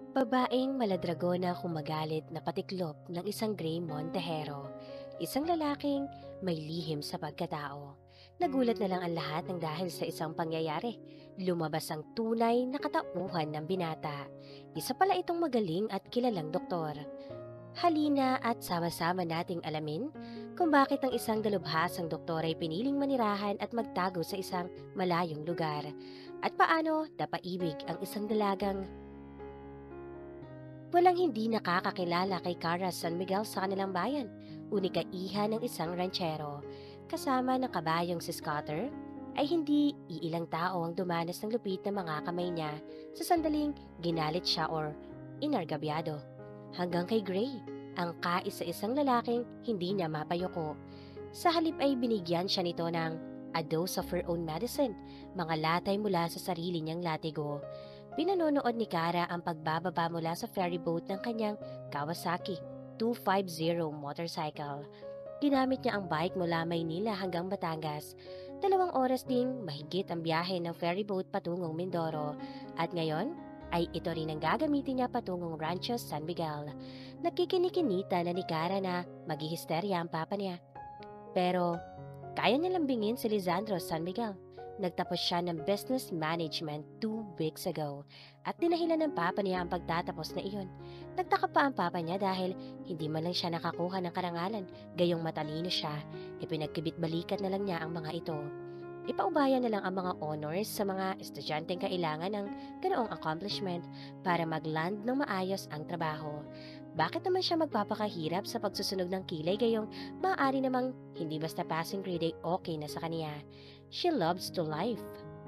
Babaeng maladragona kumagalit na patiklop ng isang gray Montejero, isang lalaking may lihim sa pagkatao. Nagulat na lang ang lahat ng dahil sa isang pangyayari. Lumabas ang tunay na katauhan ng binata. Isa pala itong magaling at kilalang doktor. Halina at sama-sama nating alamin kung bakit ang isang dalubhasang doktor ay piniling manirahan at magtago sa isang malayong lugar. At paano napaibig ang isang dalagang walang hindi nakakakilala kay Cara San Miguel sa kanilang bayan, unika iha ng isang ranchero. Kasama ng kabayong si Scotter, ay hindi iilang tao ang dumanas ng lupit na mga kamay niya sa sandaling ginalit siya or inargabyado. Hanggang kay Gray, ang kaisa-isang lalaking hindi niya mapayoko. Sa halip ay binigyan siya nito ng a dose of her own medicine, mga latay mula sa sarili niyang latigo. Pinanonood ni Kara ang pagbababa mula sa ferry boat ng kanyang Kawasaki 250 motorcycle. Ginamit niya ang bike mula Maynila hanggang Batangas. 2 oras ding mahigit ang biyahe ng ferry boat patungong Mindoro. At ngayon, ay ito rin ang gagamitin niya patungong Rancho San Miguel. Nakikinikinita na ni Kara na maghihisterya ang papa niya. Pero kaya niya lambingin si Lisandro San Miguel. Nagtapos siya ng business management 2 weeks ago at dinahilan ng papa niya ang pagtatapos na iyon. Nagtaka pa ang papa niya dahil hindi man lang siya nakakuha ng karangalan, gayong matalino siya, ipinagkibit-balikat na lang niya ang mga ito. Ipaubaya na lang ang mga honors sa mga estudyanteng kailangan ng ganoong accomplishment para mag-land ng maayos ang trabaho. Bakit naman siya magpapakahirap sa pagsusunog ng kilay gayong maaari namang hindi basta passing grade ay okay na sa kaniya? She loves to life.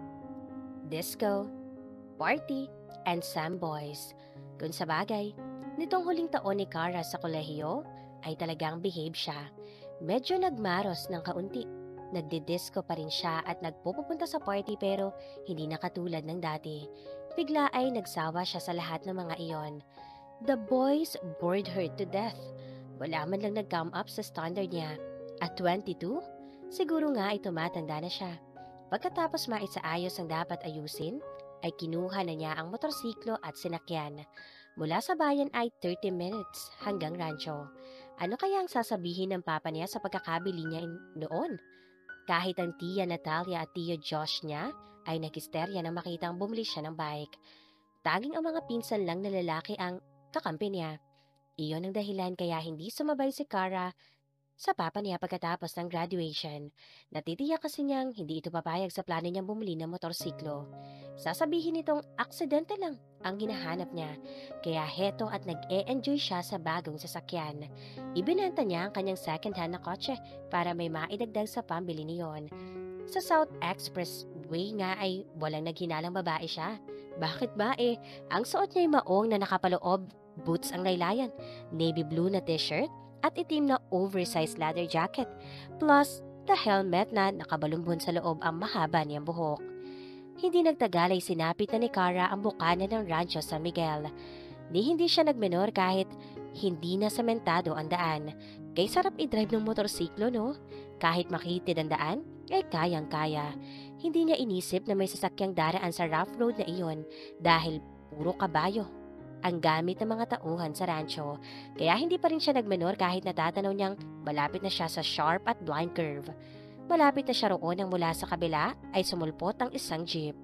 Disco, party, and Sam boys. Kung sa bagay, nitong huling taon ni Cara sa kolehiyo, ay talagang behave siya. Medyo nagmaros ng kaunti. Nagdidisco pa rin siya at nagpupunta sa party pero hindi na katulad ng dati. Bigla ay nagsawa siya sa lahat ng mga iyon. The boys bored her to death. Wala man lang nag-come up sa standard niya. At 22, siguro nga ay tumatanda na siya. Pagkatapos maisaayos ang dapat ayusin, ay kinuha na niya ang motorsiklo at sinakyan. Mula sa bayan ay 30 minutes hanggang rancho. Ano kaya ang sasabihin ng papa niya sa pagkakabili niya noon? Kahit ang tiya Natalia at tiyo Josh niya ay naghisterya nang makitang bumili siya ng bike. Tanging ang mga pinsan lang na lalaki ang kakampi niya. Iyon ang dahilan kaya hindi sumabay si Cara sa papa niya pagkatapos ng graduation. Natitiyak kasi niyang hindi ito papayag sa plano niyang bumili ng motorsiklo. Sasabihin nitong aksidente lang ang hinahanap niya. Kaya heto at nag-e-enjoy siya sa bagong sasakyan. Ibinenta niya ang kanyang second-hand na kotse para may maidagdag sa pambili niyon. Sa South Expressway nga ay walang naghinalang babae siya. Bakit ba ang suot niya ay maong na nakapaloob, boots ang laylayan, navy blue na t-shirt, at itim na oversized leather jacket, plus the helmet na nakabalumbon sa loob ang mahaba niyang buhok. Hindi nagtagal ay sinapit na ni Cara ang bukana ng Rancho San Miguel. Hindi siya nagmenor kahit hindi na sementado ang daan. Kay sarap i-drive ng motorsiklo, no? Kahit makitid ang daan, ay kayang-kaya. Hindi niya inisip na may sasakyang daraan sa rough road na iyon dahil puro kabayo ang gamit ng mga tauhan sa rancho, kaya hindi pa rin siya nagmenor kahit natatanaw niyang malapit na siya sa sharp at blind curve. Malapit na siya roon nang mula sa kabila ay sumulpot ang isang jeep.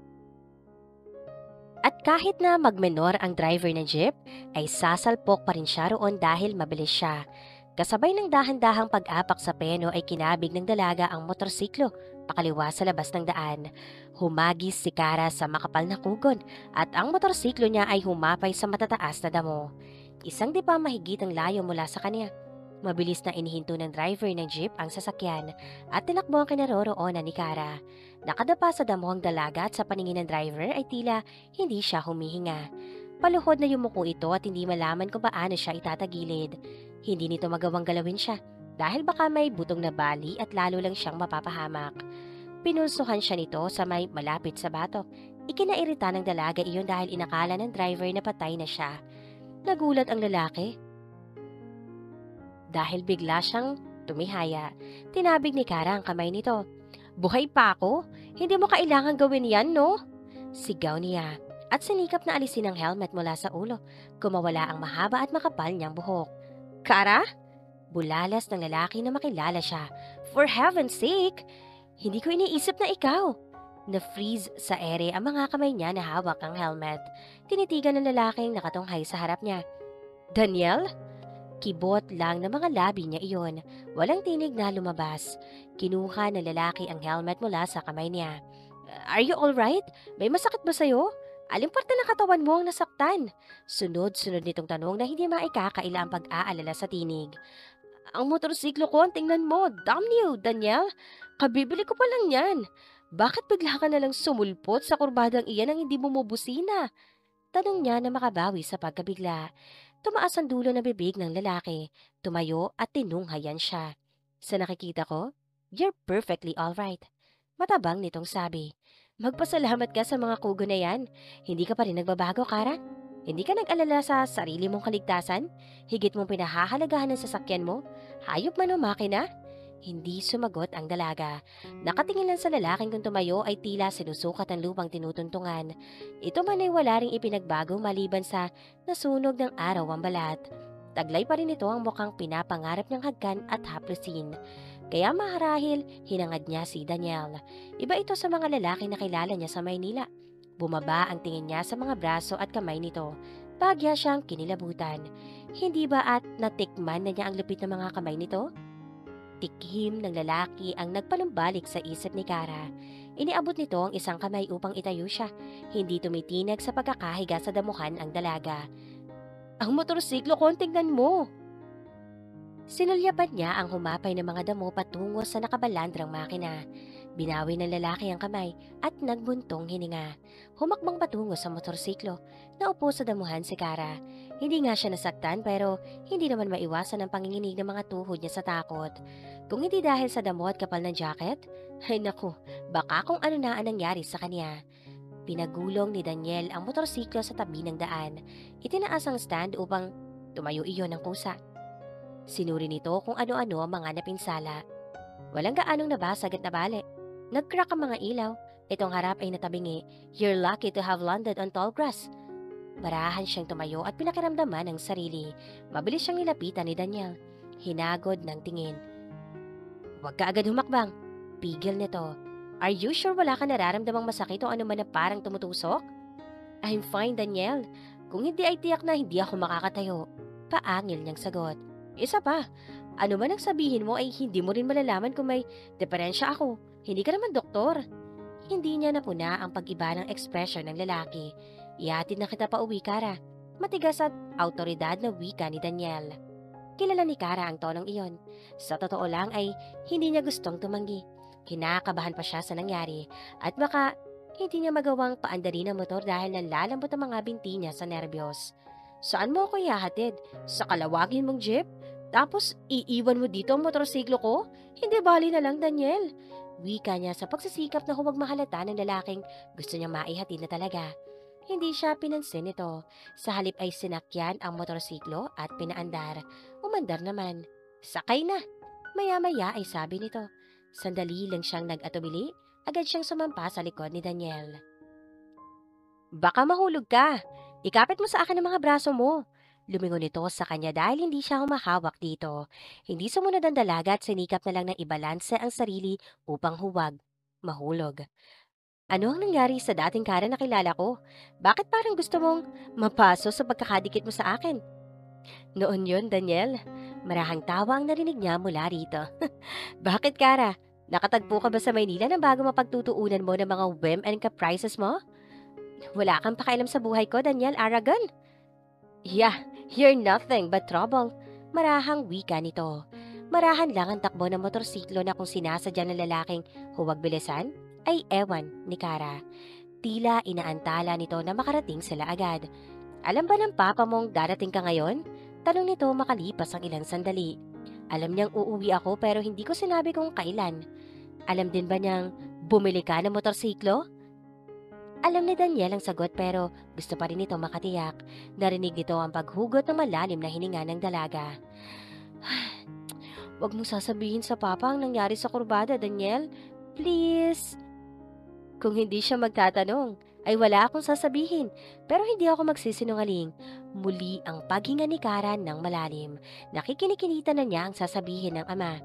At kahit na magmenor ang driver ng jeep, ay sasalpok pa rin siya roon dahil mabilis siya. Kasabay ng dahan-dahang pag-apak sa peno ay kinabig ng dalaga ang motorsiklo pakaliwa sa labas ng daan. Humagis si Cara sa makapal na kugon at ang motorsiklo niya ay humapay sa matataas na damo. Isang di pa mahigit ang layo mula sa kanya. Mabilis na inihinto ng driver ng jeep ang sasakyan at tinakbo ang kinaroroonan ni Cara. Nakadapa sa damo ang dalaga at sa paningin ng driver ay tila hindi siya humihinga. Paluhod na yumuko ito at hindi malaman kung paano siya itatagilid. Hindi nito magawang galawin siya dahil baka may butong na bali at lalo lang siyang mapapahamak. Pinulsuhan siya nito sa may malapit sa batok. Ikinairita ng dalaga iyon dahil inakala ng driver na patay na siya. Nagulat ang lalaki dahil bigla siyang tumihaya. Tinabig ni Cara ang kamay nito. "Buhay pa ako? Hindi mo kailangan gawin yan, no?" Sigaw niya. at sinikap na alisin ang helmet mula sa ulo, kumawala ang mahaba at makapal niyang buhok. Kara? Bulalas ng lalaki na makilala siya. For heaven's sake! Hindi ko iniisip na ikaw. Na-freeze sa ere ang mga kamay niya na hawak ang helmet. Tinitigan ng lalaking nakatunghay sa harap niya. Daniel? Kibot lang ng mga labi niya iyon. Walang tinig na lumabas. Kinuha ng lalaki ang helmet mula sa kamay niya. Are you alright? May masakit ba sa'yo? Aling parte ng katawan mo ang nasaktan? Sunod-sunod nitong tanong na hindi maikakaila ang pag-aalala sa tinig. Ang motorsiklo ko, tingnan mo. Damn you, Daniel. Kabibili ko pa lang yan. Bakit bigla ka nalang sumulpot sa kurbadang iyan ang hindi bumubusina? Tanong niya na makabawi sa pagkabigla. Tumaas ang dulo ng bibig ng lalaki. Tumayo at tinunghayan siya. Sa nakikita ko, you're perfectly alright. Matabang nitong sabi. Magpasalamat ka sa mga kugo na yan. Hindi ka pa rin nagbabago, Kara? Hindi ka nag-alala sa sarili mong kaligtasan? Higit mong pinahahalagahan ng sasakyan mo? Hayop man o makina? Hindi sumagot ang dalaga. Nakatingin lang sa lalaking kung tumayo ay tila sinusukat ang lupang tinutuntungan. Ito man ay wala ring ipinagbago maliban sa nasunog ng araw ang balat. Taglay pa rin ito ang mukhang pinapangarap niyang hagkan at haplusin. Kaya maharahil, hinangad niya si Daniel. Iba ito sa mga lalaki na kilala niya sa Maynila. Bumaba ang tingin niya sa mga braso at kamay nito. Bagya siyang kinilabutan. Hindi ba at natikman na niya ang lupit ng mga kamay nito? Tikhim ng lalaki ang nagpanumbalik sa isip ni Kara. Iniabot nito ang isang kamay upang itayo siya. Hindi tumitinag sa pagkakahiga sa damuhan ang dalaga. Ang motorsiklo ko, tingnan mo! Sinulyapan niya ang humapay ng mga damo patungo sa nakabalandrang makina. Binawi ng lalaki ang kamay at nagbuntong hininga. Humakbang patungo sa motorsiklo. Naupo sa damuhan si Kara. Hindi nga siya nasaktan pero hindi naman maiwasan ang panginginig ng mga tuhod niya sa takot. Kung hindi dahil sa damo at kapal ng jacket, ay naku, baka kung ano na ang nangyari sa kanya. Pinagulong ni Daniel ang motorsiklo sa tabi ng daan. Itinaas ang stand upang tumayo iyon ng kusa. Sinuri nito kung ano-ano ang mga napinsala. Walang gaanong nabasag at nabali. Nag-crack ang mga ilaw. Itong harap ay natabingi. You're lucky to have landed on tall grass. Barahan siyang tumayo at pinakiramdaman ang sarili. Mabilis siyang nilapitan ni Daniel. Hinagod ng tingin. Huwag ka agad humakbang. Pigil nito. Are you sure wala ka nararamdamang masakit o ano man na parang tumutusok? I'm fine, Daniel. Kung hindi ay tiyak na hindi ako makakatayo. Paangil niyang sagot. Isa pa, ano man ang sabihin mo ay hindi mo rin malalaman kung may diferensya ako. Hindi ka naman doktor. Hindi niya napuna ang pag-iba ng ekspresyon ng lalaki. Ihatid na kita pa uwi, Kara. Matigas at autoridad na wika ni Daniel. Kilala ni Kara ang tonong iyon. Sa totoo lang ay hindi niya gustong tumanggi. Kinakabahan pa siya sa nangyari at baka hindi niya magawang paandarin ang motor dahil nalalambot ang mga binti niya sa nerbiyos. Saan mo ako ihahatid? Sa kalawagin mong jeep? Tapos iiwan mo dito ang motorsiklo ko? Hindi bali na lang, Daniel. Wika niya sa pagsisikap na huwag mahalata ng lalaking gusto niya maihatid na talaga. Hindi siya pinansin ito. Sa halip ay sinakyan ang motorsiklo at pinaandar. Umandar naman. Sakay na. Maya-maya ay sabi nito. Sandali lang siyang nag-atubili. Agad siyang sumampa sa likod ni Daniel. Baka mahulog ka. Ikapit mo sa akin ang mga braso mo. Lumingon ito sa kanya dahil hindi siya humahawak dito. Hindi sumunod ang dalaga at sinikap na lang na ibalanse ang sarili upang huwag mahulog. Ano ang nangyari sa dating Kara na kilala ko? Bakit parang gusto mong mapaso sa pagkakadikit mo sa akin? Noon yon, Daniel. Marahang tawa ang narinig niya mula rito. Bakit, Kara? Nakatagpo ka ba sa Maynila nang bago mapagtutuunan mo ng mga whim and caprices mo? Wala kang pakialam sa buhay ko, Daniel Aragon. Yeah, you're nothing but trouble. Marahang wika nito. Marahan lang ang takbo ng motorsiklo na kung sinasadya ng lalaking huwag bilisan, ay ewan ni Kara. Tila inaantala nito na makarating sila agad. Alam ba ng papa mong darating ka ngayon? Tanong nito makalipas ang ilang sandali. Alam niyang uuwi ako pero hindi ko sinabi kung kailan. Alam din ba niyang bumili ka ng motorsiklo? Alam ni Daniel ang sagot pero gusto pa rin ito makatiyak. Narinig nito ang paghugot ng malalim na hininga ng dalaga. Huwag mong sasabihin sa papa ang nangyari sa kurbada, Daniel. Please. Kung hindi siya magtatanong, ay wala akong sasabihin, pero hindi ako magsisinungaling. Muli ang paghinga ni Kara ng malalim. Nakikinikinita na niya ang sasabihin ng ama.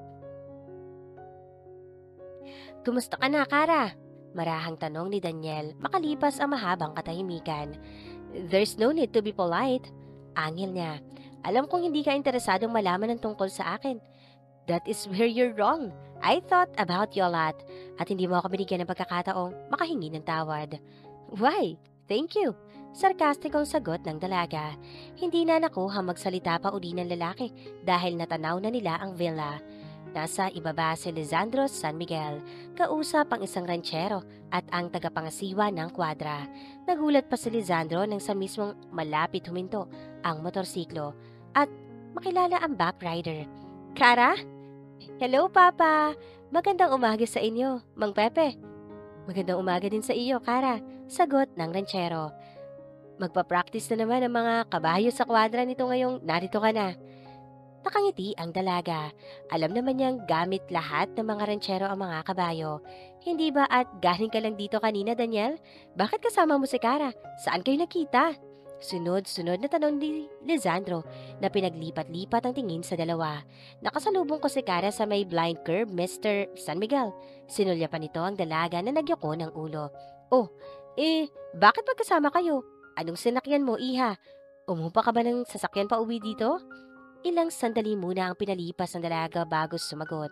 Kumusta ka na, Kara? Marahang tanong ni Daniel makalipas ang mahabang katahimikan. There's no need to be polite. Angil niya. Alam kong hindi ka interesadong malaman ng tungkol sa akin. That is where you're wrong. I thought about you a lot at hindi mo ako binigyan ng pagkakataong makahingi ng tawad. Why? Thank you. Sarkastikong sagot ng dalaga. Hindi na nakuha magsalita pa uli ng lalaki dahil natanaw na nila ang villa. Nasa ibaba si Lisandro San Miguel, kausap ang isang ranchero at ang tagapangasiwa ng kwadra. Nagulat pa si Lisandro nang sa mismong malapit huminto ang motorsiklo at makilala ang backrider. Kara? Hello, Papa! Magandang umaga sa inyo, Mang Pepe. Magandang umaga din sa iyo, Kara. Sagot ng ranchero. Magpa-practice na naman ang mga kabayo sa kwadra nito ngayong narito ka na. Nakangiti ang dalaga. Alam naman niyang gamit lahat ng mga ranchero ang mga kabayo. Hindi ba at galing ka lang dito kanina, Daniel? Bakit kasama mo si Kara? Saan kayo nakita? Sunod-sunod na tanong ni Lisandro na pinaglipat-lipat ang tingin sa dalawa. Nakasalubong ko si Kara sa may blind curve, Mr. San Miguel. Sinulya pa nito ang dalaga na nagyako ng ulo. Oh, bakit magkasama kayo? Anong sinakyan mo, iha? Umupa ka ba ng sasakyan pa uwi dito? Ilang sandali muna ang pinalipas ng dalaga bago sumagot.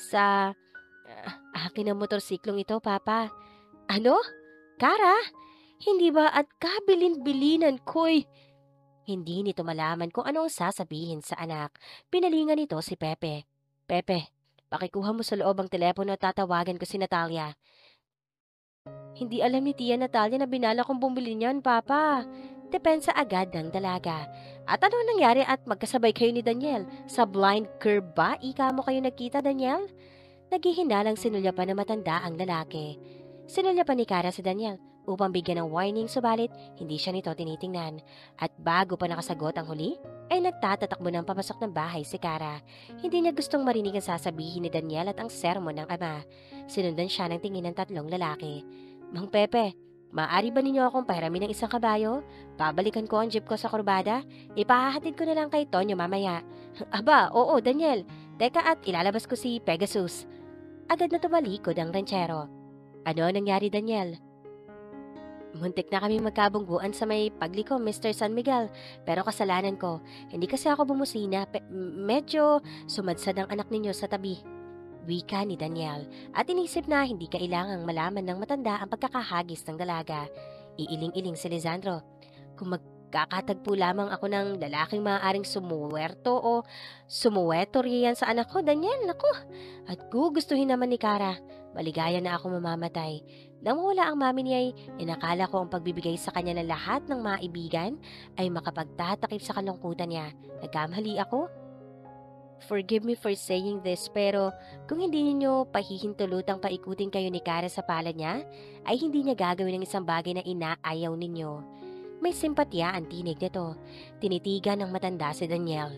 Akin ang motorsiklong ito, Papa. Ano? Kara? Hindi ba at kabilin-bilinan ko'y... Hindi nito malaman kung ano ang sasabihin sa anak. Pinalingan nito si Pepe. Pepe, pakikuha mo sa loob ang telepono at tatawagan ko si Natalia. Hindi alam ni Tia Natalia na binala kong bumili niyan, Papa. Depensa agad ng dalaga. At ano nangyari at magkasabay kayo ni Daniel? Sa blind curve ba? Ika mo kayo nagkita, Daniel? Naghihinalang sinulya pa na matanda ang lalaki. Sinulya pa ni Kara si Daniel upang bigyan ng warning subalit hindi siya nito tinitingnan. At bago pa nakasagot ang huli, ay nagtatatakbo ng papasok ng bahay si Kara. Hindi niya gustong marinig ang sasabihin ni Daniel at ang sermon ng ama. Sinundan siya ng tingin ng tatlong lalaki. Mang Pepe, maaari ba ninyo akong pahiramin ng isang kabayo? Babalikan ko ang jeep ko sa kurbada. Ipahahatid ko na lang kay Tonyo mamaya. Aba, oo, Daniel. Teka at ilalabas ko si Pegasus. Agad na tumalikod ang ranchero. Ano nangyari, Daniel? Muntik na kami magkabungguan sa may pagliko, Mr. San Miguel. Pero kasalanan ko. Hindi kasi ako bumusina. Medyo sumadsad ang anak ninyo sa tabi. Wika ni Daniel at inisip na hindi kailangang malaman ng matanda ang pagkakahagis ng dalaga. Iiling-iling si Lisandro. Kung magkakatagpo lamang ako ng lalaking maaaring sumuwerto o sumuweto riyan sa anak ko, Daniel, naku. At gugustuhin naman ni Kara. Maligaya na ako mamamatay. Nang wala ang mami niya ay inakala ko ang pagbibigay sa kanya ng lahat ng maibigan ay makapagtatakip sa kalungkutan niya. Nagkamali ako? Forgive me for saying this pero kung hindi ninyo pahihintulutang paikutin kayo ni Kara sa palad niya, ay hindi niya gagawin ng isang bagay na inaayaw ninyo. May simpatya ang tinig nito. Tinitigan ng matanda si Daniel.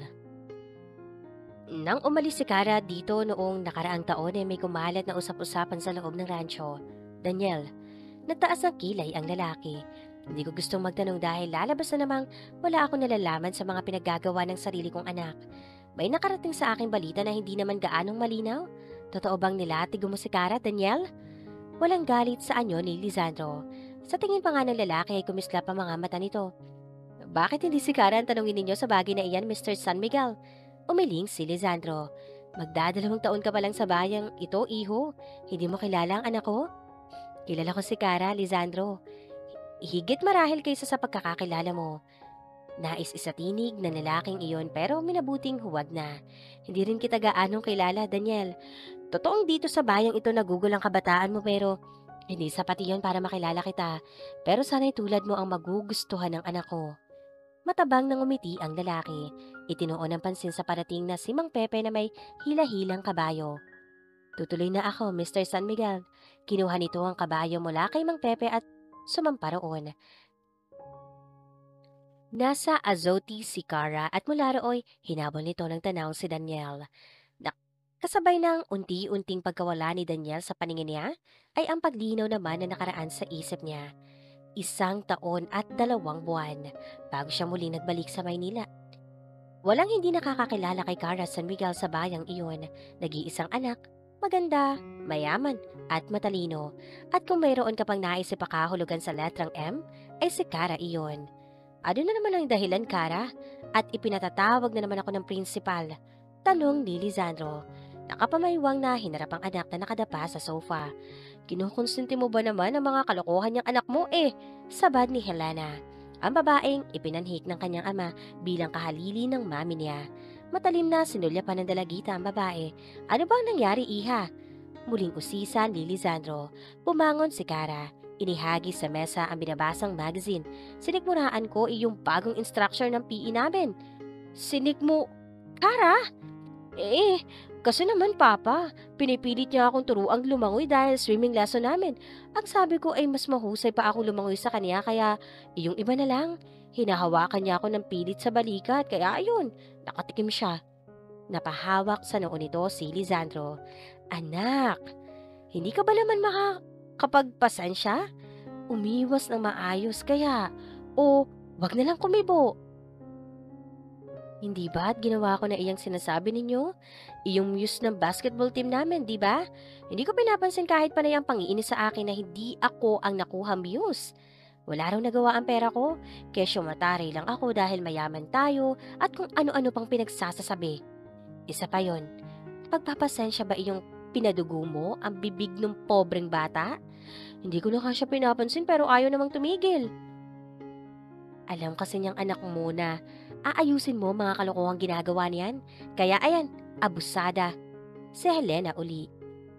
Nang umalis si Kara dito noong nakaraang taon ay may kumalat na usap-usapan sa loob ng rancho. Daniel, nagtaas ng kilay ang lalaki. Hindi ko gustong magtanong dahil lalabas na namang wala akong nalalaman sa mga pinaggagawa ng sarili kong anak. May nakarating sa aking balita na hindi naman gaanong malinaw. Totoo bang nilatigo mo si Kara, Daniel? Walang galit sa anyo ni Lisandro. Sa tingin pa nga ng lalaki ay kumislap ang mga mata nito. Bakit hindi si Kara ang tanongin ninyo sa bagay na iyan, Mr. San Miguel? Umiling si Lisandro. Magdadalawang taon ka pa lang sa bayang ito, iho. Hindi mo kilala ang anak ko? Kilala ko si Kara, Lisandro. Higit marahil kaysa sa pagkakakilala mo. Nais isatinig na lalaking iyon pero minabuting huwag na. Hindi rin kita gaanong kilala, Daniel. Totoong dito sa bayang ito nagugol ang kabataan mo pero hindi sapat iyon para makilala kita. Pero sana'y tulad mo ang magugustuhan ng anak ko. Matabang nang umiti ang lalaki. Itinuon ng pansin sa parating na si Mang Pepe na may hila-hilang kabayo. Tutuloy na ako, Mr. San Miguel. Kinuha nito ang kabayo mula kay Mang Pepe at sumampa roon. Nasa Azote si Kara at mula rooy hinabol nito ng tanaw si Daniel. Kasabay ng unti-unting pagkawala ni Daniel sa paningin niya ay ang paglinaw naman na nakaraan sa isip niya. 1 taon at 2 buwan bago siya muli nagbalik sa Maynila. Walang hindi nakakakilala kay Cara San Miguel sa bayang iyon. Nag-iisang anak, maganda, mayaman, at matalino. At kung mayroon ka pang nais ipakahulugan sa letrang M, ay si Cara iyon. Ano na naman ang dahilan, Cara? At ipinatatawag na naman ako ng prinsipal. Tanong ni Lisandro. Nakapamaywang na hinarap ang anak na nakadapa sa sofa. Kinukonsinti mo ba naman ang mga kalokohan niyang anak mo Sabad ni Helena. Ang babaeng ipinanhik ng kanyang ama bilang kahalili ng mami niya. Matalim na sinulyapan ng dalagita ang babae. Ano bang nangyari, iha? Muling usisan ni Lisandro. Pumangon si Cara. Inihagi sa mesa ang binabasang magazine. Sinikmuraan ko iyong bagong instructor ng PE namin. Sinikmo... Cara? Eh, kasi naman papa, pinipilit niya akong turuang lumangoy dahil swimming lesson namin. Ang sabi ko ay mas mahusay pa ako lumangoy sa kanya kaya iyong iba na lang. Hinahawakan niya ako ng pilit sa balikat kaya ayun, nakatikim siya. Napahawak sa noo nito si Lisandro. Anak, hindi ka ba naman makakapagpasensya? Umiwas ng maayos kaya o wag na lang kumibo. Hindi ba at ginawa ko na iyang sinasabi ninyo? Iyong muse ng basketball team namin, di ba? Hindi ko pinapansin kahit panay ang pangiinis sa akin na hindi ako ang nakuha muse. Wala raw nagawa ang pera ko, kesyo matari lang ako dahil mayaman tayo at kung ano-ano pang pinagsasasabi. Isa pa yon, pagpapasensya ba iyong pinadugo mo ang bibig ng pobreng bata? Hindi ko na siya pinapansin pero ayaw namang tumigil. Alam kasi niyang anak mo na aayusin mo mga kalokohang ginagawa niyan. Kaya ayan, abusada. Si Helena uli.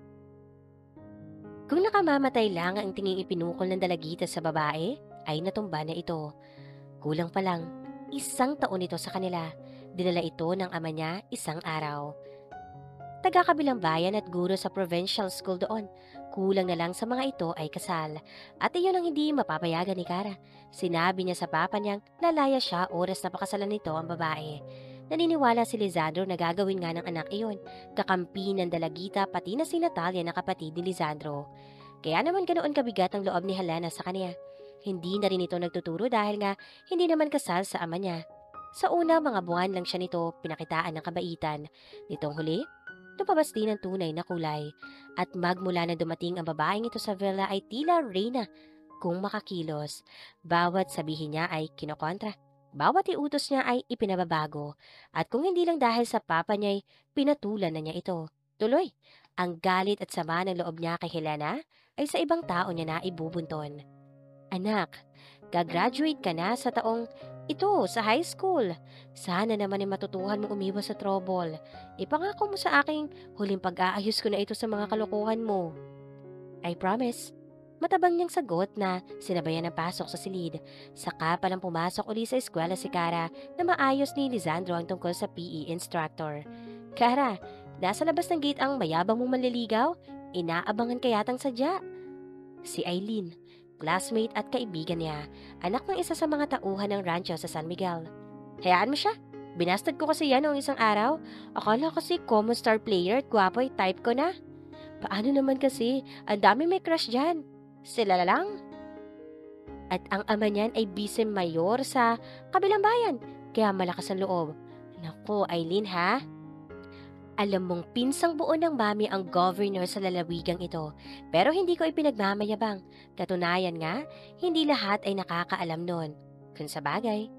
Kung nakamamatay lang ang tinging ipinukol ng dalagita sa babae, ay natumba na ito. Kulang pa lang, 1 taon ito sa kanila. Dinala ito ng ama niya isang araw. Taga-kabilang bayan at guro sa provincial school doon. Kulang na lang sa mga ito ay kasal. At iyon ang hindi mapapayagan ni Cara. Sinabi niya sa papa niyang lalaya siya oras na pakasalan nito ang babae. Naniniwala si Lisandro na gagawin nga ng anak iyon. Kakampi ng dalagita pati na si Natalia na kapatid ni Lisandro. Kaya naman ganoon kabigat ang loob ni Helena sa kanya. Hindi na rin ito nagtuturo dahil nga hindi naman kasal sa ama niya. Sa una mga buwan lang siya nito pinakitaan ng kabaitan. Nitong huli, lumabas din ang tunay na kulay. At magmula na dumating ang babaeng ito sa villa ay tila reyna kung makakilos. Bawat sabihin niya ay kinokontra. Bawat iutos niya ay ipinababago. At kung hindi lang dahil sa papa niya ay pinatulan na niya ito. Tuloy, ang galit at sama ng loob niya kay Helena ay sa ibang tao niya na ibubunton. Anak, gagraduate ka na sa taong ito sa high school. Sana naman ay matutuhan mong umiwas sa trouble. Ipangako mo sa aking huling pag-aayos ko na ito sa mga kalokohan mo. I promise. Matabang niyang sagot na sinabayan ng pasok sa silid. Saka pa nang pumasok uli sa eskwela si Cara na maayos ni Lisandro ang tungkol sa PE instructor. Cara, nasa labas ng gate ang mayabang mong manliligaw? Inaabangan kayatang sadya. Si Eileen, classmate at kaibigan niya, anak ng isa sa mga tauhan ng rancho sa San Miguel. Hayaan mo siya. Binastad ko kasi yan noong isang araw. Akala kasi common star player at gwapo ay type ko na. Paano naman kasi? Ang dami may crush dyan. Sila lang. At ang ama niyan ay vice mayor sa kabilang bayan. Kaya malakas ang loob. Naku, Eileen ha? Alam mong pinsang buo ng mami ang governor sa lalawigang ito, pero hindi ko ipinagmamayabang. Katunayan nga, hindi lahat ay nakakaalam nun. Kung sa bagay.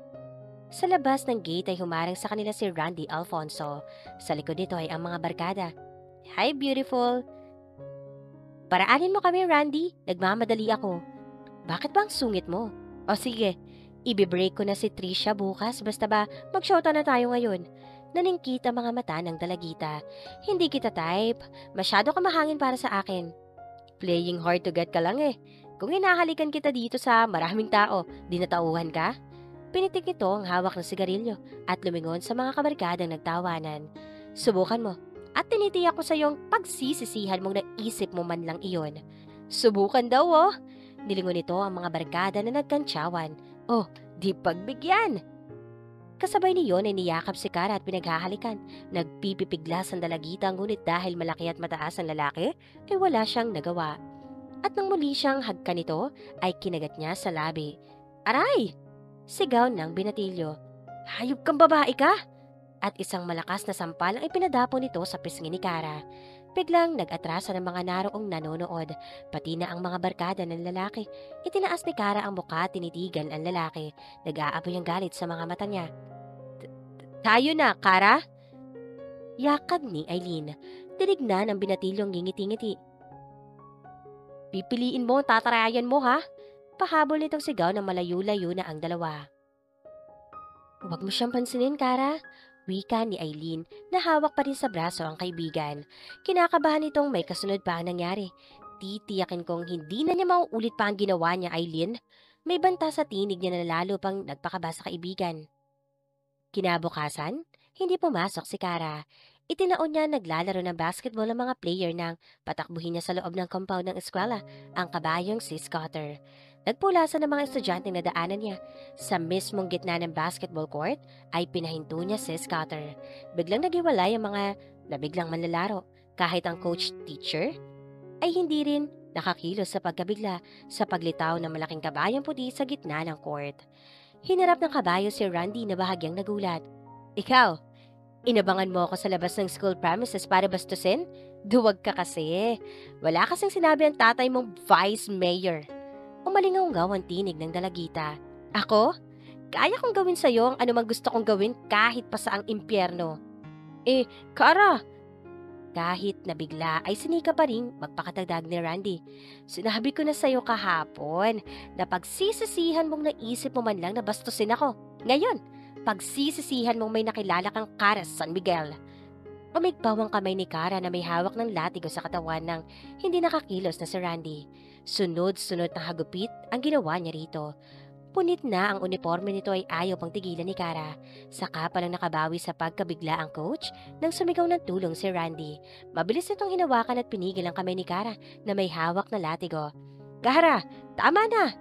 Sa labas ng gate ay humarang sa kanila si Randy Alfonso. Sa likod nito ay ang mga barkada. Hi, beautiful! Paraanin mo kami, Randy. Nagmamadali ako. Bakit ba ang sungit mo? O sige, ibibreak ko na si Trisha bukas basta ba magshota na tayo ngayon. Naningkit ang mga mata ng dalagita. Hindi kita type. Masyado ka mahangin para sa akin. Playing hard to get ka lang Kung hinahalikan kita dito sa maraming tao, di natauhan ka? Pinitik nito ang hawak ng sigarilyo at lumingon sa mga kabarkadang nagtawanan. Subukan mo. At tinitiyak ko sa iyong pagsisisihan mong naisip mo man lang iyon. Subukan daw Nilingon nito ang mga barkada na nagkantsawan. Oh, di pagbigyan! Kasabay niyon ay niyakap si Cara at pinaghahalikan. Nagpipipiglas ang dalagita ngunit dahil malaki at mataas ang lalaki, ay wala siyang nagawa. At nang muli siyang hagkan nito, ay kinagat niya sa labi. Aray! Sigaw ng binatilyo. Hayop kang babae ka! At isang malakas na sampal ang ipinadapo nito sa pisngi ni Kara. Biglang nag-atrasa ng mga naroong nanonood, pati na ang mga barkada ng lalaki. Itinaas ni Kara ang muka at tinitigan ang lalaki. Nag-aapoy ang galit sa mga mata niya. Tayo na, Kara! Yakag ni Aileen. Tinignan ang binatilyong ngingiti-ngiti. Pipiliin mo ang tatarayan mo, ha? Pahabol nitong sigaw na malayo-layo na ang dalawa. Huwag mo siyang pansinin, Kara. Wika ni Aileen na hawak pa rin sa braso ang kaibigan. Kinakabahan itong may kasunod pa ang nangyari. Titiyakin kong hindi na niya mauulit pa ang ginawa niya, Aileen. May banta sa tinig niya na lalo pang nagpakaba sa kaibigan. Kinabukasan, hindi pumasok si Kara. Itinaon niya naglalaro ng basketball ang mga player nang patakbuhin niya sa loob ng compound ng eskwela ang kabayong si Scotter. Nagpulasan ng mga estudyante na daanan niya. Sa mismong gitna ng basketball court ay pinahinto niya si Scotter. Biglang naghiwalay ang mga nabiglang manlalaro. Kahit ang coach-teacher ay hindi rin nakakilos sa pagkabigla sa paglitaw ng malaking kabayong puti sa gitna ng court. Hinarap ng kabayo si Randy na bahagyang nagulat. Ikaw, inabangan mo ako sa labas ng school premises para bastusin? Duwag ka kasi. Wala kasing sinabi ang tatay mong vice mayor. Umalingaw-ngaw ang tinig ng dalagita. Ako? Kaya kong gawin sa'yo ang anumang gusto kong gawin kahit pa sa ang impyerno. Kara! Kahit nabigla ay sinika pa rin magpakatagdag ni Randy. Sinabi ko na sa'yo kahapon na pagsisisihan mong naisip mo man lang na bastusin ako. Ngayon, pagsisisihan mong may nakilala kang Kara sa San Miguel. Umigpaw ang kamay ni Kara na may hawak ng latigo sa katawan ng hindi nakakilos na si Randy. Sunod-sunod na hagupit ang ginawa niya rito. Punit na ang uniforme nito ay ayaw pang tigilan ni Kara. Saka pa lang nakabawi sa pagkabigla ang coach nang sumigaw ng tulong si Randy. Mabilis nitong hinawakan at pinigil ang kamay ni Kara na may hawak na latigo. Kara, tama na!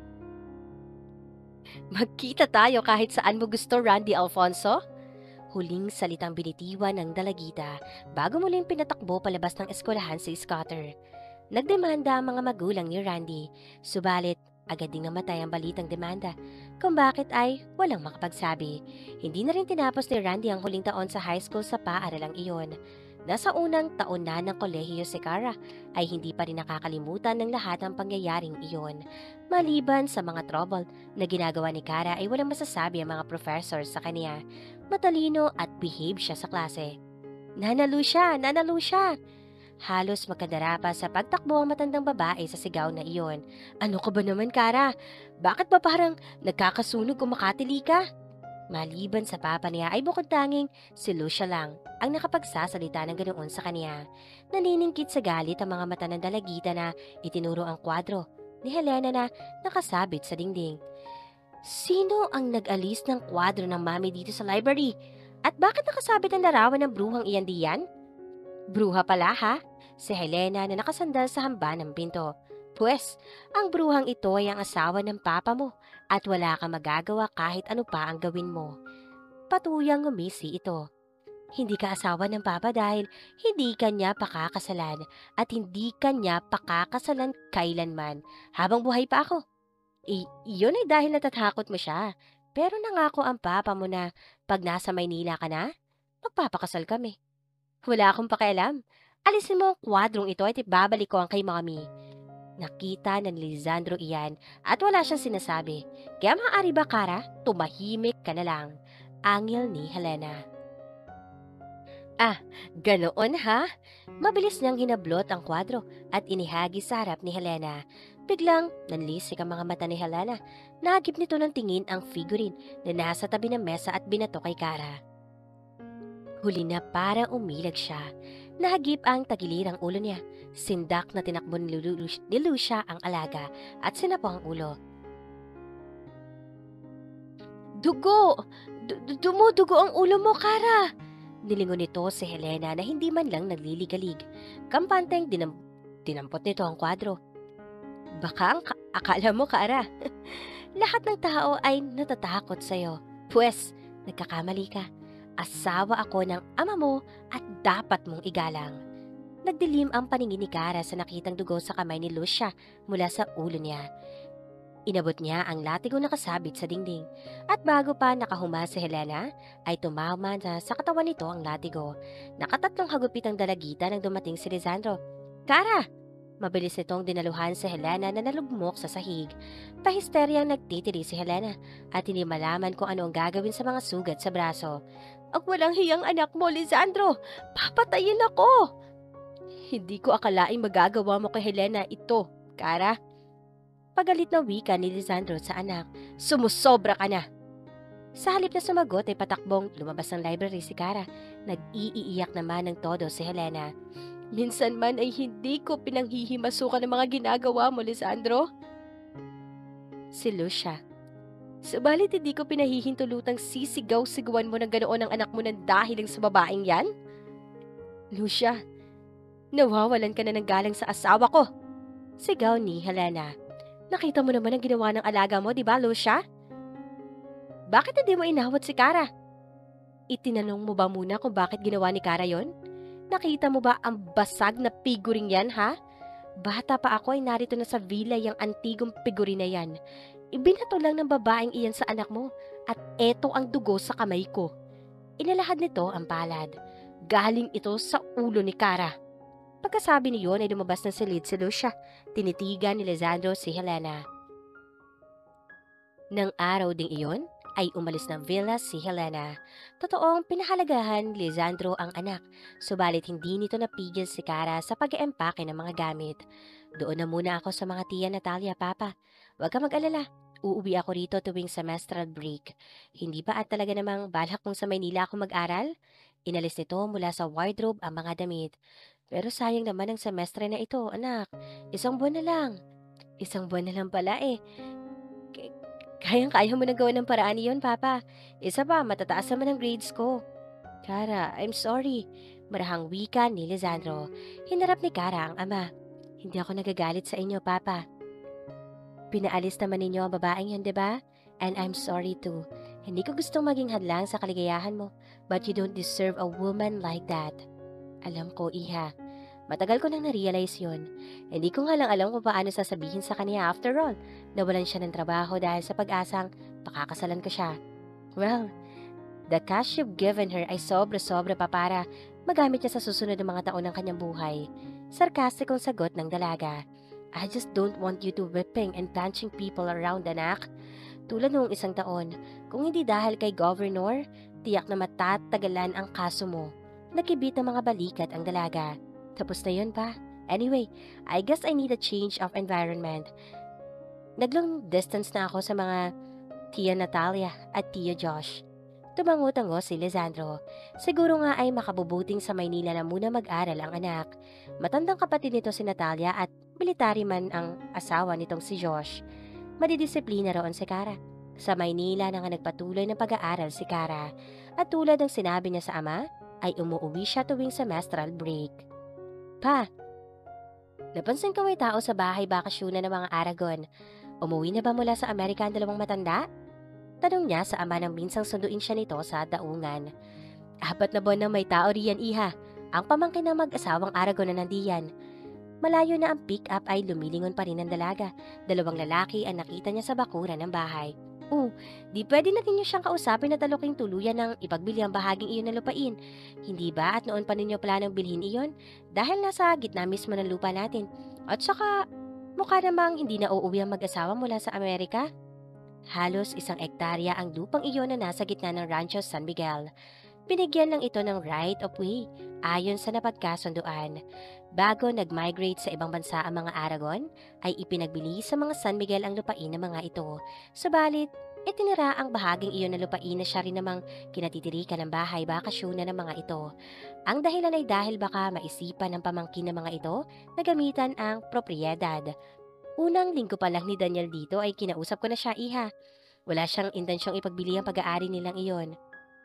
Magkita tayo kahit saan mo gusto, Randy Alfonso? Huling salitang binitiwan ng dalagita bago muling pinatakbo palabas ng eskwelahan si Scotter. Nagdemanda ang mga magulang ni Randy, subalit agad ding namatay ang balitang demanda kung bakit ay walang makapagsabi. Hindi na rin tinapos ni Randy ang huling taon sa high school sa paaralang iyon. Nasa unang taon na ng kolehiyo si Kara ay hindi pa rin nakakalimutan ng lahat ng pangyayaring iyon. Maliban sa mga trouble na ginagawa ni Kara ay walang masasabi ang mga professor sa kanya. Matalino at behave siya sa klase. Nanalo siya! Nanalo siya! Halos magkadara pa sa pagtakbo ang matandang babae sa sigaw na iyon. Ano ka ba naman, Kara? Bakit ba parang nagkakasunog kung makatili ka? Maliban sa papa niya ay bukod tanging si Lucia lang ang nakapagsasalita ng ganoon sa kanya. Naniningkit sa galit ang mga mata ng dalagita na itinuro ang kwadro ni Helena na nakasabit sa dingding. Sino ang nag-alis ng kwadro ng mami dito sa library? At bakit nakasabit ang larawan ng bruhang iyan diyan? Bruha pala ha? Si Helena na nakasandal sa hamba ng pinto. Pwes, ang bruhang ito ay ang asawa ng papa mo at wala kang magagawa kahit ano pa ang gawin mo. Patuyang ngumisi ito. Hindi ka asawa ng papa dahil hindi kanya pakakasalan at hindi kanya pakakasalan kailanman habang buhay pa ako. Iyon ay dahil natatakot mo siya. Pero nangako ang papa mo na pag nasa Maynila ka na, magpapakasal kami. Wala akong pakialam. Alisin mo ang kwadrong ito at ibabalik ko ang kay mami. Nakita na ni Lisandro iyan at wala siyang sinasabi. Kaya maaari ba, Kara? Tumahimik ka na lang. Angil ni Helena. Ganoon ha? Mabilis niyang hinablot ang kwadro at inihagi sa harap ni Helena. Biglang nanlisik ang mga mata ni Helena. Nagip nito ng tingin ang figurine na nasa tabi ng mesa at binato kay Kara. Huli na parang umilag siya. Nahagip ang tagilirang ulo niya. Sindak na tinakbo ni Lucia ang alaga at sinapo ang ulo. Dugo! Dumudugo ang ulo mo, Kara! Nilingon nito si Helena na hindi man lang nagliligalig. Kampanteng dinampot nito ang kwadro. Baka ang akala mo, Kara. Lahat ng tao ay natatakot sa'yo. Pwes, nagkakamali ka. Asawa ako ng ama mo at dapat mong igalang. Nagdilim ang paningin ni Kara sa nakitang dugo sa kamay ni Lucia mula sa ulo niya. Inabot niya ang latigo na kasabit sa dingding. At bago pa nakahuma si Helena, ay tumama na sa katawan nito ang latigo. Nakatatlong hagupit ang dalagita nang dumating si Lisandro. Kara! Mabilis nitong dinaluhan si Helena na nalugmok sa sahig. Pahisteryang nagtitiri si Helena at hindi malaman kung ano ang gagawin sa mga sugat sa braso. Ang walang hiyang anak mo, Lisandro! Papatayin ako! Hindi ko akalaing magagawa mo kay Helena ito, Kara. Pagalit na wika ni Lisandro sa anak. Sumusobra ka na! Sa halip na sumagot ay patakbong lumabas ng library si Kara. Nag-iiyak naman ng todo si Helena. Minsan man ay hindi ko pinanghihimasukan ng mga ginagawa mo, Lisandro. Si Lucia. Subalit hindi ko pinahihintulutang sisigaw-sigawan mo ng ganoon ang anak mo ng dahil lang sa babaeng yan? Lucia, nawawalan ka na ng galang sa asawa ko. Sigaw ni Helena. Nakita mo naman ang ginawa ng alaga mo, di ba, Lucia? Bakit hindi mo inawat si Kara? Itinanong mo ba muna kung bakit ginawa ni Kara yon? Nakita mo ba ang basag na figuring yan, ha? Bata pa ako ay narito na sa villa yung antigong figuring na yan. Ibinato lang ng babaeng iyan sa anak mo at eto ang dugo sa kamay ko. Inalahad nito ang palad. Galing ito sa ulo ni Kara. Pagkasabi niyon ay lumabas ng silid si Lucia. Tinitigan ni Lisandro si Helena. Nang araw ding iyon, ay umalis ng villa si Helena. Totoong pinahalagahan ni Lisandro ang anak, subalit hindi nito napigil si Kara sa pag-eempake ng mga gamit. Doon na muna ako sa mga tiya Natalia, Papa. Huwag ka mag-alala. Uuwi ako rito tuwing semestral break. Hindi ba at talaga namang balak kong sa Maynila ako mag-aral? Inalis nito mula sa wardrobe ang mga damit. Pero sayang naman ang semestre na ito, anak. Isang buwan na lang. Isang buwan na lang pala eh. K- Kayang-kaya mo na gawa ng paraan iyon, Papa. Isa pa, matataas naman ang grades ko. Kara, I'm sorry. Marahang wika ni Lisandro. Hinarap ni Kara ang ama. Hindi ako nagagalit sa inyo, Papa. Pinaalis naman ninyo ang babaeng yan, di ba? And I'm sorry too. Hindi ko gustong maging hadlang sa kaligayahan mo, but you don't deserve a woman like that. Alam ko, Iha. Matagal ko nang na-realize yun. Hindi ko nga lang alam kung paano sasabihin sa kanya after all. Nawalan siya ng trabaho dahil sa pag-asang pakakasalan ko siya. Well, the cash you've given her ay sobra-sobra pa para magamit niya sa susunod na mga taon ng kanyang buhay. Sarkastikong sagot ng dalaga. I just don't want you to whipping and punching people around, anak. Tulad noong isang taon, kung hindi dahil kay Governor, tiyak na matatagalan ang kaso mo. Nakibit ng mga balikat ang dalaga. Tapos na yun pa. Anyway, I guess I need a change of environment. Naglong distance na ako sa mga Tia Natalia at Tia Josh. Tumango-tango si Lisandro. Siguro nga ay makabubuting sa Maynila na muna mag-aral ang anak. Matandang kapatid nito si Natalia at military man ang asawa nitong si Josh. Madidisiplina roon si Kara. Sa Maynila na nga nagpatuloy ng pag-aaral si Kara. At tulad ng sinabi niya sa ama, ay umuwi siya tuwing semestral break. Pa, napansin ko may tao sa bahay bakasyunan ng mga Aragon. Umuwi na ba mula sa Amerika ang dalawang matanda? Tanong niya sa ama nang minsang sunduin siya nito sa daungan. 4 na buwan na may tao riyan, Iha. Ang pamangkin ng mag-asawang Aragon na nandiyan. Malayo na ang pick-up ay lumilingon pa rin ang dalaga. 2 lalaki ang nakita niya sa bakuran ng bahay. Di pwede natin niyo siyang kausapin na taluking tuluyan ng ipagbili ang bahaging iyon na lupain. Hindi ba at noon pa ninyo planong bilhin iyon? Dahil nasa gitna mismo ng lupa natin. At saka, mukha namang hindi na uuwi ang mag-asawa mula sa Amerika. Halos 1 hektarya ang lupang iyon na nasa gitna ng Rancho San Miguel. Binigyan lang ito ng right of way ayon sa napagkasunduan. Bago nag-migrate sa ibang bansa ang mga Aragon, ay ipinagbili sa mga San Miguel ang lupain ng mga ito. Subalit, itinira ang bahaging iyon na lupain na siya rin namang kinatitirikan ng bahay bakasyonan ng mga ito. Ang dahilan ay dahil baka maisipan ng pamangkin ng mga ito na gamitan ang propriedad. Unang linggo pa lang ni Daniel dito ay kinausap ko na siya, Iha. Wala siyang intensyong ipagbili ang pag-aari nilang iyon.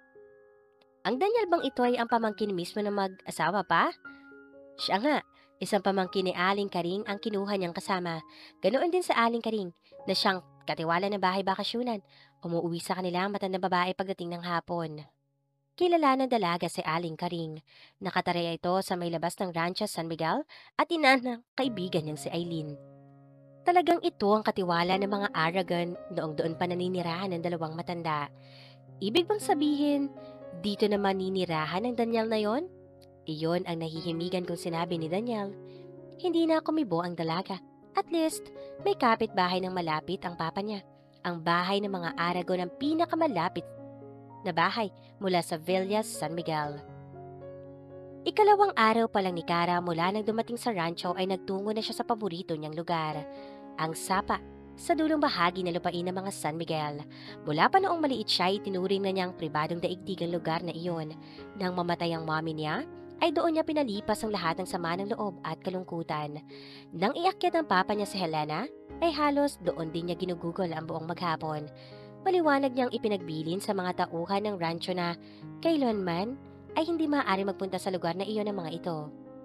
Ang Daniel bang ito ay ang pamangkin mismo ng mag-asawa pa? Siya nga, isang pamangkin ni Aling Karing ang kinuha niyang kasama. Ganoon din sa Aling Karing, na siyang katiwala ng bahay bakasyunan. Umuwi sa kanila ang matandang babae pagdating ng hapon. Kilala ng dalaga si Aling Karing. Nakatarea ito sa may labas ng Rancho San Miguel at ina ng kaibigan niyang si Eileen. Talagang ito ang katiwala ng mga Aragon noong doon pa naninirahan ng dalawang matanda. Ibig bang sabihin, dito na maninirahan ng Daniel na yon? Iyon ang nahihimigan kong sinabi ni Daniel. Hindi na kumibo ang dalaga. At least, may kapitbahay ng malapit ang papa niya. Ang bahay ng mga Aragon ang pinakamalapit na bahay mula sa Villas San Miguel. Ikalawang araw pa lang ni Kara mula nang dumating sa rancho ay nagtungo na siya sa paborito niyang lugar, ang Sapa, sa dulong bahagi ng lupain ng mga San Miguel. Mula pa noong maliit siya ay tinuring na niyang pribadong daigdig ang lugar na iyon. Nang mamatay ang mommy niya, ay doon niya pinalipas ang lahat ng sama ng loob at kalungkutan. Nang iakyat ng papa niya si Helena, ay halos doon din niya ginugugol ang buong maghapon. Maliwanag niyang ipinagbilin sa mga tauhan ng rancho na kailanman ay hindi maaari magpunta sa lugar na iyon ng mga ito.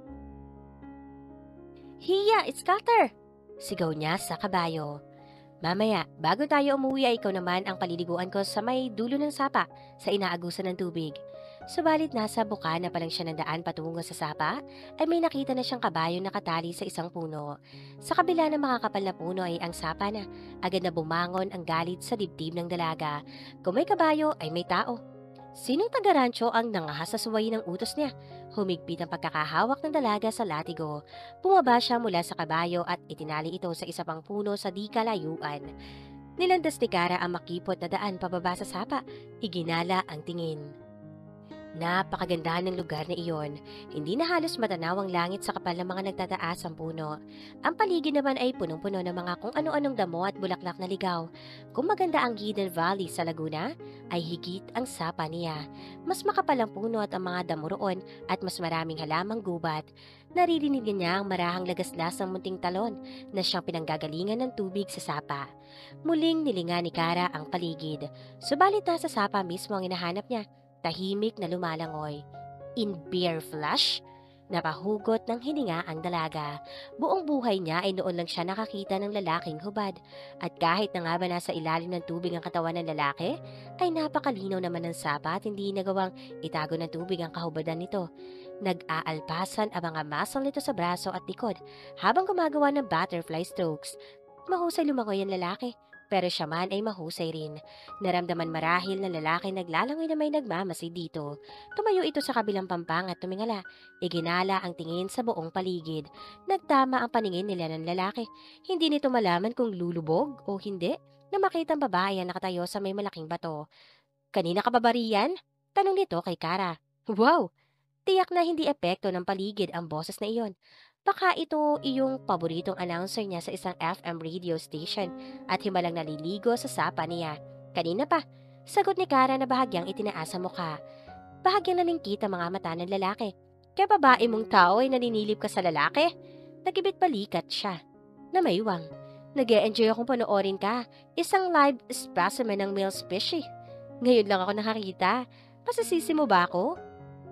"Hiya, scatter!" sigaw niya sa kabayo. "Mamaya, bago tayo umuwi ay ikaw naman ang paliliguan ko sa may dulo ng sapa sa inaagusan ng tubig." Subalit nasa bukana pa lang siya ng daan patungo sa sapa, ay may nakita na siyang kabayo nakatali sa isang puno. Sa kabila ng makakapal na puno ay ang sapa na. Agad na bumangon ang galit sa dibdib ng dalaga. Kung may kabayo ay may tao. Sinong taga-rancho ang nangahas sa suwayin ng utos niya? Humigpit ang pagkakahawak ng dalaga sa latigo. Bumaba siya mula sa kabayo at itinali ito sa isa pang puno sa di kalayuan. Nilandas ni Kara ang makipot na daan pababa sa sapa. Iginala ang tingin. Napakagandahan ng lugar na iyon. Hindi na halos matanaw ang langit sa kapal ng mga nagtataas ang puno. Ang paligid naman ay punong-puno ng mga kung ano-anong damo at bulaklak na ligaw. Kung maganda ang Hidden Valley sa Laguna, ay higit ang sapa niya. Mas makapal ang puno at ang mga damo roon at mas maraming halamang gubat. Naririnig niya ang marahang lagaslas ng munting talon na siyang pinanggagalingan ng tubig sa sapa. Muling nilinga ni Kara ang paligid. Subalit nasa sapa mismo ang hinahanap niya. Tahimik na lumalangoy. In bare flesh, napahugot ng hininga ang dalaga. Buong buhay niya ay noon lang siya nakakita ng lalaking hubad. At kahit na nga ba nasa ilalim ng tubig ang katawan ng lalaki, ay napakalinaw naman ng sapa at hindi nagawang itago ng tubig ang kahubadan nito. Nag-aalpasan ang mga muscle nito sa braso at likod habang gumagawa ng butterfly strokes. Mahusay lumangoy ang lalaki. Pero siya man ay mahusay rin. Naramdaman marahil na lalaki naglalangoy na may nagmamasid dito. Tumayo ito sa kabilang pampang at tumingala. Iginala ang tingin sa buong paligid. Nagtama ang paningin nila ng lalaki. Hindi nito malaman kung lulubog o hindi na makita ang babae ang nakatayo sa may malaking bato. "Kanina ka ba bariyan?" tanong nito kay Kara. Wow! Tiyak na hindi epekto ng paligid ang boses na iyon. Baka ito iyong paboritong announcer niya sa isang FM radio station at himalang naliligo sa sapa niya. Kanina pa, sagot ni Kara na bahagyang itinaas sa mukha. Bahagyang nalingkit ang mga mata ng lalaki. "Kaya babae mong tao ay naninilip ka sa lalaki?" Nagibit balikat siya. Namaywang. "Nag-e-enjoy akong panoorin ka. Isang live specimen ng male species. Ngayon lang ako nakakita. Pasasisi mo ba ako?"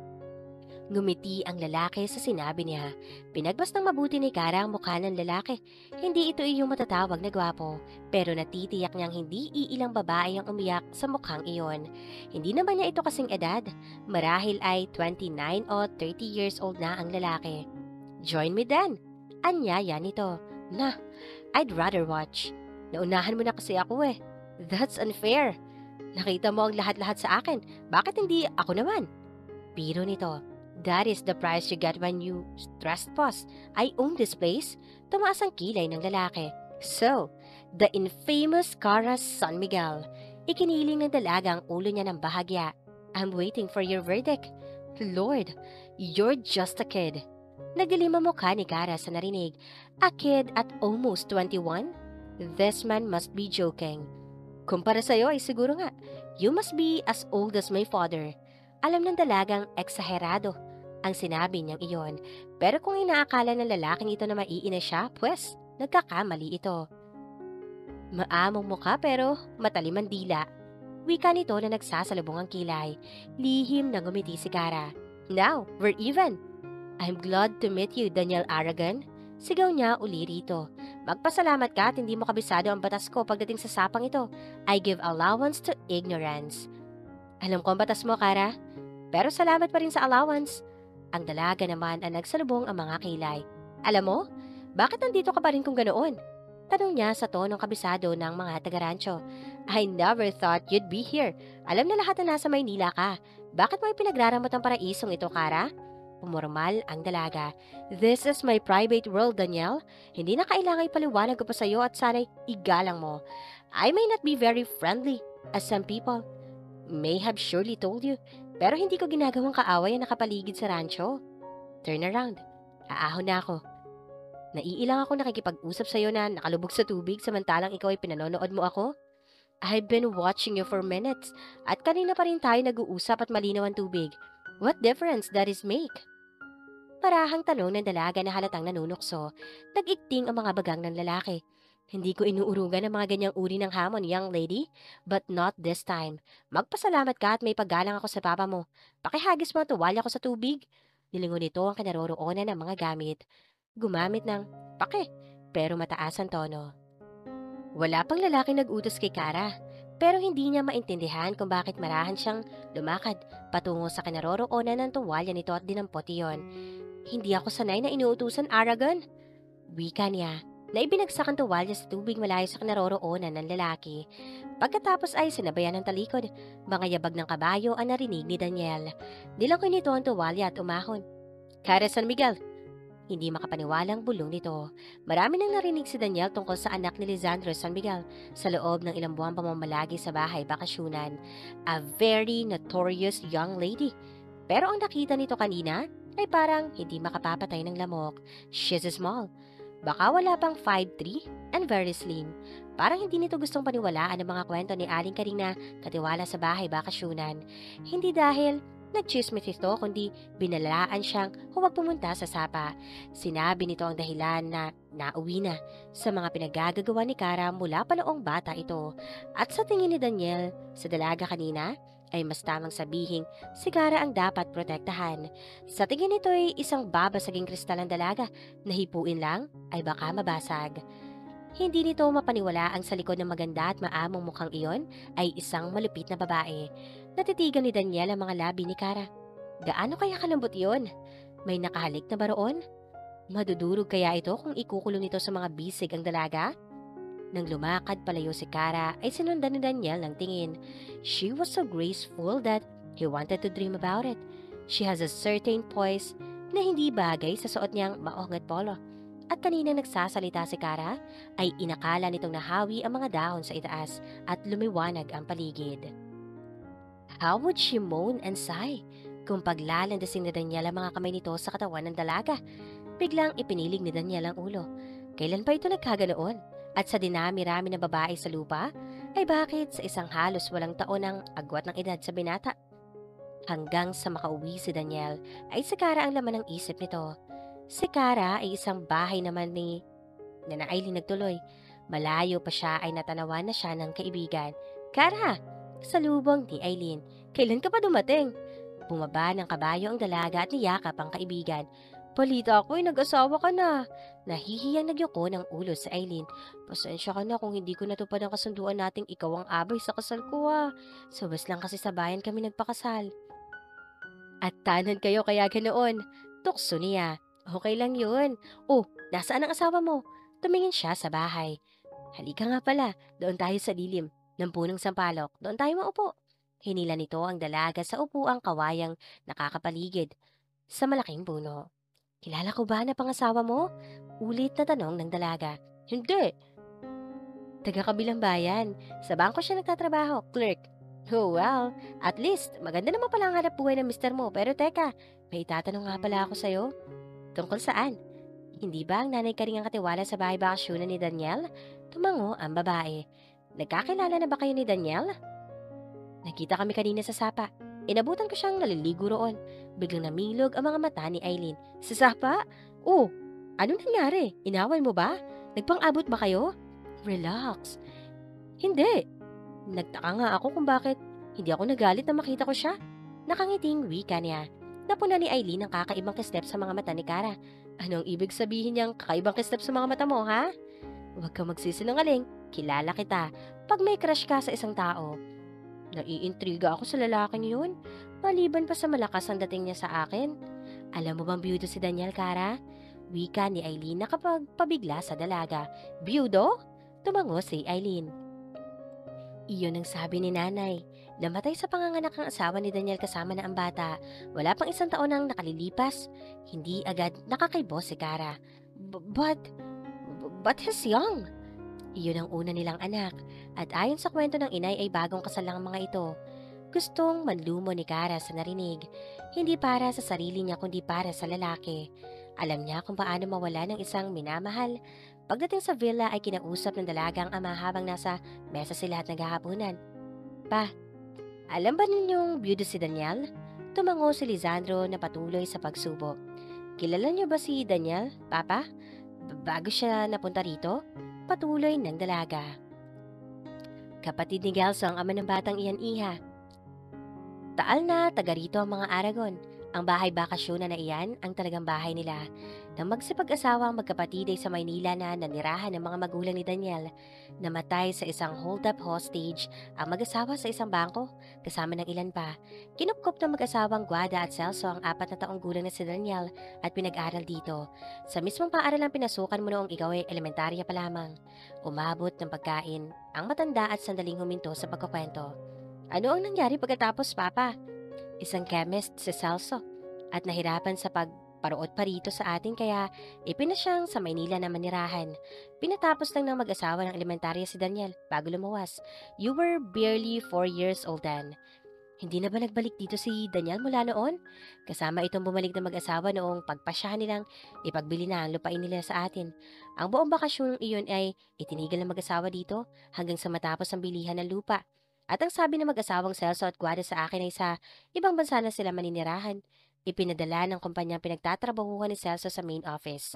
Ngumiti ang lalaki sa sinabi niya. Pinagbas ng mabuti ni Kara ang mukha ng lalaki. Hindi ito iyong matatawag na gwapo, pero natitiyak niyang hindi iilang babae ang umiyak sa mukhang iyon. Hindi naman niya ito kasing edad. Marahil ay 29 o 30 years old na ang lalaki. "Join me then." Anyaya nito. "Nah, I'd rather watch." "Naunahan mo na kasi ako eh." "That's unfair. Nakita mo ang lahat-lahat sa akin. Bakit hindi ako naman?" Biro nito. "That is the price you get when you trespass. I own this place." Tumaas ang kilay ng lalaki. "So, the infamous Cara San Miguel." Ikiniling ng dalaga ang ulo niya ng bahagya. "I'm waiting for your verdict." "Lord, you're just a kid." Nagdilim ang mukha ni Cara sa narinig. A kid at almost 21? This man must be joking. "Kumpara sa'yo ay siguro nga. You must be as old as my father." Alam ng dalagang eksaherado ang sinabi niyang iyon. Pero kung inaakala ng lalaking ito na maiina siya, pwes, nagkakamali ito. Maamong mukha pero matalim ang dila. Wika nito na nagsasalubong ang kilay. Lihim na gumiti si Kara. "Now, we're even." "I'm glad to meet you, Daniel Aragon." Sigaw niya uli rito. "Magpasalamat ka at hindi mo kabisado ang batas ko pagdating sa sapang ito. I give allowance to ignorance." "Alam ko ang batas mo, Kara." Pero salamat pa rin sa allowance. Ang dalaga naman ang nagsalubong ang mga kilay. Alam mo, bakit nandito ka pa rin kung ganoon? Tanong niya sa tonong kabisado ng mga taga-rancho. I never thought you'd be here. Alam na lahat na nasa Maynila ka. Bakit mo ipinagraramot ang paraisong ito, Kara? Pumormal ang dalaga. This is my private world, Danielle. Hindi na kailangan ipaliwanag ko pa sa'yo at sana'y igalang mo. I may not be very friendly, as some people may have surely told you, pero hindi ko ginagawang kaaway ang nakapaligid sa rancho. Turn around. Aahon na ako. Naiilang ako nakikipag-usap sa'yo na nakalubog sa tubig samantalang ikaw ay pinanonood mo ako. I've been watching you for minutes at kanina pa rin tayo nag-uusap at malinaw ang tubig. What difference does it make? Parahang tanong ng dalaga na halatang nanunukso. Nag-ikting ang mga bagang ng lalaki. Hindi ko inuurugan ang mga ganyang uri ng hamon, young lady. But not this time. Magpasalamat ka at may paggalang ako sa papa mo. Pakihagis mo ang tuwalya ko sa tubig. Nilingon nito ang kinaroroonan ng mga gamit. Gumamit ng pake, pero mataas ang tono. Wala pang lalaki nag-utos kay Kara, pero hindi niya maintindihan kung bakit marahan siyang lumakad patungo sa kinaroroonan ng tuwalya nito at dinampot iyon. Hindi ako sanay na inuutusan, Aragon. Wika niya na ibinagsak ang tuwalya sa tubig malayo sa kinaroroonan ng lalaki. Pagkatapos ay sinabayan ng talikod. Mga yabag ng kabayo ang narinig ni Daniel. Nilangoy nito ang tuwalya at umahon. Kara San Miguel. Hindi makapaniwalang bulong nito. Marami nang narinig si Daniel tungkol sa anak ni Lisandro San Miguel sa loob ng ilang buwang pamamalagi sa bahay bakasyunan. A very notorious young lady. Pero ang nakita nito kanina ay parang hindi makapapatay ng lamok. She's small. Baka wala pang 5'3" and very slim. Parang hindi nito gustong paniwalaan ang mga kwento ni Aling Karing na katiwala sa bahay bakasyunan. Hindi dahil nagchismis ito kundi binalaan siyang huwag pumunta sa sapa. Sinabi nito ang dahilan na nauwi na sa mga pinagagagawa ni Kara mula pa noong bata ito. At sa tingin ni Daniel sa dalaga kanina ay mas tamang sabihing si Kara ang dapat protektahan. Sa tingin nito ay isang babasaging kristal ang dalaga na hipuin lang ay baka mabasag. Hindi nito mapaniwala ang sa likod ng maganda at maamong mukhang iyon ay isang malupit na babae. Natitigan ni Daniel ang mga labi ni Kara. Gaano kaya kalambot iyon? May nakahalik na ba roon? Madudurog kaya ito kung ikukulong nito sa mga bisig ang dalaga? Nang lumakad palayo si Kara ay sinundan ni Daniel ng tingin. She was so graceful that he wanted to dream about it. She has a certain poise na hindi bagay sa suot niyang maong at polo. At kanina nagsasalita si Kara ay inakala nitong nahawi ang mga dahon sa itaas at lumiwanag ang paligid. How would she moan and sigh kung paglalandasin ni Daniel ang mga kamay nito sa katawan ng dalaga? Biglang ipinilig ni Daniel ang ulo. Kailan pa ito nagkaganoon? At sa dinami-rami ng babae sa lupa, ay bakit sa isang halos walang taon ang agwat ng edad sa binata? Hanggang sa makauwi si Daniel, ay si Kara ang laman ng isip nito. Si Kara ay isang bahay naman ni Nana Aileen nagtuloy. Malayo pa siya ay natanawan na siya ng kaibigan. Kara! Salubong ni Aileen. Kailan ka pa dumating? Bumaba ng kabayo ang dalaga at niyakap ang kaibigan. Balita ko ay nag-asawa ka na. Nahihiyang nagyuko ng ulo sa Aileen. Pasensya ka na kung hindi ko natupad ang kasunduan nating ikaw ang abay sa kasal ko Subas lang kasi sa bayan kami nagpakasal. At tanan kayo kaya ganoon. Tukso niya. Okay lang yun. Oh, nasaan ang asawa mo? Tumingin siya sa bahay. Halika nga pala, doon tayo sa lilim ng punong sampalok. Doon tayo maupo. Hinila nito ang dalaga sa upuang kawayang nakakapaligid sa malaking puno. Kilala ko ba na pangasawa mo? Ulit na tanong ng dalaga. Hindi. Taga-kabilang bayan. Sa bangko siya nagtatrabaho, clerk. Oh well, at least maganda naman pala ang hanap buhay ng mister mo. Pero teka, may itatanong nga pala ako sa'yo. Tungkol saan? Hindi ba ang nanay Karing ang katiwala sa bahay bakasyunan ni Daniel? Tumango ang babae. Nagkakilala na ba kayo ni Daniel? Nakita kami kanina sa sapa. Inabutan ko siyang naliligo roon. Biglang namilog ang mga mata ni Aileen. Sa sapa? Oh, ano nangyari? Inaway mo ba? Nagpang-abot ba kayo? Relax. Hindi. Nagtaka nga ako kung bakit hindi ako nagalit na makita ko siya. Nakangiting wika niya. Napuna ni Aileen ang kakaibang kislep sa mga mata ni Kara. Anong ibig sabihin niyang kakaibang kislep sa mga mata mo, ha? Huwag kang magsisinungaling. Kilala kita. Pag may crush ka sa isang tao, Naiintriga ako sa lalaking yun. Maliban pa sa malakas ang dating niya sa akin. Alam mo bang biyudo si Daniel, Kara? Wika ni Eileen na kapag pabigla sa dalaga. Biyudo? Tumango si Eileen. Iyon ang sabi ni nanay. Namatay sa panganganak ang asawa ni Daniel kasama na ang bata. Wala pang 1 taon nang nakalilipas. Hindi agad nakakaibo si Kara. But he's young. Iyon ang una nilang anak. At ayon sa kwento ng inay ay bagong kasal lang ang mga ito. Gustong manlumo ni Kara sa narinig. Hindi para sa sarili niya kundi para sa lalaki. Alam niya kung paano mawala ng isang minamahal. Pagdating sa villa ay kinausap ng dalagang ama habang nasa mesa sila at naghahapunan. Pa, alam ba ninyong beauty si Daniel? Tumango si Lisandro na patuloy sa pagsubo. Kilala niyo ba si Daniel, Papa? Bago siya napunta rito? Patuloy ng dalaga. Kapatid ni Gelso ang ama ng batang iyan, iha. Taal na taga rito ang mga Aragon. Ang bahay bakasyon na iyan ang talagang bahay nila. Nang magsipag-asawa ang magkapatid ay sa Maynila na nanirahan ng mga magulang ni Daniel. Namatay sa isang hold-up hostage ang mag-asawa sa isang bangko kasama ng ilan pa. Kinupkop ng mag-asawang Guada at Celso ang 4 na taong gulang na si Daniel at pinag-aral dito. Sa mismong paaralang pinasukan mo noong ikaw ay elementarya pa lamang. Umabot ng pagkain ang matanda at sandaling huminto sa pagkukwento. Ano ang nangyari pagkatapos, Papa? Isang chemist si Celso at nahirapan sa pagparoot pa rito sa atin kaya ipinasyang sa Maynila na manirahan. Pinatapos lang ng mag-asawa ng elementarya si Daniel bago lumuwas. You were barely 4 years old then. Hindi na ba nagbalik dito si Daniel mula noon? Kasama itong bumalik na mag-asawa noong pagpasyahan nilang ipagbili na ang lupain nila sa atin. Ang buong bakasyon iyon ay itinigil ng mag-asawa dito hanggang sa matapos ang bilihan ng lupa. At ang sabi ng mag-asawang Celso at Guada sa akin ay sa ibang bansa na sila maninirahan. Ipinadala ng kumpanyang pinagtatrabahuhan ni Celso sa main office.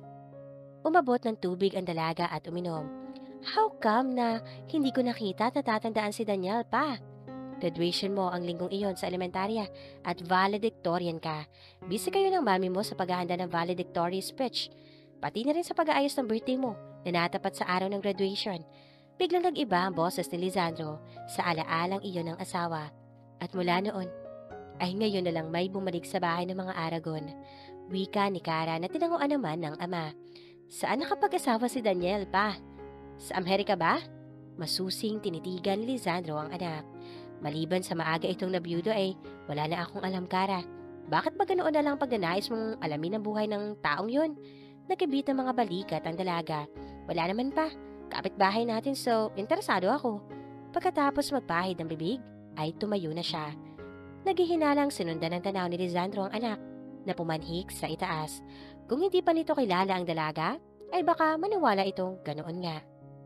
Umabot ng tubig ang dalaga at uminom. How come na hindi ko nakita at natatandaan si Daniel pa? Graduation mo ang linggong iyon sa elementarya at valedictorian ka. Busy kayo ng mami mo sa paghahanda ng valedictory speech. Pati na rin sa pag-aayos ng birthday mo na natapat sa araw ng graduation. Biglang nag-iba ang boses ni Lisandro sa alaalang iyon ng asawa. At mula noon, ay ngayon na lang may bumalik sa bahay ng mga Aragon. Wika ni Kara na tinanguan naman ng ama. Saan nakapag-asawa si Daniel pa? Sa Amerika ba? Masusing tinitigan ni Lisandro ang anak. Maliban sa maaga itong nabiyudo ay wala na akong alam, Kara. Bakit ba ganoon na lang pagnanais mong alamin ang buhay ng taong yun? Nakibit ang mga balikat ang dalaga. Wala naman pa. Kapitbahay natin so interesado ako. Pagkatapos magpahid ng bibig, ay tumayo na siya. Naghihinalang sinundan ng tanaw ni Lisandro ang anak na pumanhik sa itaas. Kung hindi pa nito kilala ang dalaga, ay baka maniwala itong ganoon nga.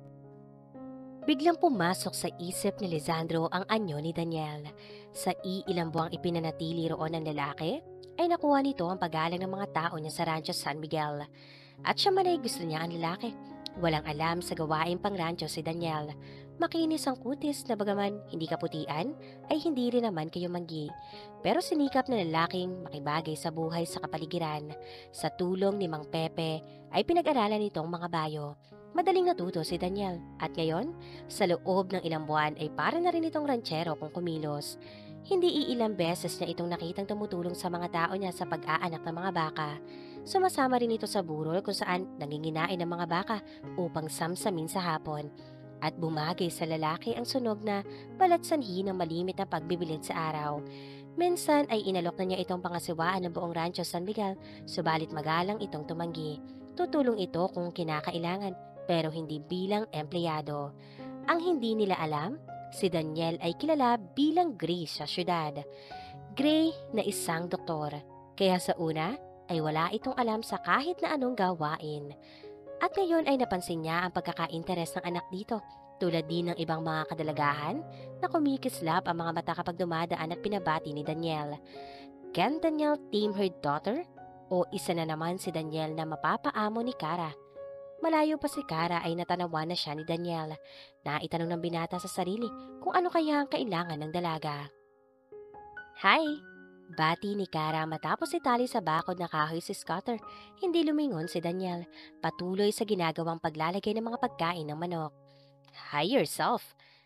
Biglang pumasok sa isip ni Lisandro ang anyo ni Daniel. Sa iilang buwang ipinanatili roon ng lalaki, ay nakuha nito ang pagalang ng mga tao niya sa Rancho San Miguel. At siya man ay gusto niya ang lalaki. Walang alam sa gawaing pangrancho si Daniel. Makinis ang kutis na bagaman hindi kaputian, ay hindi rin naman kayo manggi. Pero sinikap na lalaking makibagay sa buhay sa kapaligiran. Sa tulong ni Mang Pepe, ay pinag-aralan nitong mga bayo. Madaling natuto si Daniel. At ngayon, sa loob ng ilang buwan ay para na rin itong ranchero kung kumilos. Hindi iilang beses niya itong nakitang tumutulong sa mga tao niya sa pag-aanak ng mga baka. Sumasama rin ito sa burol kung saan nanginginain ng mga baka upang samsamin sa hapon. At bumagay sa lalaki ang sunog na balat sanhi ng malimit na pagbibilid sa araw. Minsan ay inalok na niya itong pangasiwaan ng buong Rancho San Miguel, subalit magalang itong tumanggi. Tutulong ito kung kinakailangan, pero hindi bilang empleyado. Ang hindi nila alam, si Daniel ay kilala bilang Gray sa syudad. Gray na isang doktor, kaya sa una ay wala itong alam sa kahit na anong gawain. At ngayon ay napansin niya ang pagkaka-interes ng anak dito, tulad din ng ibang mga kadalagahan na kumikislap ang mga mata kapag dumadaan at pinabati ni Daniel. Can Daniel tame her daughter? O isa na naman si Daniel na mapapaamo ni Kara? Malayo pa si Kara ay natanawan na siya ni Daniel. Naitanong ng binata sa sarili kung ano kaya ang kailangan ng dalaga. Hi! Bati ni Kara matapos itali sa bakod na kahoy si Scatter. Hindi lumingon si Daniel. Patuloy sa ginagawang paglalagay ng mga pagkain ng manok. Hi yourself!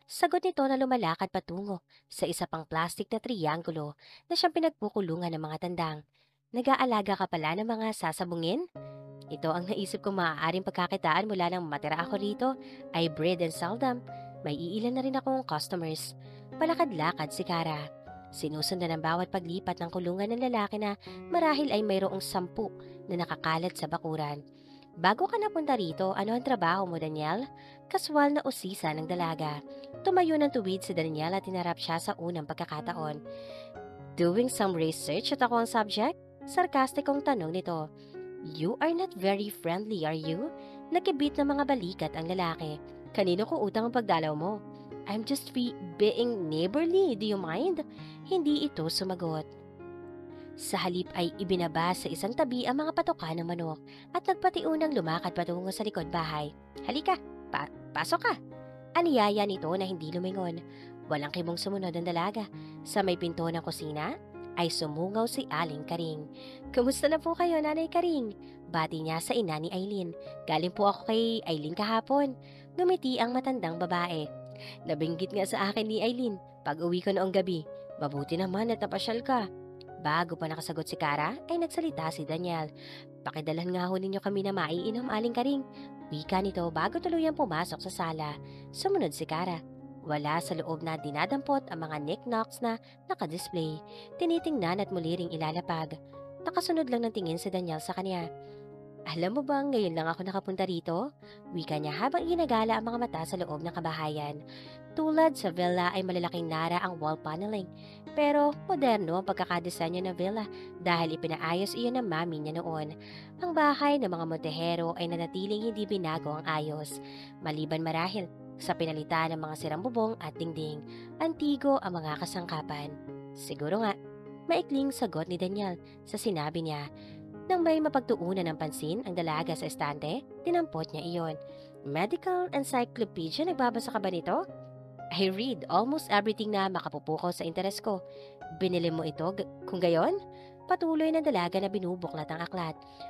Sagot nito na lumalakad patungo sa isa pang plastic na trianggulo na siyang pinagkukulungan ng mga tandang. Nag-aalaga ka pala ng mga sasabungin? Ito ang naisip kong maaaring pagkakitaan mula nang matira ako rito ay bread and seldom. May iilan na rin akong customers. Palakad-lakad si Kara. Sinusundan ang bawat paglipat ng kulungan ng lalaki na marahil ay mayroong 10 na nakakalat sa bakuran. Bago ka napunta rito, ano ang trabaho mo, Daniel? Kaswal na usisa ng dalaga. Tumayo ng tuwid si Daniel at tinarap siya sa unang pagkakataon. Doing some research at ako ang subject? Sarkastikong tanong nito. You are not very friendly, are you? Nakibit ng mga balikat ang lalaki. Kanino ko utang ang pagdalaw mo? I'm just being neighborly, do you mind? Hindi ito sumagot. Sa halip ay ibinaba sa isang tabi ang mga patoka ng manok at nagpatiunang lumakad patungo sa likod bahay. Halika, pasok ka. Aniyaya nito na hindi lumingon. Walang kimong sumunod ang dalaga. Sa may pinto ng kusina ay sumungaw si Aling Karing. Kumusta na po kayo, Nanay Karing? Bati niya sa ina ni Aileen. Galing po ako kay Aileen kahapon. Ngumiti ang matandang babae. Nabinggit nga sa akin ni Aileen pag uwi ko noong gabi. Mabuti naman at napasyal ka. Bago pa nakasagot si Kara, ay nagsalita si Daniel. Pakidalan nga ho ninyo kami na maiinom, Aling Karing. Wika nito bago tuluyang pumasok sa sala. Sumunod si Kara. Wala sa loob na dinadampot ang mga knickknacks na nakadisplay. Tinitingnan at muli ring ilalapag. Nakasunod lang ng tingin si Daniel sa kanya. Alam mo bang ngayon lang ako nakapunta rito? Wika niya habang ginagala ang mga mata sa loob ng kabahayan. Tulad sa villa ay malalaking nara ang wall paneling. Pero moderno ang pagkakadesenyo ng villa dahil ipinaayos iyon ng mami niya noon. Ang bahay ng mga Montejero ay nanatiling hindi binago ang ayos. Maliban marahil sa pinalitan ng mga sirang bubong at dingding, antigo ang mga kasangkapan. Siguro nga, maikling sagot ni Daniel sa sinabi niya. Nang may mapagtuunan ng pansin ang dalaga sa estante, tinampot niya iyon. Medical encyclopedia, nagbabasa ka ba nito? I read almost everything na makapupukaw sa interes ko. Binili mo ito kung gayon? Patuloy ng dalaga na binubuklat ang aklat.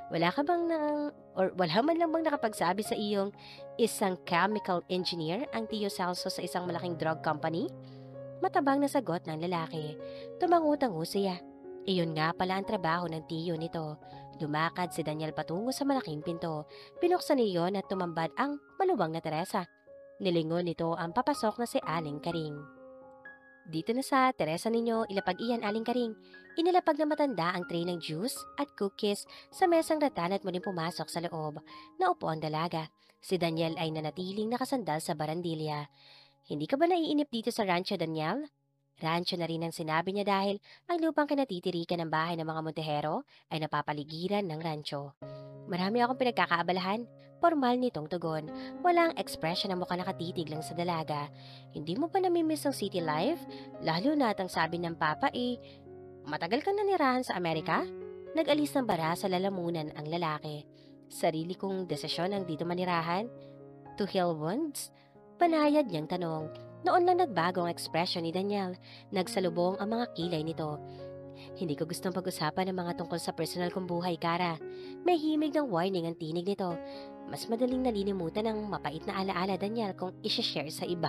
Wala man lang bang nakapagsabi sa iyong isang chemical engineer ang Tio Celso sa isang malaking drug company? Matabang na sagot ng lalaki. Tumangutango siya. Iyon nga pala ang trabaho ng tiyo nito. Lumakad si Daniel patungo sa malaking pinto. Binuksan niyon at tumambad ang maluwang na Teresa. Nilingon nito ang papasok na si Aling Karing. Dito na sa Teresa ninyo, ilapag iyan, Aling Karing. Inilapag na matanda ang tray ng juice at cookies sa mesang ratan at muling pumasok sa loob. Naupo ang dalaga. Si Daniel ay nanatiling nakasandal sa barandilya. Hindi ka ba naiinip dito sa rancho, Daniel? Rancho na rin ang sinabi niya dahil ang lupang kinatitirikan ng bahay ng mga Montejero ay napapaligiran ng rancho. Marami akong pinagkakaabalahan. Formal nitong tugon. Walang ekspresyon na mukha nakatitig lang sa dalaga. Hindi mo pa namimiss ang city life? Lalo na at ang sabi ng papa matagal kang nanirahan sa Amerika? Nag-alis ng bara sa lalamunan ang lalaki. Sarili kong desisyon ang dito manirahan? To heal wounds? Panayad niyang tanong. Noon lang nagbago ang ekspresyon ni Daniel. Nagsalubong ang mga kilay nito. Hindi ko gustong pag-usapan ng mga tungkol sa personal kong buhay, Kara. May himig ng warning ang tinig nito. Mas madaling nalilimutan ng mapait na alaala, Daniel, kung isishare sa iba.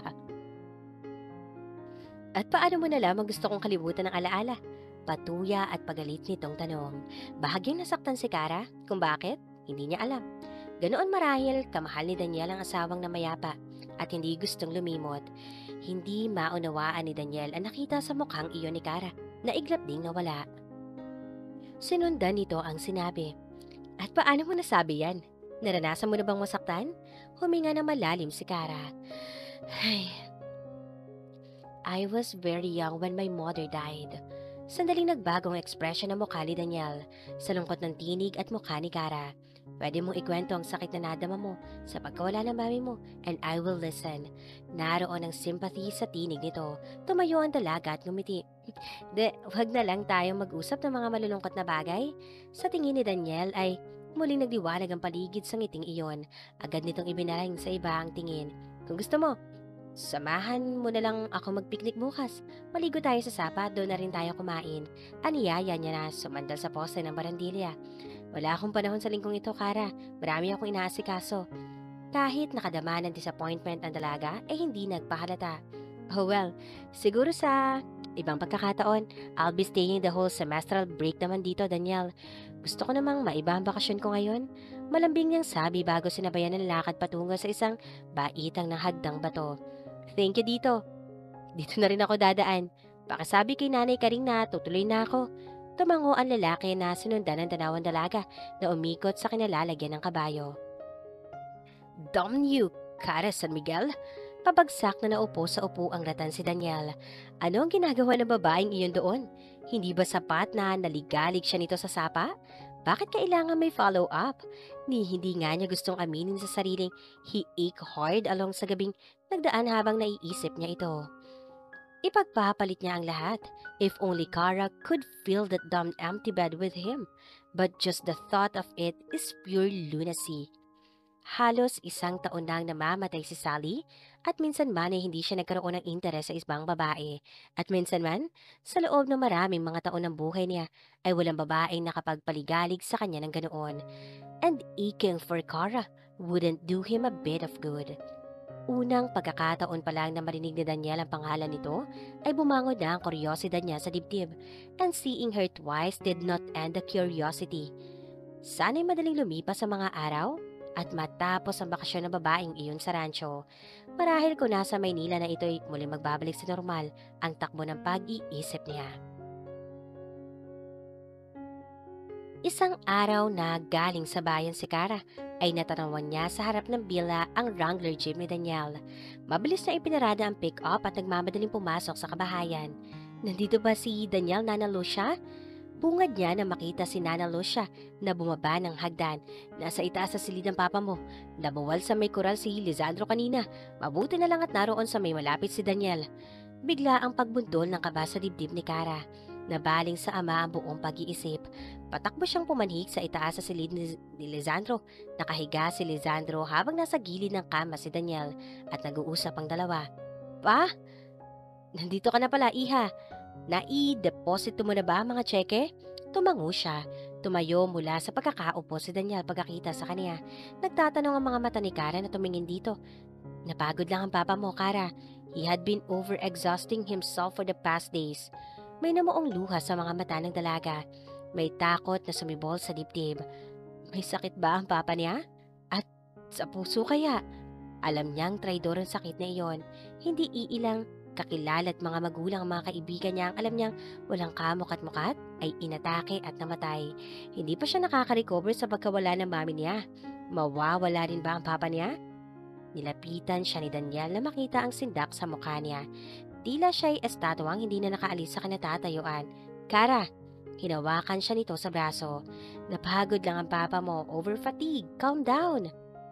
At paano mo nalaman gusto kong kalimutan ng alaala? Patuya at pagalit nitong tanong. Bahagyang nasaktan si Kara. Kung bakit? Hindi niya alam. Ganoon marahil, kamahal ni Daniel ang asawang na mayapa at hindi gustong lumimot. Hindi maunawaan ni Daniel ang nakita sa mukhang iyon ni Kara. Naiglap ding nawala. Sinundan nito ang sinabi. At paano mo nasabi yan? Naranasan mo na bang masaktan? Huminga na malalim si Kara. Ay, I was very young when my mother died. Sandaling nagbagong ekspresyon ng mukha ni Daniel sa lungkot ng tinig at mukha ni Kara. Pwede mong ikwento ang sakit na nadama mo sa pagkawala ng mami mo and I will listen. Naroon ang sympathy sa tinig nito. Tumayo ang dalaga at ngumiti. Wag na lang tayong mag-usap ng mga malulungkot na bagay. Sa tingin ni Daniel ay muling nagdiwanag ang paligid sa ngiting iyon. Agad nitong ibinaling sa iba ang tingin. Kung gusto mo, samahan mo na lang ako mag-picnic bukas. Maligo tayo sa sapa, doon na rin tayo kumain. Aniyaya niya na sumandal sa poste ng barandilya. Wala akong panahon sa linggong ito, Kara. Marami akong inaasikaso. Kahit nakadama ng disappointment ang dalaga, ay hindi nagpahalata. Oh well, siguro sa ibang pagkakataon, I'll be staying the whole semestral break naman dito, Daniel. Gusto ko namang maiba ang bakasyon ko ngayon. Malambing niyang sabi bago sinabayan ng lakad patungo sa isang baitang ng hagdang bato. Thank you dito. Dito na rin ako dadaan. Pakisabi kay Nanay Karing na tutuloy na ako. Tumango ang lalaki na sinundan ng dalawang dalaga na umikot sa kinalalagyan ng kabayo. Damn you, Cara San Miguel! Pabagsak na naupo sa upo ang ratan si Daniel. Ano ang ginagawa ng babaeng iyon doon? Hindi ba sapat na naligalig siya nito sa sapa? Bakit kailangan may follow-up? Hindi nga niya gustong aminin sa sariling he ached hard along sa gabing nagdaan habang naiisip niya ito. Ipagpapalit niya ang lahat. If only Kara could fill that damn empty bed with him. But just the thought of it is pure lunacy. Halos 1 taon nang namamatay si Sally at minsan man ay hindi siya nagkaroon ng interes sa isang babae. At minsan man, sa loob ng maraming mga taon ng buhay niya ay walang babaeng nakapagpaligalig sa kanya ng ganoon. And aching for Kara wouldn't do him a bit of good. Unang pagkakataon pa lang na marinig ni Daniel ang pangalan nito ay bumangon na ang kuryosidad niya sa dibdib. And seeing her twice did not end the curiosity. Sana'y madaling lumipas sa mga araw at matapos ang bakasyon ng babaeng iyon sa rancho. Marahil kung nasa Maynila na ito'y muling magbabalik sa normal ang takbo ng pag-iisip niya. Isang araw na galing sa bayan si Cara ay natanawan niya sa harap ng bila ang Wrangler jeep ni Daniel. Mabilis na ipinarada ang pick-up at nagmamadaling pumasok sa kabahayan. Nandito ba si Daniel, Nana Lucia? Bungad niya na makita si Nana Lucia na bumaba ng hagdan. Nasa itaas sa silid ng papa mo. Nabuwal sa may kural si Lisandro kanina. Mabuti na lang at naroon sa may malapit si Daniel. Bigla ang pagbundol ng kaba sa dibdib ni Cara. Nabaling sa ama ang buong pag-iisip. Patakbo siyang pumanhik sa itaas sa silid ni Lisandro. Nakahiga si Lisandro habang nasa gilid ng kama si Daniel at nag-uusap ang dalawa. Pa? Nandito ka na pala, iha. Nai-deposito mo na ba mga tseke? Tumango siya. Tumayo mula sa pagkakaupo si Daniel pagkakita sa kanya. Nagtatanong ang mga mata ni Cara na tumingin dito. Napagod lang ang papa mo, Cara. He had been over-exhausting himself for the past days. May namuong luha sa mga mata ng dalaga. May takot na sumibol sa dibdib. May sakit ba ang papa niya? At sa puso kaya? Alam niyang traidor ang sakit na iyon. Hindi iilang kakilala at mga magulang ang mga kaibigan niya ang alam niyang walang kamukhat-mukhat ay inatake at namatay. Hindi pa siya nakaka-recover sa pagkawala ng mami niya. Mawawala rin ba ang papa niya? Nilapitan siya ni Daniel na makita ang sindak sa mukha niya. Tila siya'y estatwang hindi na nakaalis sa kinatatayuan. Cara, hinawakan siya nito sa braso. Napagod lang ang papa mo, over fatigue, calm down.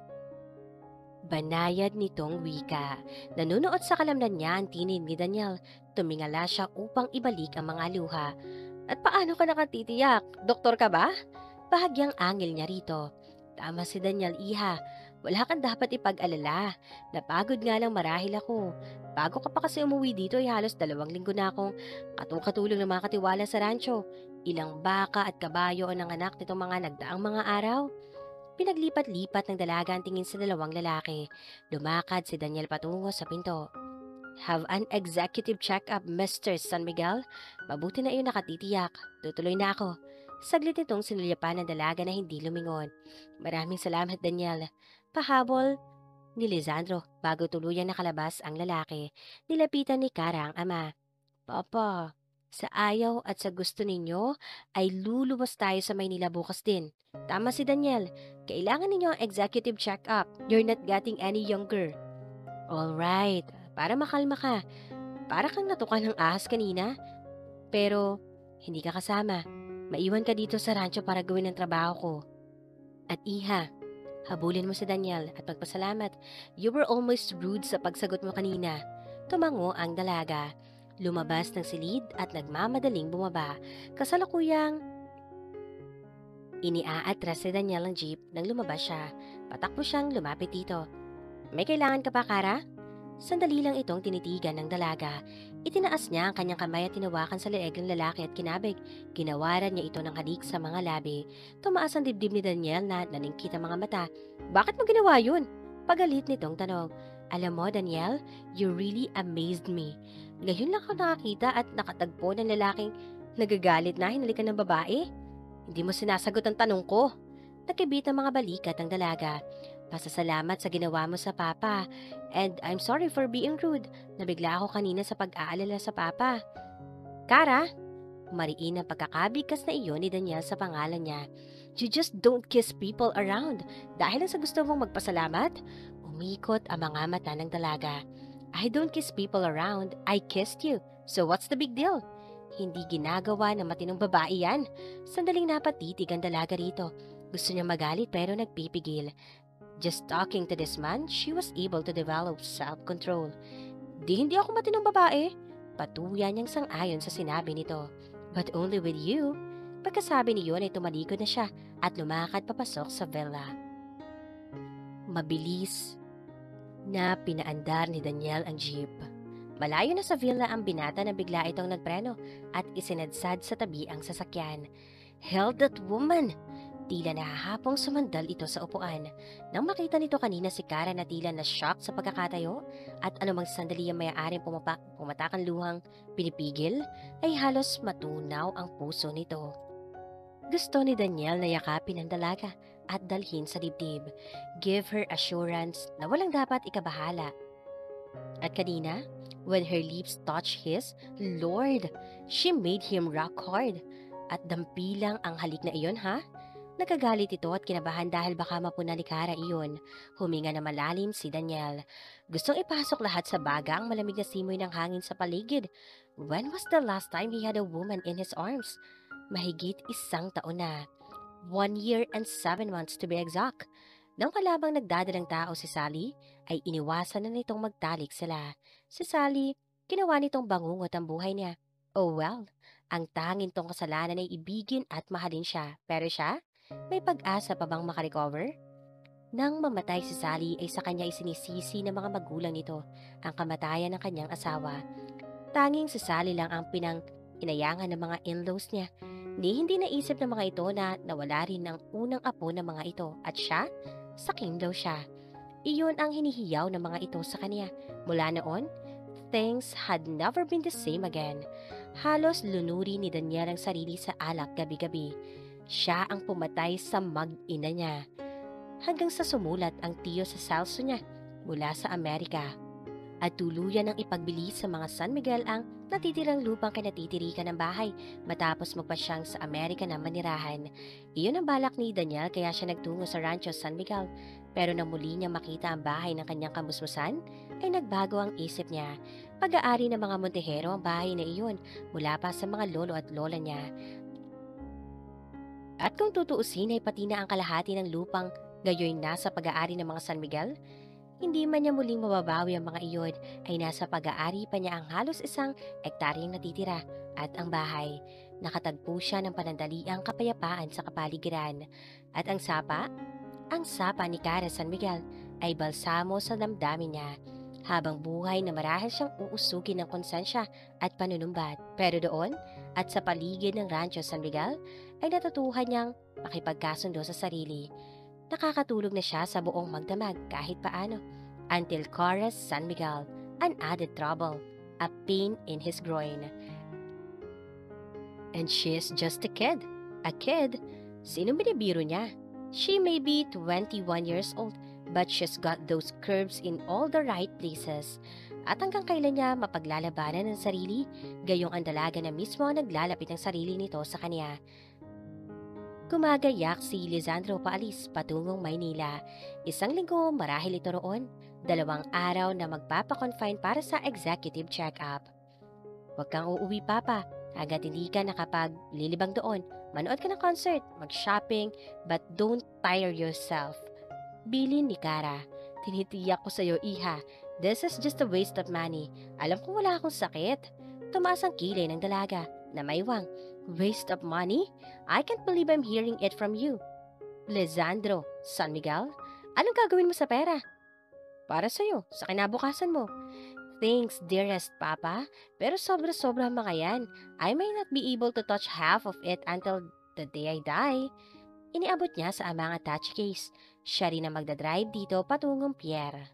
Banayad nitong wika. Nanunood sa kalamnan niya ang tinig ni Daniel. Tumingala siya upang ibalik ang mga luha. At paano ka nakatitiyak? Doktor ka ba? Bahagyang angil niya rito. Tama si Daniel, iha. Wala kang dapat ipag-alala. Napagod nga lang marahil ako. Bago ka pa kasi umuwi dito ay halos 2 linggo na akong katulong ng mga katiwala sa rancho. Ilang baka at kabayo ang anak nitong mga nagdaang mga araw. Pinaglipat-lipat ng dalaga ang tingin sa dalawang lalaki. Lumakad si Daniel patungo sa pinto. Have an executive check-up, Mr. San Miguel. Mabuti na iyon nakatitiyak. Tutuloy na ako. Saglit itong sinulyapan ng dalaga na hindi lumingon. Maraming salamat, Daniel. Pahabol ni Lisandro bago tuluyang nakalabas ang lalaki. Nilapitan ni Cara ang ama. Papa, sa ayaw at sa gusto ninyo ay luluwas tayo sa Maynila bukas din. Tama si Daniel. Kailangan ninyo ang executive check-up. You're not getting any younger. Alright, para makalma ka. Para kang natukan ng ahas kanina. Pero, hindi ka kasama. Maiwan ka dito sa rancho para gawin ang trabaho ko. At iha, habulin mo si Daniel at magpasalamat. You were almost rude sa pagsagot mo kanina. Tumango ang dalaga. Lumabas ng silid at nagmamadaling bumaba. Kasalukuyang iniaatras si Daniel ang jeep nang lumabas siya. Patakbo siyang lumapit dito. May kailangan ka pa, Cara? Sandali lang itong tinitigan ng dalaga. Itinaas niya ang kanyang kamay at tinawakan sa leeg ng lalaki at kinabig. Ginawaran niya ito ng halik sa mga labi. Tumaas ang dibdib ni Daniel na naningkit ang mga mata. Bakit mo ginawa yun? Pagalit nitong tanong, alam mo Danielle, you really amazed me. Ngayon lang ako nakakita at nakatagpo ng lalaking nagagalit na hinalikan ng babae. Hindi mo sinasagot ang tanong ko. Nakibit ang mga balikat ng dalaga. Pasasalamat sa ginawa mo sa papa. And I'm sorry for being rude. Nabigla ako kanina sa pag-aalala sa papa. Kara, mariin ang pagkakabigkas na iyon ni Daniel sa pangalan niya. You just don't kiss people around. Dahil lang sa gusto mong magpasalamat, umikot ang mga mata ng dalaga. I don't kiss people around. I kissed you. So what's the big deal? Hindi ginagawa ng matinong babae yan. Sandaling napatitig ang dalaga rito. Gusto niya magalit pero nagpipigil. Just talking to this man, she was able to develop self-control. Hindi ako matinong babae. Patuyan niyang sang-ayon sa sinabi nito. But only with you. Pagkasabi niyon ay tumalikod na siya at lumakad papasok sa villa. Mabilis na pinaandar ni Daniel ang jeep. Malayo na sa villa ang binata na bigla itong nagpreno at isinadsad sa tabi ang sasakyan. Held that woman! Tila nahahapong sumandal ito sa upuan. Nang makita nito kanina si Kara na tila na-shock sa pagkakatayo at anumang sandali ang mayaaring pumatakang luhang pinipigil, ay halos matunaw ang puso nito. Gusto ni Daniel na yakapin ang dalaga at dalhin sa dibdib. Give her assurance na walang dapat ikabahala. At kanina, when her lips touched his, Lord, she made him rock hard. At dampilang ang halik na iyon, ha? Nagagalit ito at kinabahan dahil baka mapuna ni Kara iyon. Huminga na malalim si Daniel. Gustong ipasok lahat sa baga ang malamig na simoy ng hangin sa paligid. When was the last time he had a woman in his arms? Mahigit 1 taon na. 1 year and 7 months to be exact. Nang malabang nagdadalang tao si Sally, ay iniwasan na nitong magtalik sila. Si Sally, ginawa nitong bangungot ang buhay niya. Oh well, ang tanging tong kasalanan ay ibigin at mahalin siya. Pero siya, may pag-asa pa bang makarecover? Nang mamatay si Sally ay sa kanya isinisisi ng mga magulang nito ang kamatayan ng kanyang asawa. Tanging si Sally lang ang inayangan ng mga in-laws niya. Hindi naisip ng mga ito na nawala rin ang unang apo ng mga ito at siya, sakim daw siya. Iyon ang hinihiyaw ng mga ito sa kanya. Mula noon, things had never been the same again. Halos lunuri ni Daniel ang sarili sa alak gabi-gabi. Siya ang pumatay sa mag-ina niya. Hanggang sa sumulat ang tiyo sa salso niya mula sa Amerika. At tuluyan ang ipagbili sa mga San Miguel ang natitirang lupang kinatitirikan ng bahay matapos magpasyang sa Amerika na manirahan. Iyon ang balak ni Daniel kaya siya nagtungo sa Rancho San Miguel. Pero nang muli niya makita ang bahay ng kanyang kamusmusan, ay nagbago ang isip niya. Pag-aari ng mga Montejero ang bahay na iyon mula pa sa mga lolo at lola niya. At kung tutuusin ay pati na ang kalahati ng lupang gayoy nasa pag-aari ng mga San Miguel, hindi man niya muling mababawi ang mga iyon ay nasa pag-aari pa niya ang halos 1 hektaryang natitira at ang bahay. Nakatagpo siya ng panandaliang kapayapaan sa kapaligiran. At ang sapa ni Cara San Miguel ay balsamo sa damdamin niya. Habang buhay na marahil siyang uusugin ng konsensya at panunumbat. Pero doon at sa paligid ng Rancho San Miguel ay natutuhan niyang makipagkasundo sa sarili. Nakakatulog na siya sa buong magdamag kahit paano. Until Cora's San Miguel, an added trouble, a pain in his groin. And she's just a kid. A kid? Sino binibiro niya? She may be 21 years old, but she's got those curves in all the right places. At hanggang kailan niya mapaglalabanan ng sarili, gayong ang dalaga na mismo ang naglalapit ng sarili nito sa kanya. Gumagayak si Lisandro paalis patungong Maynila. 1 linggo marahil ito roon, 2 araw na magpapakonfine para sa executive check-up. Huwag kang uuwi, Papa, hanggat hindi ka nakapaglilibang doon. Manood ka ng concert, mag-shopping, but don't tire yourself. Bilin ni Cara. Tinitiyak ko sa'yo, Iha. This is just a waste of money. Alam ko wala akong sakit. Tumaas ang kilay ng dalaga na maywang. Waste of money? I can't believe I'm hearing it from you. Lisandro, San Miguel, anong gagawin mo sa pera? Para sa'yo, sa kinabukasan mo. Thanks, dearest Papa, pero sobra-sobra mga yan. I may not be able to touch half of it until the day I die. Iniabot niya sa amang attached case. Siya rin ang magdadrive dito patungong Pierre.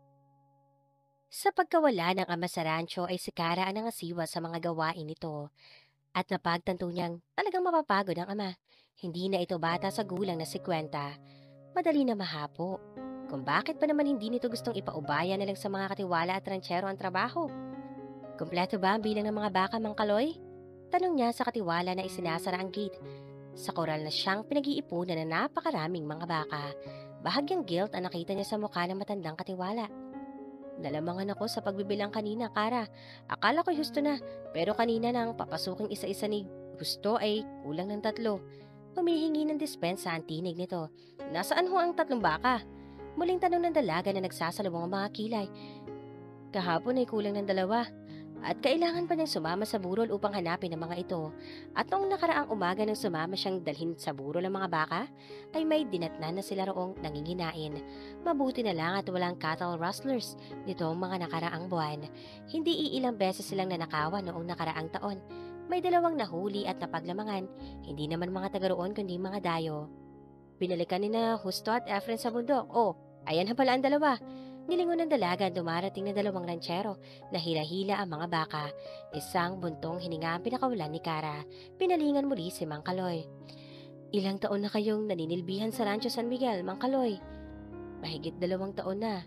Sa pagkawala ng ama sa rancho ay si Kara ang nangasiwa sa mga gawain nito at napagtanto niyang talagang mapapagod ang ama. Hindi na ito bata sa gulang na 50. Madali na mahapo. Kung bakit pa naman hindi nito gustong ipaubaya na lang sa mga katiwala at ranchero ang trabaho? Kumpleto ba ang bilang ng mga baka, Mang Kaloy? Tanong niya sa katiwala na isinasara ang gate. Sa koral na siyang pinag-iipunan na napakaraming mga baka. Bahagyang guilt ang nakita niya sa mukha ng matandang katiwala. Nalamangan ako sa pagbibilang kanina, Kara. Akala ko husto na, pero kanina nang papasuking isa-isa ni Gusto ay kulang ng 3. Humihingi ng dispensa ang tinig nito. Nasaan ho ang 3 baka? Muling tanong ng dalaga na nagsasalubong ang mga kilay. Kahapon ay kulang ng 2. At kailangan pa niyang sumama sa burol upang hanapin ang mga ito. At noong nakaraang umaga nang sumama siyang dalhin sa burol ang mga baka, ay may dinatnan na sila roong nanginginain. Mabuti na lang at walang cattle rustlers nitong mga nakaraang buwan. Hindi iilang beses silang nanakawan noong nakaraang taon. May 2 nahuli at napaglamangan, hindi naman mga taga roon kundi mga dayo. Binalikan ni na Husto at Efren sa bundok. Oh, ayan na pala ang 2. Nilingon ng dalaga ang dumarating na 2 ranchero na hila-hila ang mga baka. Isang buntong hininga ang pinakawalan ni Kara. Pinalingan muli si Mang Kaloy. Ilang taon na kayong naninilbihan sa Rancho San Miguel, Mang Kaloy? Mahigit 2 taon na.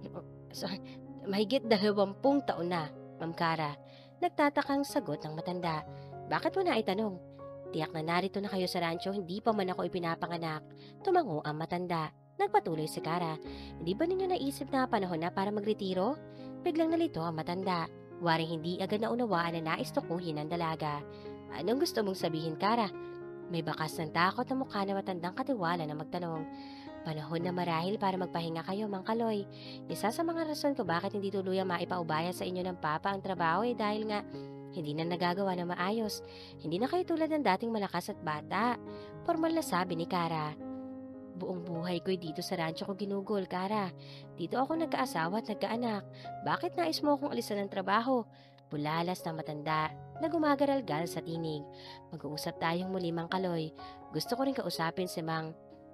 Sorry, mahigit 20 taon na, Ma'am Kara. Nagtatakang sagot ng matanda. Bakit mo na itanong? Tiyak na narito na kayo sa rancho, hindi pa man ako ipinapanganak. Tumango ang matanda. Nagpatuloy si Kara. Hindi ba ninyo naisip na panahon na para magretiro? Biglang nalito ang matanda. Waring hindi agad na unawaan na nais tukuyin ng dalaga. Anong gusto mong sabihin, Kara? May bakas ng takot na mukha na matandang katiwala na magtanong. Panahon na marahil para magpahinga kayo, Mang Kaloy. Isa sa mga rason ko bakit hindi tuluyang maipaubaya sa inyo ng papa ang trabaho ay dahil nga hindi na nagagawa na maayos. Hindi na kayo tulad ng dating malakas at bata. Formal na sabi ni Kara. Buong buhay ko'y dito sa rancho ko ginugol, Kara. Dito ako nagkaasawa at nagkaanak. Bakit nais mo akong alisan ng trabaho? Bulalas na matanda na gumagaralgal sa tinig. Mag-uusap tayong muli, Mang Kaloy. Gusto ko rin kausapin si Mang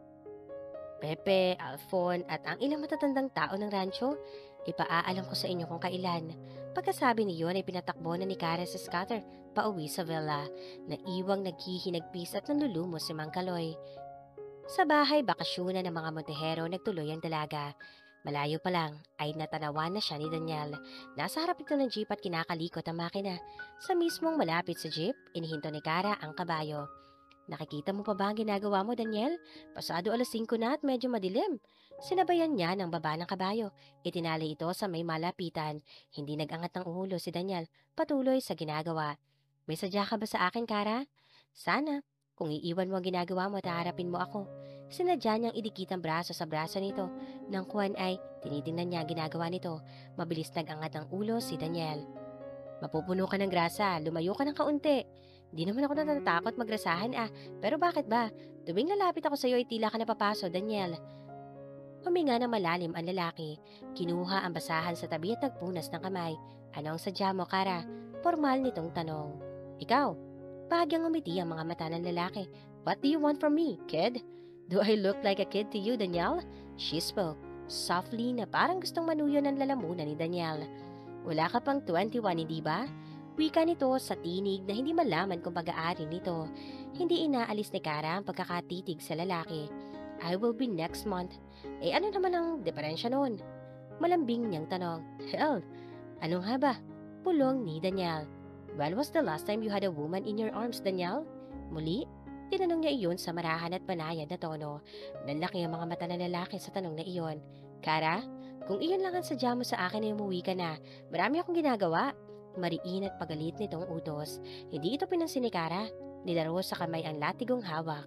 Pepe, Alfon at ang ilang matatandang tao ng rancho. Ipaaalam ko sa inyo kung kailan. Pagkasabi niyon ay pinatakbo na ni Kara sa scatter pauwi sa villa. Naiwang naghihinagpis at nanlulumos si Mang Kaloy. Sa bahay bakasyonan ng mga Montejero nagtuloy ang dalaga. Malayo pa lang ay natanawan na siya ni Daniel. Nasa harap ito ng jeep at kinakalikot ang makina. Sa mismong malapit sa jeep, inihinto ni Kara ang kabayo. Nakikita mo pa ba ang ginagawa mo, Daniel? Pasado 5:00 na at medyo madilim. Sinabayan niya ng baba ng kabayo. Itinali ito sa may malapitan. Hindi nag-angat ng ulo si Daniel. Patuloy sa ginagawa. May sadya ka ba sa akin, Kara? Sana. Kung iiwan mo ang ginagawa mo at haharapin mo ako. Sinadya niyang idikit ang braso sa braso nito. Nang kuwan ay tinitingnan niya ang ginagawa nito. Mabilis nag-angat ng ulo si Daniel. Mapupuno ka ng grasa, lumayo ka ng kaunti. Di naman ako natatakot magrasahan pero bakit ba? Tuwing lalapit ako sa iyo ay tila ka napapaso, Daniel. Huminga ng malalim ang lalaki. Kinuha ang basahan sa tabi at nagpunas ng kamay. Ano ang sadya mo, Kara? Formal nitong tanong. Ikaw? Bahagyang umiti ang mga mata ng lalaki. What do you want from me, kid? Do I look like a kid to you, Daniel? She spoke, softly na parang gustong manuyo ng lalamunan ni Daniel. Wala ka pang 21, hindi ba? Wika nito sa tinig na hindi malaman kung pag-aari nito. Hindi inaalis ni Kara ang pagkakatitig sa lalaki. I will be next month. Ano naman ang diferensya noon? Malambing niyang tanong. Hell, ano nga ba? Pulong ni Daniel. When was the last time you had a woman in your arms, Daniel? Muli, tinanong niya iyon sa marahan at banayad na tono. Nanlaki ang mga mata ng lalaki sa tanong na iyon. Kara, kung iyon lang ang sadya mo sa akin ay umuwi ka na. Marami akong ginagawa. Mariin at pagalit nitong utos. Hindi ito pinansin ni Kara. Nilaro sa kamay ang latigong hawak.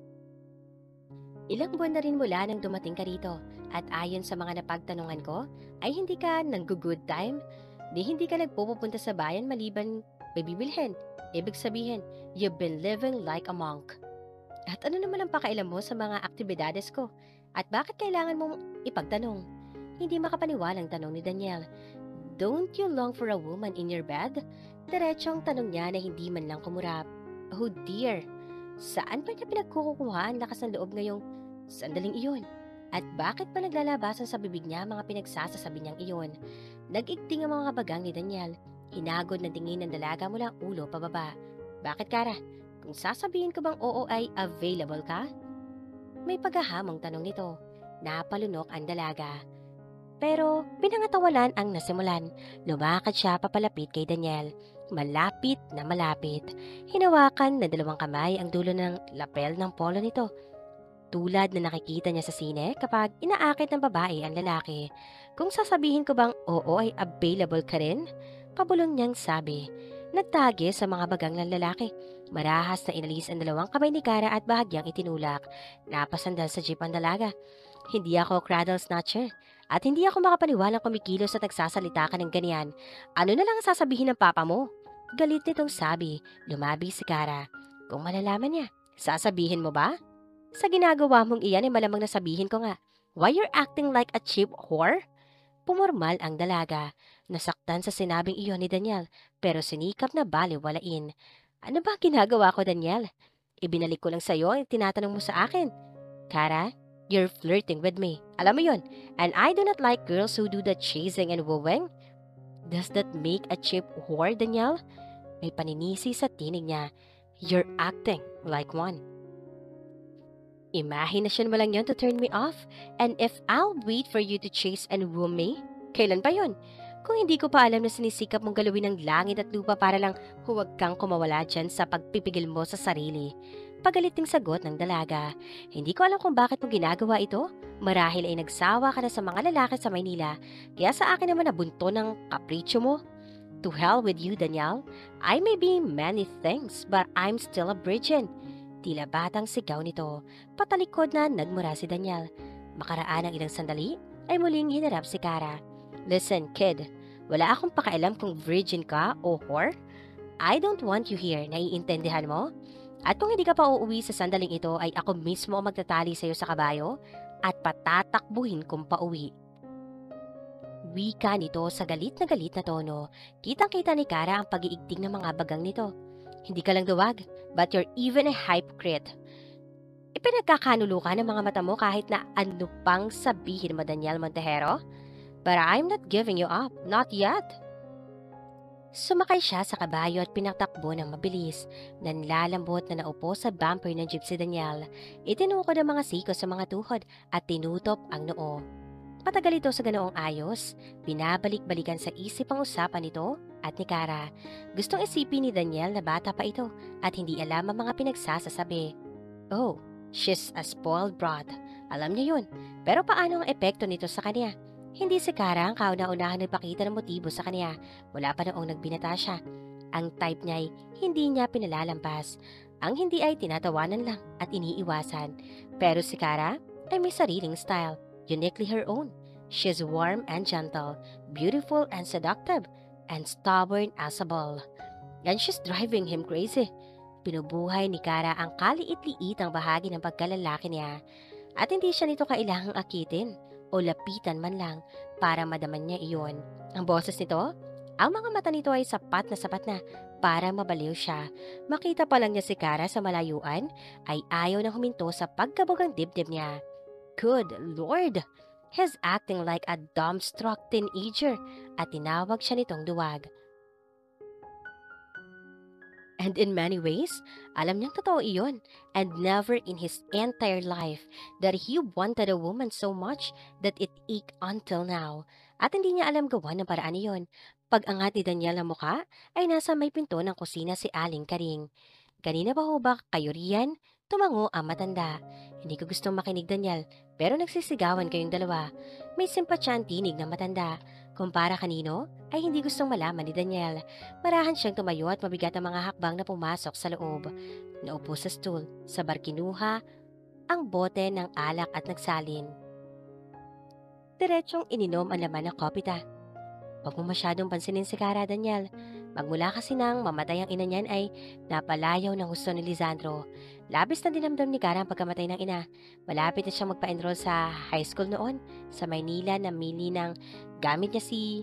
Ilang buwan na rin mula nang dumating ka rito. At ayon sa mga napagtanungan ko, ay hindi ka nang-good time? Hindi ka nagpupunta sa bayan maliban may bibilhin. Ibig sabihin, you've been living like a monk. At ano naman ang pakailam mo sa mga aktibidades ko? At bakit kailangan mong ipagtanong? Hindi makapaniwalang tanong ni Daniel. Don't you long for a woman in your bed? Diretsong tanong niya na hindi man lang kumurap. Oh dear! Saan pa niya pinagkukuha ang lakas ng loob ngayong sandaling iyon? At bakit pa naglalabasan sa bibig niya ang mga pinagsasasabi niyang iyon? Nag-igting ang mga bagang ni Daniel. Hinagod na tingin ng dalaga mula ang ulo pababa. Bakit, Kara? Kung sasabihin ko bang oo ay available ka? May paghahamong tanong nito. Napalunok ang dalaga. Pero pinangatawalan ang nasimulan. Lumakad siya papalapit kay Daniel. Malapit na malapit. Hinawakan na dalawang kamay ang dulo ng lapel ng polo nito. Tulad na nakikita niya sa sine kapag inaakit ng babae ang lalaki. Kung sasabihin ko bang oo ay available ka rin? Pabulong niyang sabi. Nagtagi sa mga bagang ng lalaki. Marahas na inalis ang dalawang kamay ni Kara at bahagyang itinulak. Napasandal sa jeep ang dalaga. Hindi ako cradle snatcher. At hindi ako makapaniwalang kumikilos at nagsasalita ka ng ganyan. Ano na lang ang sasabihin ng papa mo? Galit nitong sabi. Lumabi si Kara. Kung malalaman niya, sasabihin mo ba? Sa ginagawa mong iyan ay malamang nasabihin ko nga. Why you're acting like a cheap whore? Pumormal ang dalaga. Nasaktan sa sinabing iyon ni Daniel, pero sinikap na baliwalain. Ano ba ginagawa ko, Daniel? Ibinalik ko lang sa'yo ang tinatanong mo sa akin. Kara, you're flirting with me. Alam mo yon. And I do not like girls who do the chasing and wooing. Does that make a cheap whore, Daniel? May paninisi sa tinig niya. You're acting like one. Imahinasyon mo lang yon to turn me off? And if I'll wait for you to chase and woo me? Kailan pa yon? Kung hindi ko pa alam na sinisikap mong galawin ng langit at lupa para lang huwag kang kumawala dyan sa pagpipigil mo sa sarili. Pagaliting sagot ng dalaga. Hindi ko alam kung bakit mo ginagawa ito. Marahil ay nagsawa ka na sa mga lalaki sa Maynila. Kaya sa akin naman nabunto ng kapritsyo mo. To hell with you, Daniel. I may be many things, but I'm still a virgin. Tila batang sigaw nito. Patalikod na nagmura si Daniel. Makaraan ng ilang sandali, ay muling hinarap si Kara. Listen, kid. Wala akong pakialam kung virgin ka o whore. I don't want you here. Naiintindihan mo? At kung hindi ka pa uuwi sa sandaling ito, ay ako mismo ang magtatali sa iyo sa kabayo at patatakbuhin kung pauwi. Wika nito sa galit na tono. Kitang-kita ni Kara ang pag-iigting ng mga bagang nito. Hindi ka lang duwag, but you're even a hypocrite. Ipinagkakanulo ka ng mga mata mo kahit na ano pang sabihin mo, Daniel Montejero. But I'm not giving you up, not yet. Sumakay siya sa kabayo at pinatakbo ng mabilis. Nanlalambot na naupo sa bumper ng jeep si Daniel. Itinukod ang mga siko sa mga tuhod at tinutop ang noo. Matagal ito sa ganoong ayos. Binabalik-balikan sa isip ang usapan nito at ni Kara. Gustong isipin ni Daniel na bata pa ito at hindi alam ang mga pinagsasasabi. Oh, she's a spoiled brat. Alam niya yun. Pero paano ang epekto nito sa kanya? Hindi si Kara ang kauna-unahang nagpakita ng motibo sa kanya mula pa noong nagbinata siya. Ang type niya ay hindi niya pinalalampas. Ang hindi ay tinatawanan lang at iniiwasan. Pero si Kara ay may sariling style, uniquely her own. She's warm and gentle, beautiful and seductive, and stubborn as a bull. And she's driving him crazy. Pinubuhay ni Kara ang kaliit-liitang bahagi ng pagkalalaki niya at hindi siya nito kailangang akitin o lapitan man lang para madaman niya iyon. Ang boses nito, ang mga mata nito ay sapat na para mabaliw siya. Makita pa lang niya si Kara sa malayuan ay ayaw na huminto sa pagkabog ang dibdib niya. Good Lord! He's acting like a dumbstruck teenager at tinawag siya nitong duwag. And in many ways, alam niyang totoo iyon, and never in his entire life that he wanted a woman so much that it ached until now. At hindi niya alam gawa ng paraan iyon. Pag-angat ni Daniel ng mukha, ay nasa may pinto ng kusina si Aling Karing. Kanina ba ho ba kayo riyan? Tumango ang matanda. Hindi ko gustong makinig, Daniel, pero nagsisigawan kayong dalawa. May simpatsya ang tinig ng matanda. Kumpara kanino, ay hindi gustong malaman ni Daniel. Marahan siyang tumayo at mabigat ang mga hakbang na pumasok sa loob. Naupo sa stool, sa barkinuha, ang bote ng alak at nagsalin. Diretsong ininom ang laman ng kopita. Huwag mo masyadong pansinin si Kara, Daniel. Magmula kasi nang mamatay ang ina niyan ay napalayaw ng gusto ni Lisandro. Labis na dinamdam ni Kara ang pagkamatay ng ina. Malapit na siyang magpa-enroll sa high school noon sa Maynila na mili ng gamit niya si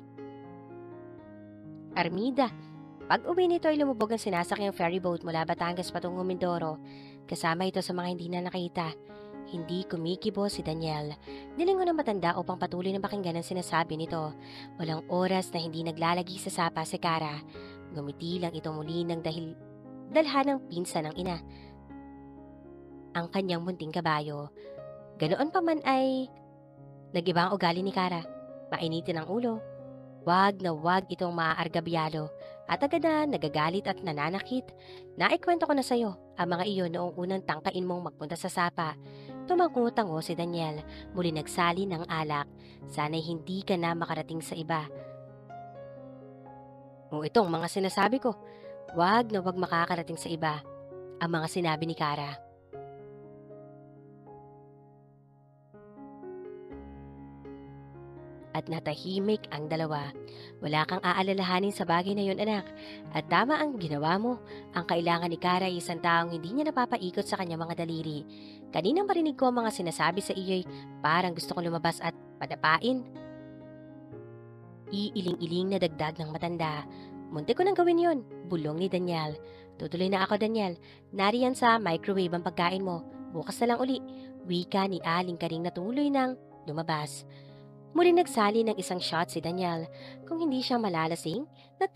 Armida. Pag uwi nito ay lumubog ang sinasakyang ferryboat mula Batangas patungong Mindoro. kasama ito sa mga hindi na nakita. Hindi kumikibo si Daniel. Nilingon ng matanda upang patuloy na pakinggan ang sinasabi nito. Walang oras na hindi naglalagi sa sapa si Kara. Ngumiti lang ito muli ng dalhan ng pinsan ng ina, ang kanyang munting kabayo. Ganoon pa man ay nag-iba ang ugali ni Kara. Mainitin ang ulo. Wag na wag itong maaargabyado at agad na nagagalit at nananakit. Naikwento ko na sa'yo ang mga iyon noong unang tangkain mong magpunta sa sapa. Tumango-tango si Daniel, muli nagsali ng alak. Sana'y hindi ka na makarating sa iba. O itong mga sinasabi ko, wag na wag makakarating sa iba. Ang mga sinabi ni Kara. At natahimik ang dalawa. Wala kang aalalahanin sa bagay na yon, anak. At tama ang ginawa mo. Ang kailangan ni Kara ay isang taong hindi niya napapaikot sa kanyang mga daliri. Kaninang marinig ko ang mga sinasabi sa iyo'y parang gusto kong lumabas at padapain. Iiling-iling na dagdag ng matanda. Munti ko nang gawin yon, bulong ni Daniel. Tutuloy na ako, Daniel. Nariyan sa microwave ang pagkain mo. Bukas na lang uli. Wika ni Aling Karing na tuloy nang lumabas. Muli nagsali ng isang shot si Daniel. Kung hindi siya malalasing,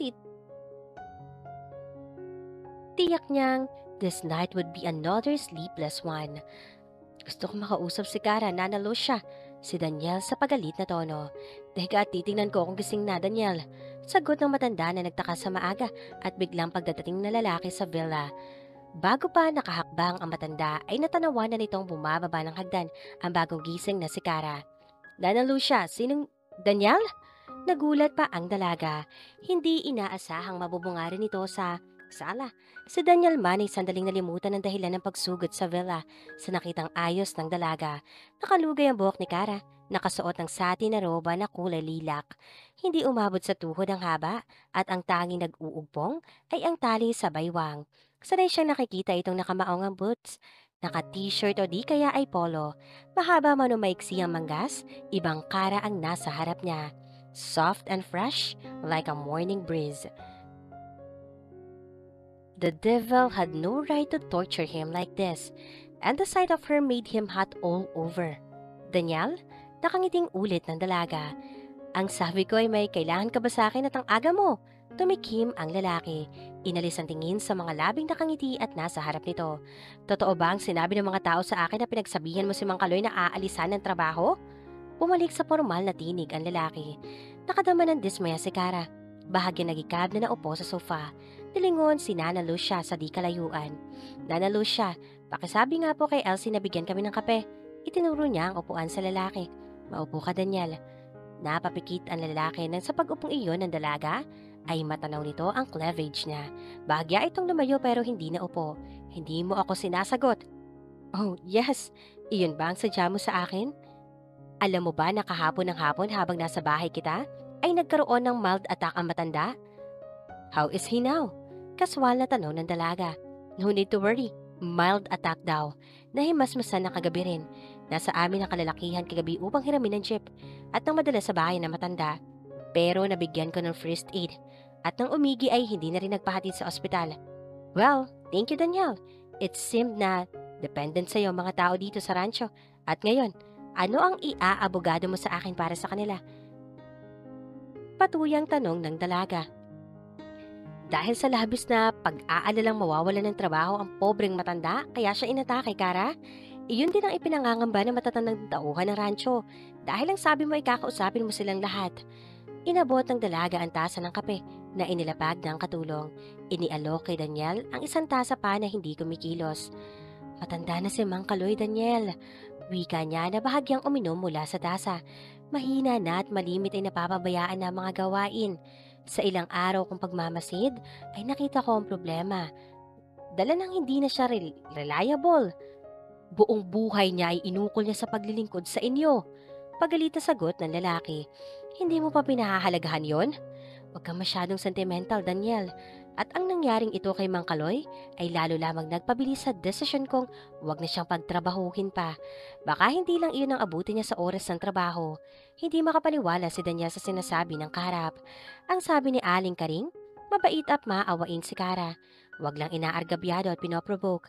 tiyak niyang this night would be another sleepless one. Gusto ko makausap si Kara, nanalo siya. Si Daniel sa pagalit na tono. Teka at titingnan ko kung gising na, Daniel. Sagot ng matanda na nagtaka sa maaga at biglang pagdadating na lalaki sa villa. Bago pa nakahakbang ang matanda ay natanawan na nitong bumababa ng hagdan ang bagong gising na si Kara. Nanalo siya. Sinong Daniel? Nagulat pa ang dalaga. Hindi inaasahang mabubungarin ito sa sala. Si Daniel man ay sandaling nalimutan ang dahilan ng pagsugod sa villa sa nakitang ayos ng dalaga. Nakalugay ang buhok ni Kara. Nakasuot ng satin na roba na kulay lilac. Hindi umabot sa tuhod ang haba at ang tanging nag-uugpong ay ang tali sa baywang. Sanay siyang nakikita itong nakamaong ang boots. Naka-t-shirt o di kaya ay polo. Mahaba man o maiksi ang manggas, ibang Kara ang nasa harap niya. Soft and fresh, like a morning breeze. The devil had no right to torture him like this, and the sight of her made him hot all over. Daniel, nakangiting ulit ng dalaga. Ang sabi ko ay may kailangan ka ba sa akin at ang aga mo? Tumikim ang lalaki. Inalis ang tingin sa mga labing nakangiti at nasa harap nito. Totoo ba ang sinabi ng mga tao sa akin na pinagsabihan mo si Mang Kaloy na aalisan ng trabaho? Bumalik sa formal na tinig ang lalaki. Nakadama ng dismaya si Kara. Bahagya nagikab na naupo sa sofa. Nilingon si Nana Lucia sa di kalayuan. Nana Lucia, pakisabi nga po kay Elsie na bigyan kami ng kape. Itinuro niya ang upuan sa lalaki. Maupo ka, Daniel. Napapikit ang lalaki nang sa pag-upong iyon ng dalaga ay matanaw nito ang cleavage niya. Bahagya itong lumayo pero hindi na upo. Hindi mo ako sinasagot. Oh, yes. Iyon ba ang sadya mo sa akin? Alam mo ba na kahapon ng hapon habang nasa bahay kita, ay nagkaroon ng mild attack ang matanda? How is he now? Kaswal na tanong ng dalaga. No need to worry. Mild attack daw. Nahimasmasan na kagabi rin. Nasa amin ang kalalakihan kagabi upang hiramin ng jeep at nang madala sa bahay na matanda. Pero nabigyan ko ng first aid at nang umigi ay hindi na rin nagpahatid sa ospital. Well, thank you, Daniel. It seemed na dependent sa'yo mga tao dito sa rancho. At ngayon, ano ang iaabogado mo sa akin para sa kanila? Patuyang tanong ng dalaga. Dahil sa labis na pag-aalalang mawawalan ng trabaho ang pobreng matanda, kaya siya inatake, Kara? Iyon din ang ipinangangamba ng matatandang tauhan ng rancho. Dahil ang sabi mo ay kakausapin mo silang lahat. Inabot ng dalaga ang tasa ng kape na inilapag ng katulong. Inialok kay Daniel ang isang tasa pa na hindi kumikilos. Matanda na si Mang Kaloy, Daniel. Wika niya na bahagyang uminom mula sa tasa. Mahina na at malimit ay napapabayaan na mga gawain. Sa ilang araw kong pagmamasid ay nakita ko ang problema. Dala nang hindi na siya reliable. Buong buhay niya ay inukol niya sa paglilingkod sa inyo. Pagalita sagot ng lalaki. Hindi mo pa pinahahalagahan yon? Huwag kang masyadong sentimental, Daniel. At ang nangyaring ito kay Mang Kaloy ay lalo lamang nagpabilis sa desisyon kong huwag na siyang pagtrabahuhin pa. Baka hindi lang iyon ang abuti niya sa oras ng trabaho. Hindi makapaniwala si Daniel sa sinasabi ng kaharap. Ang sabi ni Aling Karing, mabait at maawain si Kara. Huwag lang inaargabyado at pinoprovoke.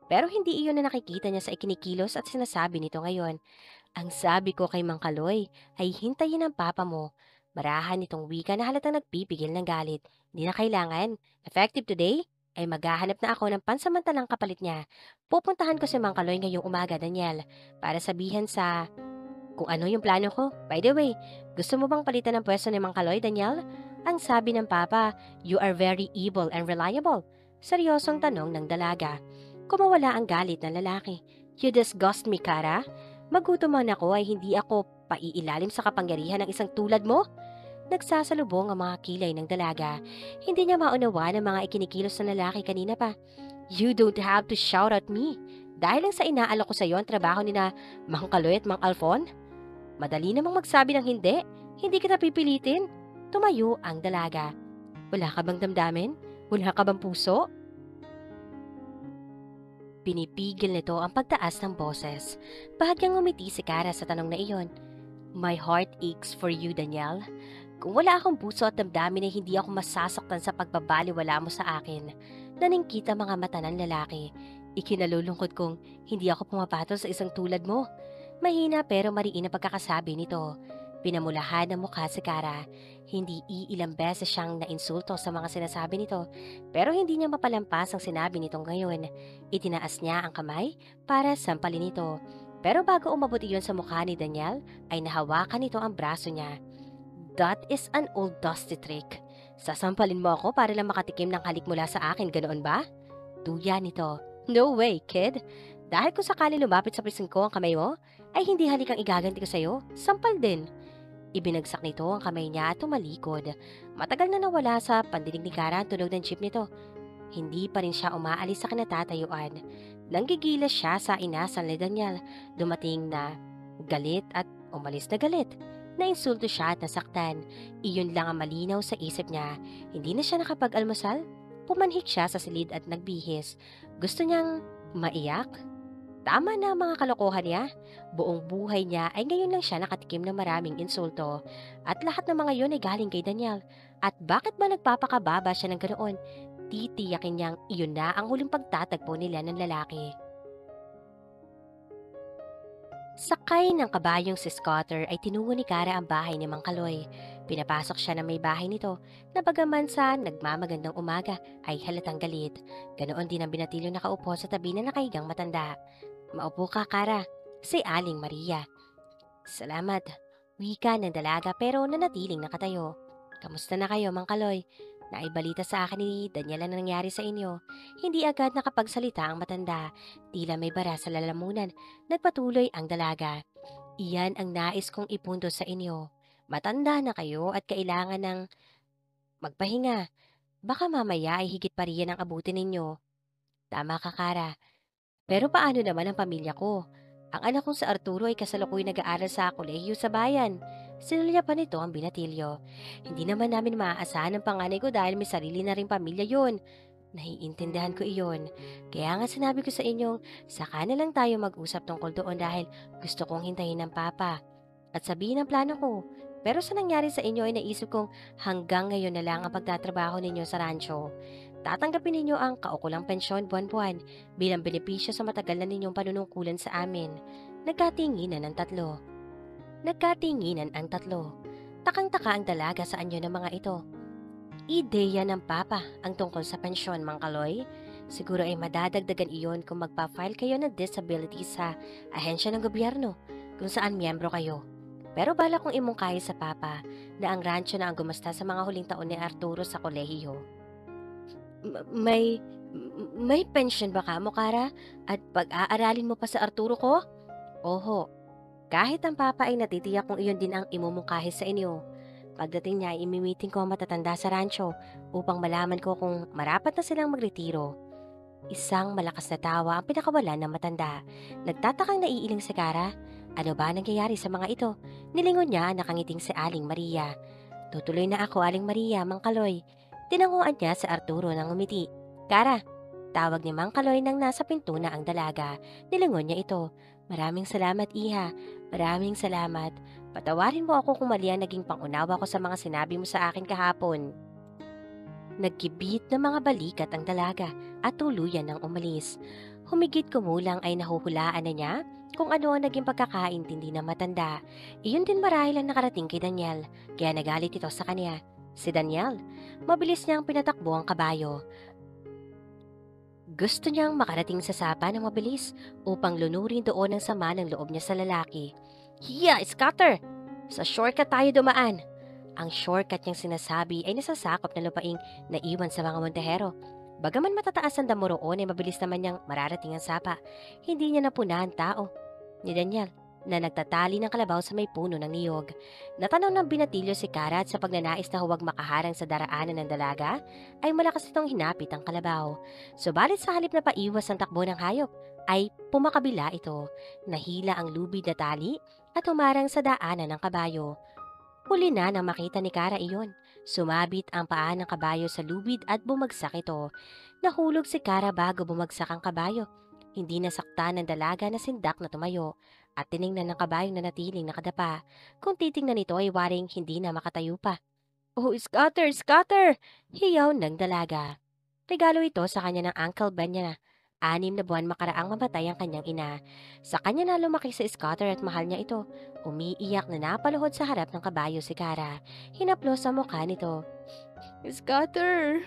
Pero hindi iyon na nakikita niya sa ikinikilos at sinasabi nito ngayon. Ang sabi ko kay Mang Kaloy ay hintayin ang papa mo. Marahan itong wika na halatang nagpipigil ng galit. Hindi na kailangan. Effective today, ay maghahanap na ako ng pansamantalang kapalit niya. Pupuntahan ko si Mang Kaloy ngayong umaga, Daniel, para sabihan sa kung ano yung plano ko. By the way, gusto mo bang palitan ng pwesto ni Mang Kaloy, Daniel? Ang sabi ng papa, you are very able and reliable. Seryosong tanong ng dalaga. Kumawala ang galit ng lalaki. You disgust me, Kara. Magutom man ako ay hindi ako paiilalim sa kapangyarihan ng isang tulad mo. Nagsasalubong ang mga kilay ng dalaga. Hindi niya maunawa ng mga ikinikilos ng lalaki kanina pa. You don't have to shout at me. Dahil lang sa inaalok ko sa iyo ang trabaho ni na Mang Kaloy at Mang Alfon. Madali namang magsabi ng hindi. Hindi kita pipilitin. Tumayo ang dalaga. Wala ka bang damdamin? Wala ka bang puso? Pinipigil nito ang pagtaas ng boses. Bahagyang ngumiti si Kara sa tanong na iyon. My heart aches for you, Daniel. Kung wala akong puso at damdamin ay hindi ako masasaktan sa pagbabaliwala mo sa akin. Naningkit ang mga mata ng lalaki. Ikinalulungkot kong hindi ako pumapatol sa isang tulad mo. Mahina pero mariin ang pagkakasabi nito. Pinamulahan ng mukha si Kara. Hindi iilang beses siyang nainsulto sa mga sinasabi nito, pero hindi niya mapalampas ang sinabi nitong ngayon. Itinaas niya ang kamay para sampalin ito. Pero bago umabot iyon sa mukha ni Daniel, ay nahawakan nito ang braso niya. That is an old dusty trick. Sasampalin mo ako para lang makatikim ng halik mula sa akin, ganoon ba? Tuya nito. No way, kid. Dahil kung sakali lumapit sa pisngi ko ang kamay mo, ay hindi halik ang igaganti ko sa'yo. Sampal din. Ibinagsak nito ang kamay niya at tumalikod. Matagal na nawala sa pandinig ni Kara ang tunog ng jeep nito. Hindi pa rin siya umaalis sa kinatatayuan. Nanggigilas siya sa inasal ni Daniel. Dumating na galit at umalis na galit. Nainsulto siya at nasaktan. Iyon lang ang malinaw sa isip niya. Hindi na siya nakapag-almusal. Pumanhik siya sa silid at nagbihis. Gusto niyang maiyak? Tama na ang mga kalokohan niya. Buong buhay niya ay ngayon lang siya nakatikim ng maraming insulto. At lahat ng mga yon ay galing kay Daniel. At bakit ba nagpapakababa siya ng ganoon? Titiyakin niyang iyon na ang huling pagtatagpo nila ng lalaki. Sakay ng kabayong si Scotter ay tinungo ni Kara ang bahay ni Mang Kaloy. Pinapasok siya ng may bahay nito na bagaman sa nagmamagandang umaga ay halatang galit. Ganoon din ang binatilyo nakaupo sa tabi na nakahigang matanda. Maupo ka, Kara. Si Aling Maria. Salamat. Wika ng dalaga pero nanatiling nakatayo. Kamusta na kayo, Mang Kaloy? Naibalita sa akin ni Daniel ang nangyari sa inyo. Hindi agad nakapagsalita ang matanda. Tila may bara sa lalamunan. Nagpatuloy ang dalaga. Iyan ang nais kong ipunto sa inyo. Matanda na kayo at kailangan ng magpahinga. Baka mamaya ay higit pa riyan ang abutin ninyo. Tama ka, Kara. Pero paano naman ang pamilya ko? Ang anak kong sa Arturo ay kasalukuyan nag-aaral sa kolehiyo sa bayan. Sinulya pa nito ang binatilyo. Hindi naman namin maaasahan ang panganay ko dahil may sarili na rin pamilya yun. Naiintindihan ko iyon. Kaya nga sinabi ko sa inyo, saka na lang tayo mag-usap tungkol doon dahil gusto kong hintayin ng papa. At sabihin ang plano ko. Pero sa nangyari sa inyo ay naisip kong hanggang ngayon na lang ang pagtatrabaho ninyo sa rancho. Tatanggapin ninyo ang kaukulang pensyon buwan-buwan bilang benepisyo sa matagal na ninyong panunungkulan sa amin. Nagkatinginan ang tatlo. Nagkatinginan ang tatlo. Takang-taka ang dalaga sa anyo ng mga ito. Ideya ng papa ang tungkol sa pensyon, Mang Kaloy. Siguro ay madadagdagan iyon kung magpa-file kayo ng disability sa ahensya ng gobyerno kung saan miyembro kayo. Pero bala kong imungkahi sa papa na ang rancho na ang gumasta sa mga huling taon ni Arturo sa kolehiyo. May pension ba ka mo, Kara? At pag-aaralin mo pa sa Arturo ko? Oho. Kahit ang papa ay natitiyak kung iyon din ang imumungkahi sa inyo. Pagdating niya ay imimiting ko ang matatanda sa rancho upang malaman ko kung marapat na silang magretiro. Isang malakas na tawa ang pinakawalan ng matanda. Nagtatakang naiiling si Kara. Ano ba nangyayari sa mga ito? Nilingon niya ang nakangiting si Aling Maria. Tutuloy na ako, Aling Maria, Mang Kaloy. Tinanguan niya si Arturo ng umiti. Kara, tawag ni Mang Kaloy nang nasa pinto na ang dalaga. Nilingon niya ito. Maraming salamat, Iha. Maraming salamat. Patawarin mo ako kung mali ang naging pangunawa ko sa mga sinabi mo sa akin kahapon. Nagkibit ng mga balikat ang dalaga at tuluyan ng umalis. Humigit kumulang ay nahuhulaan na niya kung ano ang naging pagkakaintindi ng matanda. Iyon din marahil ang nakarating kay Daniel, kaya nagalit ito sa kanya. Si Daniel, mabilis niyang pinatakbo ang kabayo. Gusto niyang makarating sa sapa ng mabilis upang lunurin doon ang sama ng loob niya sa lalaki. Hiya, scatter! Sa shortcut tayo dumaan. Ang shortcut niyang sinasabi ay nasasakop ng lupaing naiwan sa mga Montehero. Bagaman matataas ang damo roon ay mabilis naman niyang mararating ang sapa. Hindi niya napunahan tao ni Daniel na nagtatali ng kalabaw sa may puno ng niyog. Natanaw ng binatilyo si Karat sa pagnanais na huwag makaharang sa daraanan ng dalaga, ay malakas itong hinapit ang kalabaw. Subalit sa halip na paiwas ang takbo ng hayop, ay pumakabila ito. Nahila ang lubid na tali at humarang sa daanan ng kabayo. Huli na nang makita ni Kara iyon. Sumabit ang paa ng kabayo sa lubid at bumagsak ito. Nahulog si Kara bago bumagsak ang kabayo. Hindi nasaktan ng dalaga na sindak na tumayo at tiningnan ng kabayong na natiling nakadapa. Kung titingnan ito ay waring hindi na makatayo pa. Oh, scatter, scatter! Hiyaw ng dalaga. Regalo ito sa kanya ng Uncle Ben niya na 6 na buwan makaraang mamatay ang kanyang ina. Sa kanya na lumaki si Scatter at mahal niya ito. Umiiyak na napaluhod sa harap ng kabayo si Kara. Hinaplos sa mukha nito. Scatter!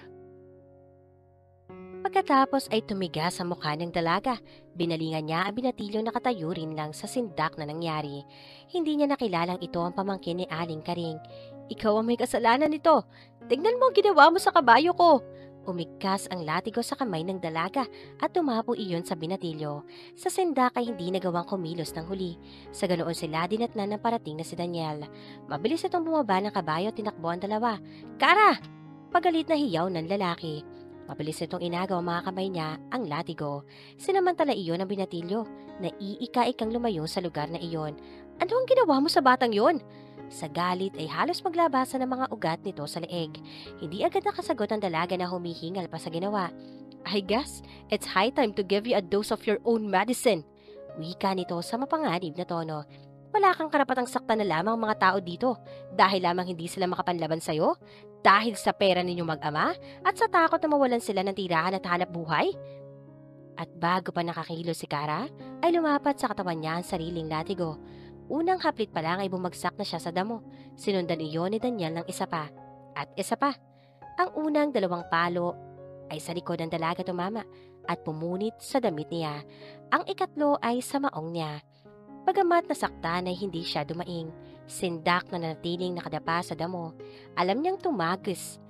Pagkatapos ay tumiga sa mukha ng dalaga. Binalingan niya ang binatilyo na katayo rin lang sa sindak na nangyari. Hindi niya nakilalang ito ang pamangkin ni Aling Karing. Ikaw ang may kasalanan nito. Tignan mo ang ginawa mo sa kabayo ko. Umigkas ang latigo sa kamay ng dalaga at tumapo iyon sa binatilyo. Sa sindak ay hindi nagawang kumilos ng huli. Sa ganoon sila dinatnan ng parating na si Daniel. Mabilis itong bumaba ng kabayo at tinakbo ang dalawa. Kara! Pagalit na hiyaw ng lalaki. Mabilis nitong inagaw ang mga kamay niya ang latigo. Sinamantala iyon ang binatilyo. Naiika-ikang lumayo sa lugar na iyon. Ano ang ginawa mo sa batang yon? Sa galit ay halos maglabasan ng mga ugat nito sa leeg. Hindi agad nakasagot ang dalaga na humihingal pa sa ginawa. I guess it's high time to give you a dose of your own medicine. Wika nito sa mapanganib na tono. Wala kang karapatang saktan na lamang mga tao dito dahil lamang hindi sila makapanlaban sa'yo, dahil sa pera ninyong mag-ama at sa takot na mawalan sila ng tirahan at hanap buhay. At bago pa nakakilo si Kara, ay lumapat sa katawan niya ang sariling latigo. Unang haplit pa lang ay bumagsak na siya sa damo. Sinundan iyon ni Daniel ng isa pa. At isa pa. Ang unang 2 palo ay sa likod ng dalaga tumama at pumunit sa damit niya. Ang ikatlo ay sa maong niya. Bagamat nasaktan ay hindi siya dumaing. Sindak na nanatiling nakadapa sa damo. Alam niyang tumagos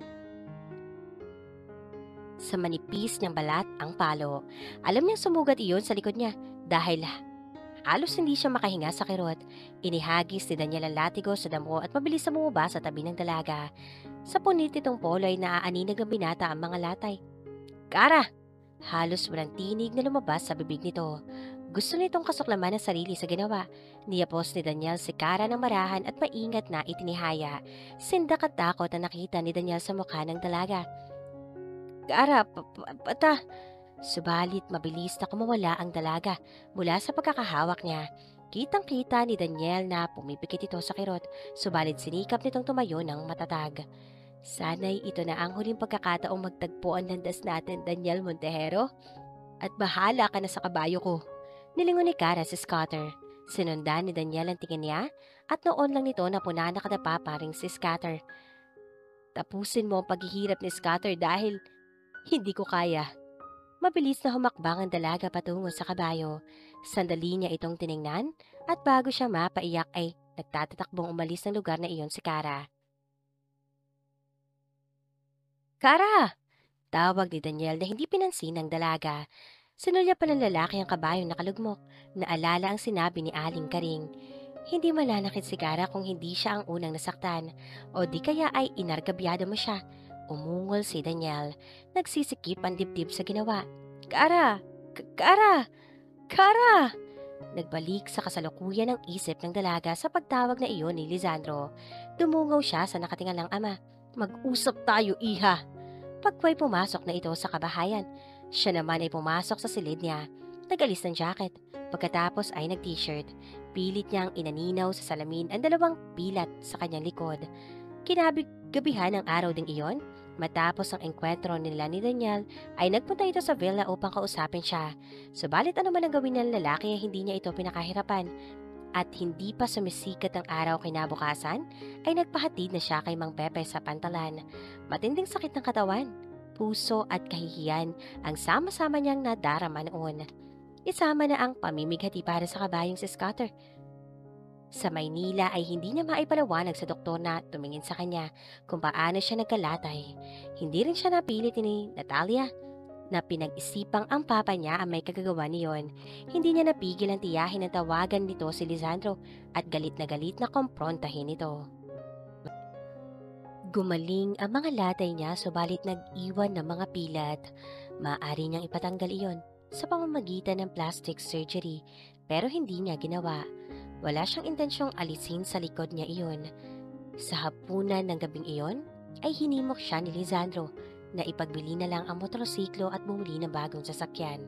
sa manipis niyang balat ang palo. Alam niyang sumugat iyon sa likod niya dahil halos hindi siya makahinga sa kirot. Inihagis ni Daniel ang latigo sa damo at mabilis na bumaba sa tabi ng dalaga. Sa punit nitong polo ay naaaninag ang binata ang mga latay. Kara! Halos walang tinig na lumabas sa bibig nito. Gusto nitong kasuklaman ang sarili sa ginawa. Niyapos ni Daniel si Kara ng marahan at maingat na itinihaya. Sindak at takot na nakita ni Daniel sa mukha ng dalaga. Kara, pata! Subalit mabilis na kumawala ang dalaga mula sa pagkakahawak niya. Kitang-kita ni Daniel na pumipikit ito sa kirot, subalit sinikap nitong tumayo ng matatag. Sana'y ito na ang huling pagkakataong magtagpo ang landas natin, Daniel Montehero. At bahala ka na sa kabayo ko. Nilingon ni Kara si Scatter. Sinundan ni Daniel ang tingin niya at noon lang nito na puna nakadapa paring si Scatter. Tapusin mo ang paghihirap ni Scatter dahil hindi ko kaya. Mabilis na humakbang ang dalaga patungo sa kabayo. Sandali niya itong tiningnan at bago siya mapaiyak ay nagtatatakbong umalis ng lugar na iyon si Kara. Kara! Tawag ni Daniel na hindi pinansin ng dalaga. Sinulya pa ng lalaki ang kabayong nakalugmok. Naalala ang sinabi ni Aling Karing. Hindi mananakit si Kara kung hindi siya ang unang nasaktan. O di kaya ay inargabyado mo siya. Umungol si Daniel. Nagsisikip ang dibdib sa ginawa. Kara! Kara! Kara! Nagbalik sa kasalukuyan ng isip ng dalaga sa pagtawag na iyon ni Lisandro. Dumungaw siya sa nakatingalang ama. Mag-usap tayo, iha! Pagkway pumasok na ito sa kabahayan. Siya naman ay pumasok sa silid niya. Nag-alis ng jacket. Pagkatapos ay nag-t-shirt. Pilit niyang inaninaw sa salamin ang 2 pilat sa kanyang likod. Kinabig-gabihan ng araw ding iyon Matapos ang engkwentro nila ni Daniel, ay nagpunta ito sa villa upang kausapin siya. Subalit ano man ang gawin ng lalaki ay hindi niya ito pinakahirapan. At hindi pa sumisikat ang araw kinabukasan, ay nagpahatid na siya kay Mang Pepe sa pantalan. Matinding sakit ng katawan, puso at kahihiyan ang sama-sama niyang nadarama noon. Isama na ang pamimighati para sa kabayong si Scatter. Sa Maynila ay hindi niya maipalawanag sa doktor na tumingin sa kanya kung paano siya nagkalatay. Hindi rin siya napilit ni Natalia na pinag-isipang ang papa niya ang may kagagawa niyon. Hindi niya napigil ang tiyahin na tawagan nito si Lisandro at galit na komprontahin ito. Gumaling ang mga latay niya subalit nag-iwan ng mga pilat. Maaari niyang ipatanggal iyon sa pamamagitan ng plastic surgery pero hindi niya ginawa. Wala siyang intensyong alisin sa likod niya iyon. Sa hapunan ng gabing iyon, ay hinimok siya ni Lisandro na ipagbili na lang ang motorsiklo at bumili ng bagong sasakyan.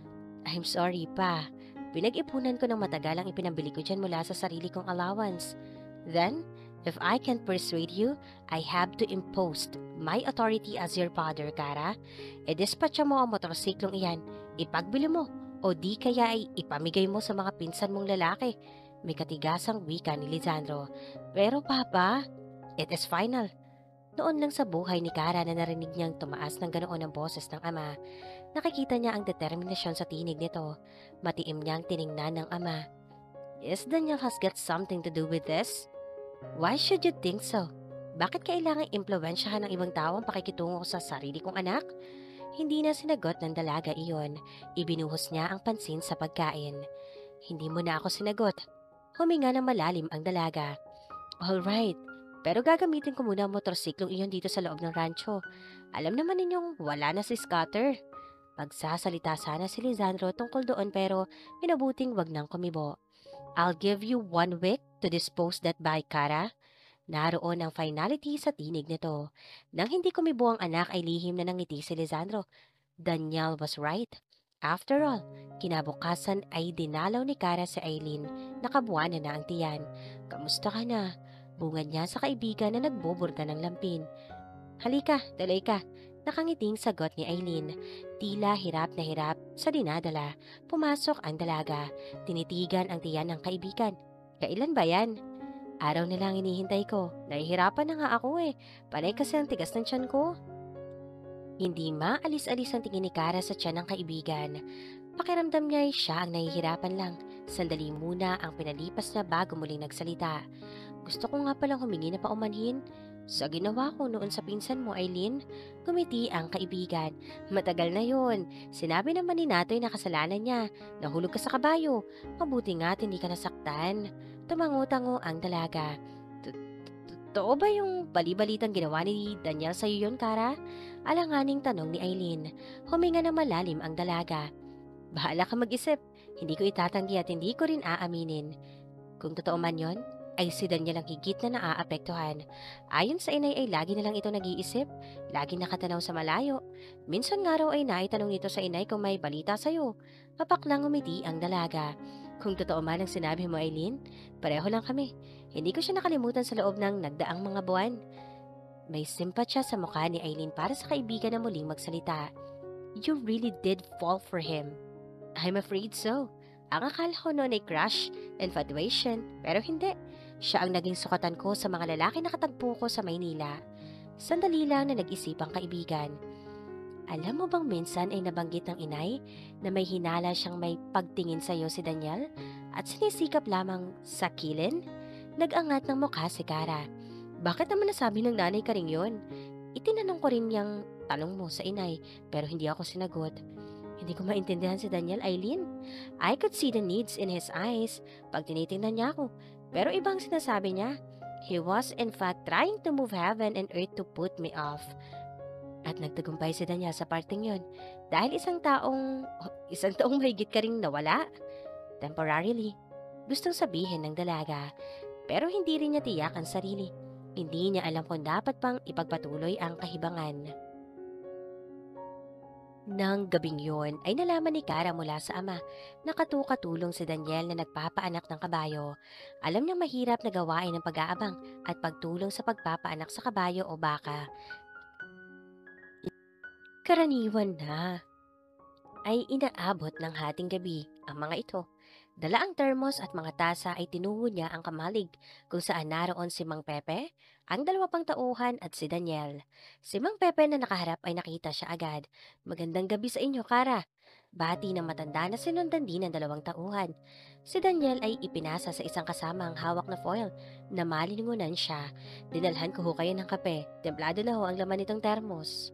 I'm sorry pa, pinag-ipunan ko ng matagal ang ipinambili ko dyan mula sa sarili kong allowance. Then, if I can't persuade you, I have to impose my authority as your father, Kara. E-dispatcha mo ang motorsiklong iyan, ipagbili mo, o di kaya ay ipamigay mo sa mga pinsan mong lalaki. May katigasang wika ni Lisandro. Pero papa, it is final. Noon lang sa buhay ni Kara na narinig niyang tumaas ng ganoon ang boses ng ama. Nakikita niya ang determinasyon sa tinig nito. Matiim niyang tiningnan ng ama. Is Daniel has got something to do with this? Why should you think so? Bakit kailangang impluwensyahan ng ibang tao ang pakikitungo sa sarili kong anak? Hindi na sinagot ng dalaga iyon. Ibinuhos niya ang pansin sa pagkain. Hindi mo na ako sinagot. Huminga ng malalim ang dalaga. Alright, pero gagamitin ko muna ang motorsiklong iyon dito sa loob ng rancho. Alam naman ninyong wala na si Scatter. Magsasalita sana si Lisandro tungkol doon pero pinabuting wag nang kumibo. I'll give you 1 week to dispose that by, Kara. Naroon ang finality sa tinig nito. Nang hindi kumibo ang anak ay lihim na nangiti si Lisandro. Daniel was right. After all, kinabukasan ay dinalaw ni Kara si Aileen. Nakabuana na ang tiyan. Kamusta ka na? Bungad niya sa kaibigan na nagboborda ng lampin. Halika, tuloy ka. Nakangiting sagot ni Aileen. Tila hirap na hirap sa dinadala. Pumasok ang dalaga. Tinitigan ang tiyan ng kaibigan. Kailan ba yan? Araw na lang hinihintay ko. Nahihirapan na nga ako eh. Panay kasi ang tigas ng tiyan ko. Hindi maalis-alis ang tingin ni Kara sa tiyan ng kaibigan. Pakiramdam niya ay siya ang nahihirapan lang. Sandali muna ang pinalipas na bago muling nagsalita. Gusto ko nga palang humingi na paumanhin. Sa ginawa ko noon sa pinsan mo, Aileen, gumiti ang kaibigan. Matagal na yun. Sinabi naman ni Natoy na kasalanan niya. Nahulog ka sa kabayo. Mabuti nga't hindi ka nasaktan. Tumango-tango ang dalaga. Totoo ba yung bali-balitang ginawa ni Daniel sa'yo yun, Kara? Alanganing tanong ni Aileen. Huminga na malalim ang dalaga. Bahala ka mag-isip. Hindi ko itatanggi at hindi ko rin aaminin. Kung totoo man yon, ay si Daniel ang higit na naaapektuhan. Ayon sa inay ay lagi na lang ito nag-iisip. Lagi nakatanaw sa malayo. Minsan nga raw ay naitanong nito sa inay kung may balita sa'yo. Mapaklang umiti ang dalaga. Kung totoo man ang sinabi mo, Aileen, pareho lang kami. Hindi ko siya nakalimutan sa loob ng nagdaang mga buwan. May simpatya sa mukha ni Aileen para sa kaibigan na muling magsalita. You really did fall for him. I'm afraid so. Ang akala ko noon ay crush, infatuation, pero hindi. Siya ang naging sukatan ko sa mga lalaki na katagpo ko sa Maynila. Sandali lang na nag-isip ang kaibigan. Alam mo bang minsan ay nabanggit ng inay na may hinala siyang may pagtingin sa iyo si Daniel at sinisikap lamang sakilin? Nag-angat ng mukha si Kara. Bakit naman nasabi ng nanay ka rin yun? Itinanong ko rin yung tanong mo sa inay pero hindi ako sinagot. Hindi ko maintindihan si Daniel, Aileen. I could see the needs in his eyes pag tinitingnan niya ako. Pero ibang sinasabi niya. He was in fact trying to move heaven and earth to put me off. At nagtagumpay si Daniel sa parting yon dahil isang taong mahigit ka ring nawala. Temporarily, gustong sabihin ng dalaga. Pero hindi rin niya tiyak ang sarili. Hindi niya alam kung dapat pang ipagpatuloy ang kahibangan. Nang gabing yon ay nalaman ni Kara mula sa ama na katukatulong si Daniel na nagpapaanak ng kabayo. Alam niyang mahirap na gawain ang pag-aabang at pagtulong sa pagpapaanak sa kabayo o baka. Karaniwan na ay inaabot ng hating gabi ang mga ito. Dala ang termos at mga tasa ay tinungo niya ang kamalig kung saan naroon si Mang Pepe, ang dalawa pang tauhan at si Daniel. Si Mang Pepe na nakaharap ay nakita siya agad. Magandang gabi sa inyo, Kara. Bati ng matanda na sinundan din ng dalawang tauhan. Si Daniel ay ipinasa sa isang kasamang hawak na foil na malilingunan siya. Dinalhan ko ho kayo ng kape. Templado na ho ang laman nitong termos.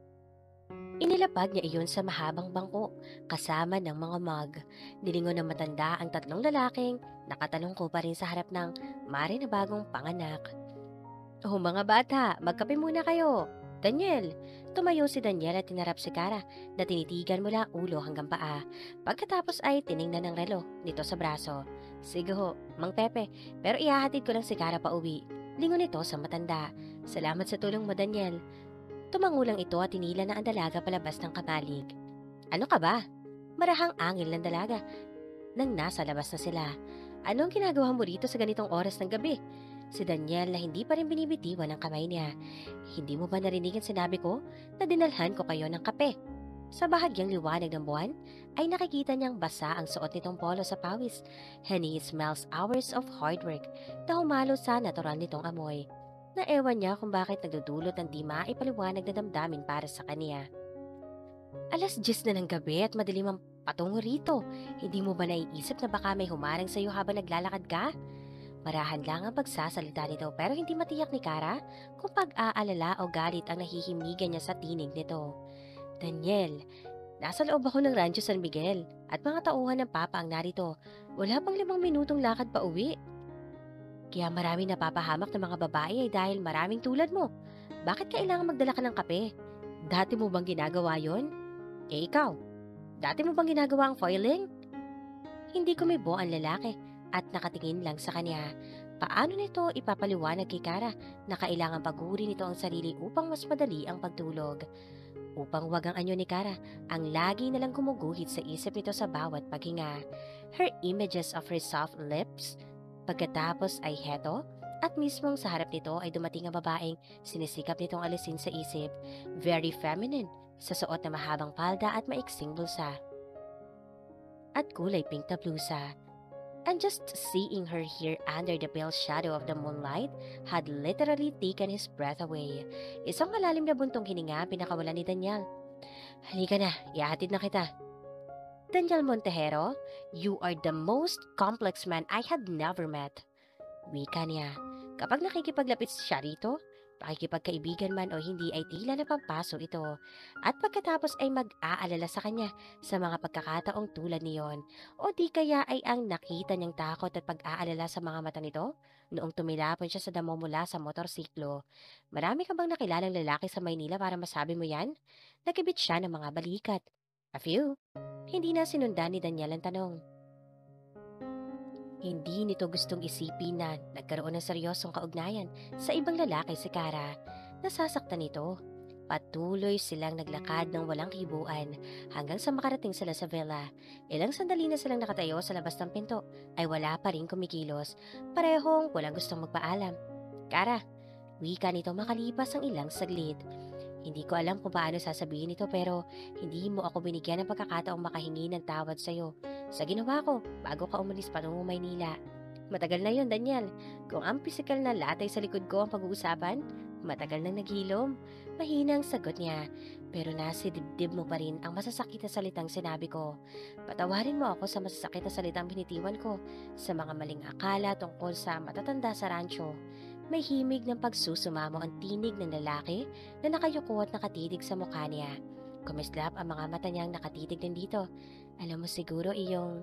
Inilapag niya iyon sa mahabang bangko, kasama ng mga mug. Nilingon ng matanda ang tatlong lalaking nakatalungko pa rin sa harap ng mare na bagong panganak. Oh mga bata, magkape muna kayo. Daniel, tumayo si Daniel at tinarap si Kara na tinitigan mula ulo hanggang paa. Pagkatapos ay tiningnan ng relo nito sa braso. Sige ho, Mang Pepe, pero ihahatid ko lang si Kara pa uwi. Lingon nito sa matanda. Salamat sa tulong mo, Daniel. Tumangulang ito at tinila na ang dalaga palabas ng kamalig. Ano ka ba? Marahang angil ng dalaga nang nasa labas na sila. Anong ginagawa mo rito sa ganitong oras ng gabi? Si Daniel na hindi pa rin binibitiwan ang kamay niya. Hindi mo ba narinig ang sinabi ko na dinalhan ko kayo ng kape? Sa bahagyang liwanag ng buwan, ay nakikita niyang basa ang suot nitong polo sa pawis. And he smells hours of hard work na humalo sa natural nitong amoy. Naewan niya kung bakit nagdudulot ng di maipaliwanag na damdamin para sa kanya. Alas 10 na ng gabi at madilim ang patungo rito. Hindi mo ba naiisip na baka may humarang sa'yo habang naglalakad ka? Marahan lang ang pagsasalita nito pero hindi matiyak ni Kara kung pag-aalala o galit ang nahihimigan niya sa tinig nito. Daniel, nasa loob ako ng Rancho San Miguel at mga tauhan ng Papa ang narito. Wala pang 5 minutong lakad pa uwi. Kaya maraming napapahamak ng mga babae ay dahil maraming tulad mo. Bakit kailangan magdala ka ng kape? Dati mo bang ginagawa yon? Ikaw, dati mo bang ginagawa ang foiling? Hindi kumibo ang lalaki at nakatingin lang sa kanya. Paano nito ipapaliwanag kay Kara na kailangan pagurin nito ang sarili upang mas madali ang pagtulog? Upang wag ang anyo ni Kara, ang lagi nalang gumuguhit sa isip nito sa bawat paghinga. Her images of her soft lips. Pagkatapos ay heto, at mismong sa harap nito ay dumating ang babaeng sinisikap nitong alisin sa isip. Very feminine, sa suot na mahabang palda at maiksing bulsa. At kulay pink na blusa. And just seeing her here under the pale shadow of the moonlight had literally taken his breath away. Isang malalim na buntong hininga pinakawalan ni Daniel. Halika na, ihatid na kita. Daniel Montejero, you are the most complex man I had never met. Wika niya. Kapag nakikipaglapit siya rito, pakikipagkaibigan man o hindi ay tila na pampaso ito. At pagkatapos ay mag-aalala sa kanya sa mga pagkakataong tulad niyon. O di kaya ay ang nakita niyang takot at pag-aalala sa mga mata nito noong tumilapon siya sa damo mula sa motorsiklo. Marami ka bang nakilalang lalaki sa Maynila para masabi mo yan? Nakibit siya ng mga balikat. A few. Hindi na sinundan ni Daniel ang tanong. Hindi nito gustong isipin na nagkaroon ng seryosong kaugnayan sa ibang lalaki si Kara. Nasasaktan nito. Patuloy silang naglakad ng walang hibuan hanggang sa makarating sila sa villa. Ilang sandali na silang nakatayo sa labas ng pinto ay wala pa rin kumikilos. Parehong walang gustong magpaalam. Kara, wika nito makalipas ang ilang saglit. Hindi ko alam kung paano sasabihin ito pero hindi mo ako binigyan ng pagkakataong makahingi ng tawad sa'yo sa ginawa ko bago ka umalis patungo Maynila. Matagal na yon, Daniel. Kung ang pisikal na latay sa likod ko ang pag-uusapan, matagal nang naghilom. Mahinang sagot niya. Pero nasa dibdib mo pa rin ang masasakit na salitang sinabi ko. Patawarin mo ako sa masasakit na salitang binitiwan ko sa mga maling akala tungkol sa matatanda sa rancho. May himig ng pagsusumamo ang tinig ng lalaki na nakayuko at nakatitig sa mukha niya. Kumislap ang mga mata niyang nakatitig din dito. Alam mo siguro iyong...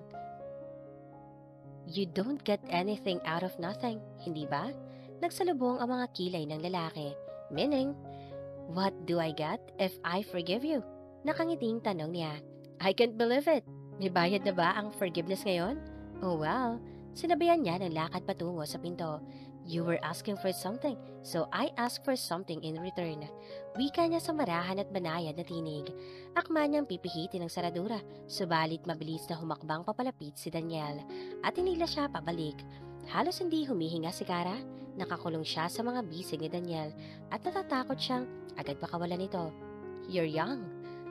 You don't get anything out of nothing, hindi ba? Nagsalubong ang mga kilay ng lalaki. Meaning, what do I get if I forgive you? Nakangiting tanong niya. I can't believe it. May bayad na ba ang forgiveness ngayon? Oh wow. Sinabayan niya ng lakad patungo sa pinto. You were asking for something, so I asked for something in return. Wika niya sa marahan at banayad na tinig. Akma niyang pipihitin ang saradura, subalit mabilis na humakbang papalapit si Daniel at hinila siya pabalik. Halos hindi humihinga si Kara. Nakakulong siya sa mga bisig ni Daniel at natatakot siyang agad pakawalan nito. You're young.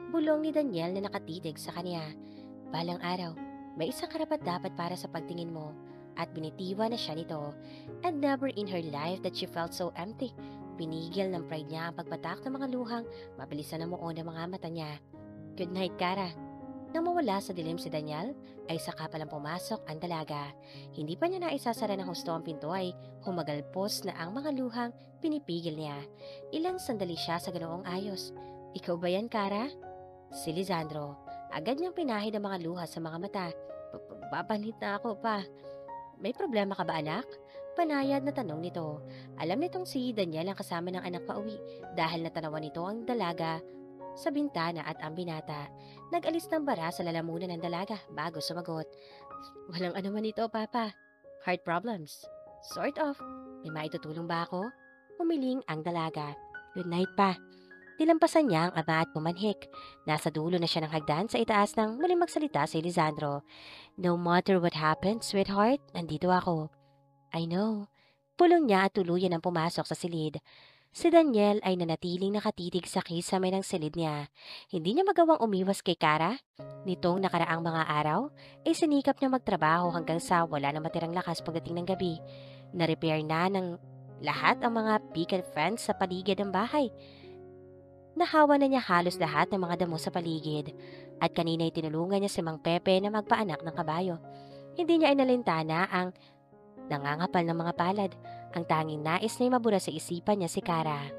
Bulong ni Daniel na nakatitig sa kanya. Balang araw, may isang karapat-dapat para sa pagtingin mo at binitiwan na siya nito. And never in her life that she felt so empty. Pinigil ng pride niya ang pagpatak ng mga luhang mabilisan na muon ng mga mata niya. Good night, Kara. Nang mawala sa dilim si Daniel, ay saka palang pumasok ang dalaga. Hindi pa niya naisasara ng husto ang pinto ay humagalpos na ang mga luhang pinipigil niya. Ilang sandali siya sa ganoong ayos. Ikaw ba yan, Kara? Si Lisandro. Agad niyang pinahid ang mga luha sa mga mata. Papanit na ako pa. May problema ka ba, anak? Panayad na tanong nito. Alam nitong si Daniel ang kasama ng anak pauwi dahil natanawan nito ang dalaga sa bintana at ang binata. Nag-alis ng bara sa lalamunan ng dalaga bago sumagot. Walang anuman ito, Papa. Heart problems. Sort of. May maitutulong ba ako? Humiling ang dalaga. Good night pa. Nilampasan niya ang ama at pumanhik. Nasa dulo na siya ng hagdan sa itaas ng muling magsalita si Lisandro. No matter what happened, sweetheart, nandito ako. I know. Pulong niya at tuluyan ang pumasok sa silid. Si Daniel ay nanatiling nakatitig sa kisame ng silid niya. Hindi niya magawang umiwas kay Kara. Nitong nakaraang mga araw, ay sinikap niya magtrabaho hanggang sa wala na matirang lakas pagdating ng gabi. Na-repair na ng lahat ang mga picket fence sa paligid ng bahay. Nahawa na niya halos lahat ng mga damo sa paligid. At kanina'y tinulungan niya si Mang Pepe na magpaanak ng kabayo. Hindi niya inalintana ang nangangapal ng mga palad. Ang tanging nais na'y mabura sa isipan niya si Kara.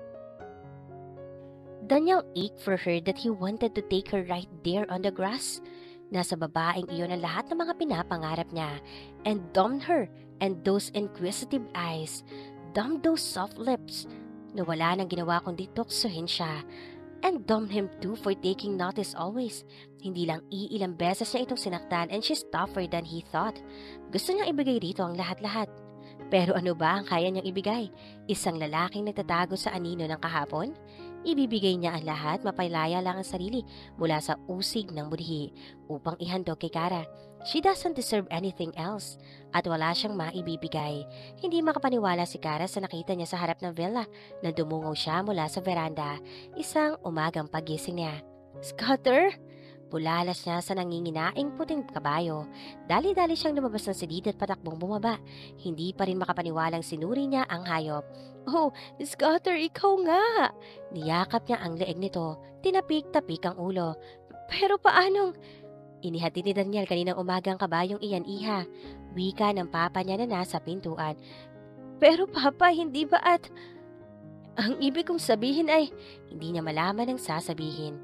Daniel ached for her that he wanted to take her right there on the grass. Nasa babaeng iyon ang lahat ng mga pinapangarap niya. And domed her, and those inquisitive eyes, domed those soft lips, na wala nang ginawa kundi tuksohin siya. And domed him too for taking notice always. Hindi lang iilang beses niya itong sinaktan and she's tougher than he thought. Gusto niyang ibigay rito ang lahat-lahat. Pero ano ba ang kaya niyang ibigay? Isang lalaking nagtatago sa anino ng kahapon? Ibibigay niya ang lahat, mapalaya lang ang sarili mula sa usig ng budhi upang ihandog kay Kara. She doesn't deserve anything else at wala siyang maibibigay. Hindi makapaniwala si Kara sa nakita niya sa harap ng villa na dumungaw siya mula sa veranda. Isang umagang pagising niya. Scatter! Bulalas niya sa nanginginaing puting kabayo. Dali-dali siyang lumabas ng silid at patakbong bumaba. Hindi pa rin makapaniwalang sinuri niya ang hayop. Oh, Scatter, ikaw nga! Niyakap niya ang leeg nito. Tinapik-tapik ang ulo. Pero paanong? Inihatid ni Daniel kaninang umagang kabayong iyan, iha. Wika ng papa niya na nasa pintuan. Pero papa, hindi ba at... Ang ibig kong sabihin ay... Hindi niya malaman ang sasabihin.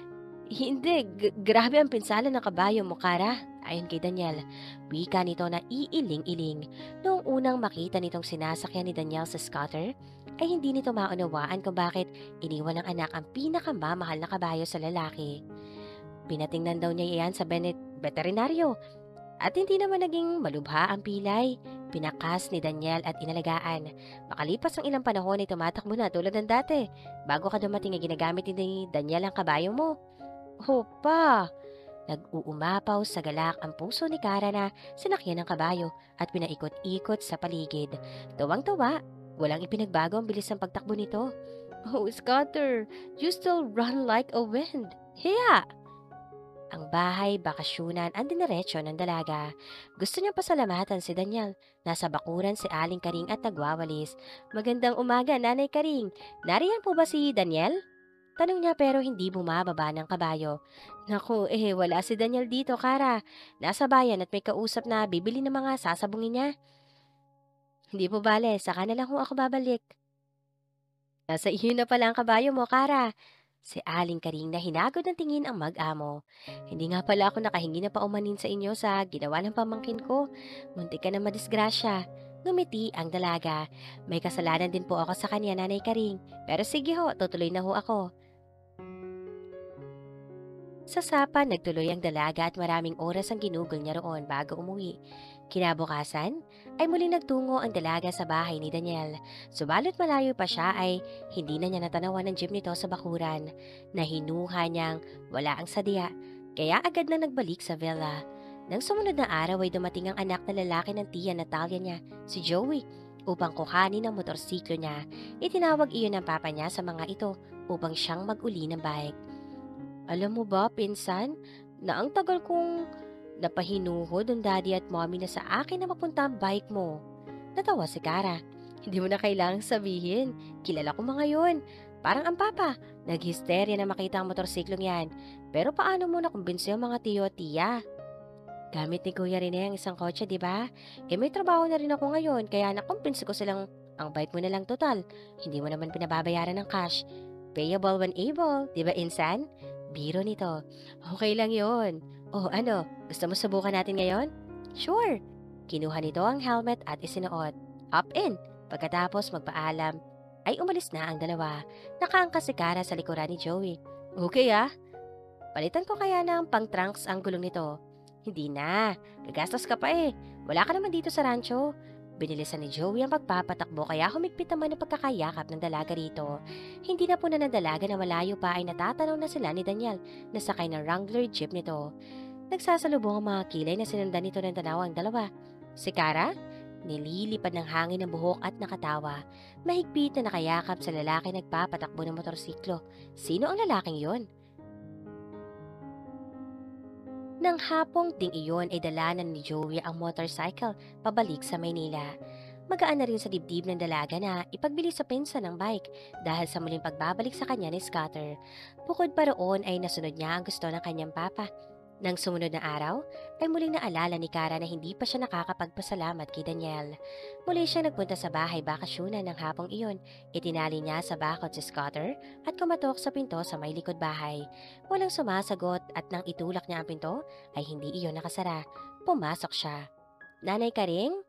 Hindi, grabe ang pinsala ng kabayo mo, Kara. Ayon kay Daniel, wika nito na iiling-iling. Noong unang makita nitong sinasakyan ni Daniel sa scatter, ay hindi nito maunawaan kung bakit iniwan ng anak ang pinakamamahal na kabayo sa lalaki. Pinatingnan daw niya iyan sa veterinaryo at hindi naman naging malubha ang pilay. Pinakas ni Daniel at inalagaan. Makalipas ang ilang panahon ay tumatakbo na tulad ng dati. Bago ka dumating ay ginagamit ni Daniel ang kabayo mo. Hopa! Nag-uumapaw sa galak ang puso ni Kara na sinakyan ng kabayo at pinaikot-ikot sa paligid. Tuwang-tuwa, walang ipinagbago ang bilis ng pagtakbo nito. Oh, Scatter, you still run like a wind. Hiya! Ang bahay, bakasyunan, ang diniretso ng dalaga. Gusto niyang pasalamatan si Daniel. Nasa bakuran si Aling Karing at nagwawalis. Magandang umaga, Nanay Karing. Nariyan po ba si Daniel? Tanong niya pero hindi bumababa ng kabayo. Naku, wala si Daniel dito, Kara. Nasa bayan at may kausap na bibili ng mga sasabungin niya. Hindi po bale, saka na lang ho ako babalik. Nasa iyo na pala ang kabayo mo, Kara. Si Aling Karing na hinagod ng tingin ang mag-amo. Hindi nga pala ako nakahingi na paumanin sa inyo sa ginawa ng pamangkin ko. Muntik ka na madisgrasya. Ngumiti ang dalaga. May kasalanan din po ako sa kanya, Nanay Karing. Pero sige ho, tutuloy na ho ako. Sa sapa, nagtuloy ang dalaga at maraming oras ang ginugol niya roon bago umuwi. Kinabukasan, ay muling nagtungo ang dalaga sa bahay ni Daniel. Subalit malayo pa siya ay hindi na niya natanawan ng jeep nito sa bakuran. Nahinuha niyang wala ang sadya, kaya agad na nagbalik sa villa. Nang sumunod na araw ay dumating ang anak na lalaki ng tiya Natalia niya, si Joey, upang kuhanin ang motorsiklo niya. Itinawag iyon ng papa niya sa mga ito upang siyang mag-uli ng bike. Alam mo ba, pinsan, na ang tagal kong napahinuhod ng daddy at mommy na sa akin na mapunta ang bike mo. Natawa si Kara. Hindi mo na kailangang sabihin. Kilala ko mga yun. Parang ang papa. Naghisterya na makita ang motorsiklong yan. Pero paano mo nakumbinsi yung mga tiyo at tiya? Gamit ni Kuya Rene ang isang kotse, di ba? May trabaho na rin ako ngayon, kaya nakumpinsi ko silang ang bike mo na lang total. Hindi mo naman pinababayaran ng cash. Payable when able, di ba insan? Biro nito. Okay lang yon. Oh, ano? Gusto mo subukan natin ngayon? Sure. Kinuha nito ang helmet at isinuot. Hop in. Pagkatapos magpaalam, ay umalis na ang dalawa. Nakaangkas si Kara sa likuran ni Joey. Okay ah. Palitan ko kaya ng pang-trunks ang gulong nito. Hindi na. Gagastos ka pa eh. Wala ka naman dito sa rancho. Binilisan ni Joey ang pagpapatakbo kaya humigpit naman ang pagkakayakap ng dalaga rito. Hindi na po na ng dalaga na malayo pa ay natatanaw na sila ni Daniel na sakay ng Wrangler jeep nito. Nagsasalubong ang mga kilay na sinundan nito ng tanaw ang dalawa. Si Kara, nililipad ng hangin ng buhok at nakatawa. Mahigpit na nakayakap sa lalaki nagpapatakbo ng motorsiklo. Sino ang lalaking yon? Nang hapong ding iyon ay dalanan ni Joey ang motorcycle pabalik sa Maynila. Magaan na rin sa dibdib ng dalaga na ipagbili sa pinsan ng bike dahil sa muling pagbabalik sa kanya ni Scatter. Bukod pa roon ay nasunod niya ang gusto ng kanyang papa. Nang sumunod na araw, ay muling naalala ni Kara na hindi pa siya nakakapagpasalamat kay Daniel. Muli siya nagpunta sa bahay bakasyunan ng hapong iyon. Itinali niya sa bakod si Scatter at kumatok sa pinto sa may likod bahay. Walang sumasagot at nang itulak niya ang pinto, ay hindi iyon nakasara. Pumasok siya. Nanay Karing?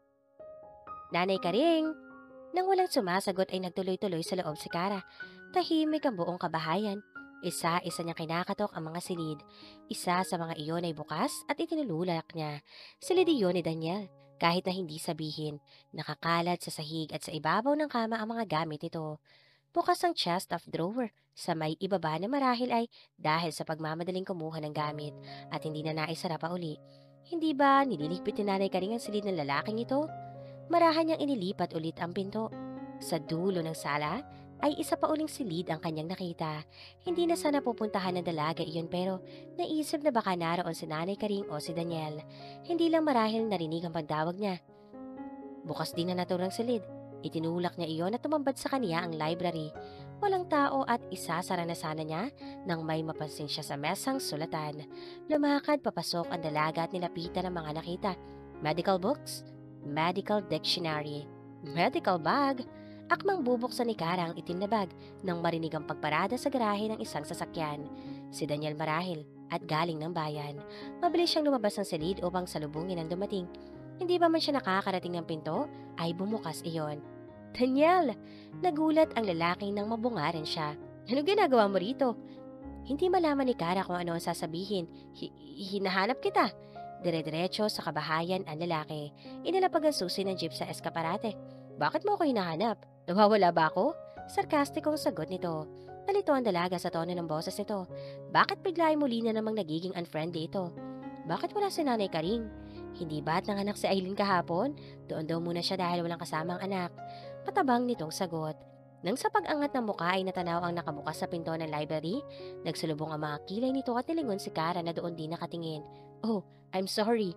Nanay Karing! Nang walang sumasagot ay nagtuloy-tuloy sa loob si Kara. Tahimik ang buong kabahayan. Isa-isa niya kinakatok ang mga silid. Isa sa mga iyon ay bukas at itinululak niya. Silid iyon ni Daniel. Kahit na hindi sabihin, nakakalat sa sahig at sa ibabaw ng kama ang mga gamit nito. Bukas ang chest of drawer. Sa may ibaba na marahil ay dahil sa pagmamadaling kumuha ng gamit at hindi na naisara pa uli. Hindi ba nililigpit ni Nanay Karing ang silid ng lalaking ito? Marahan niyang inilipat ulit ang pinto. Sa dulo ng sala ay isa pa uling silid ang kanyang nakita. Hindi na sana pupuntahan ng dalaga iyon pero naisip na baka naroon si Nanay Karing o si Daniel. Hindi lang marahil narinig ang pagdawag niya. Bukas din na naturang silid. Itinulak niya iyon at tumambad sa kaniya ang library. Walang tao at isasara na sana niya nang may mapansin siya sa mesang sulatan. Lumakad papasok ang dalaga at nilapitan ang mga nakita. Medical books? Medical dictionary. Medical bag? Akmang bubuksan ni Kara ang itim na bag nang marinig ang pagparada sa garahe ng isang sasakyan. Si Daniel marahil at galing ng bayan. Mabilis siyang lumabas ng silid upang salubungin ang dumating. Hindi ba man siya nakakarating ng pinto, ay bumukas iyon. Daniel! Nagulat ang lalaki nang mabungaran siya. Ano ginagawa mo rito? Hindi malaman ni Kara kung ano ang sasabihin. Hinahanap kita. Dire-diretso sa kabahayan ang lalaki. Inalapag ang susi ng jeep sa eskaparate. Bakit mo ako hinahanap? Nawawala ba ako? Sarkastikong sagot nito. Nalito ang dalaga sa tono ng boses nito. Bakit bigla ay muli na namang nagiging unfriendly ito? Bakit wala si Nanay Karing? Hindi ba't nanganak si Aileen kahapon? Doon daw muna siya dahil walang kasamang anak. Patabang nitong sagot. Nang sa pag-angat ng mukha ay natanaw ang nakabukas sa pinto ng library, nagsulubong ang mga kilay nito at nilingon si Kara na doon din nakatingin. Oh, I'm sorry.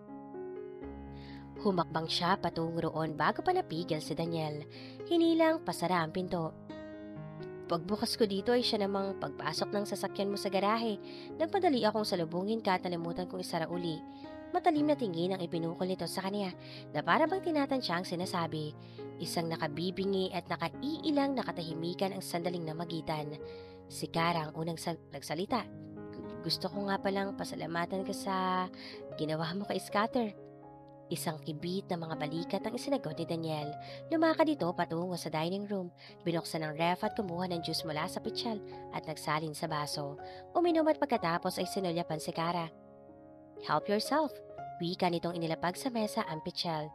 Humakbang siya patungo roon bago pa napigil si Daniel. Hinilang pasara ang pinto. Pagbukas ko dito ay siya namang pagpasok ng sasakyan mo sa garahe. Nagpadali akong salubungin ka at nalimutan kong isara uli. Matalim na tingin ang ipinukol nito sa kanya na para bang tinatansya ang sinasabi. Isang nakabibingi at nakaiilang nakatahimikan ang sandaling namagitan. Si Kara ang unang nagsalita. Gusto ko nga palang pasalamatan ka sa ginawa mo kay Scatter. Isang kibit na mga balikat ang isinagot ni Daniel. Lumakad ito patungo sa dining room. Binuksan ang ref at kumuha ng juice mula sa pitsyal at nagsalin sa baso. Uminom at pagkatapos ay sinulyapan si Kara. Help yourself. Wika nitong inilapag sa mesa ang pitsyal.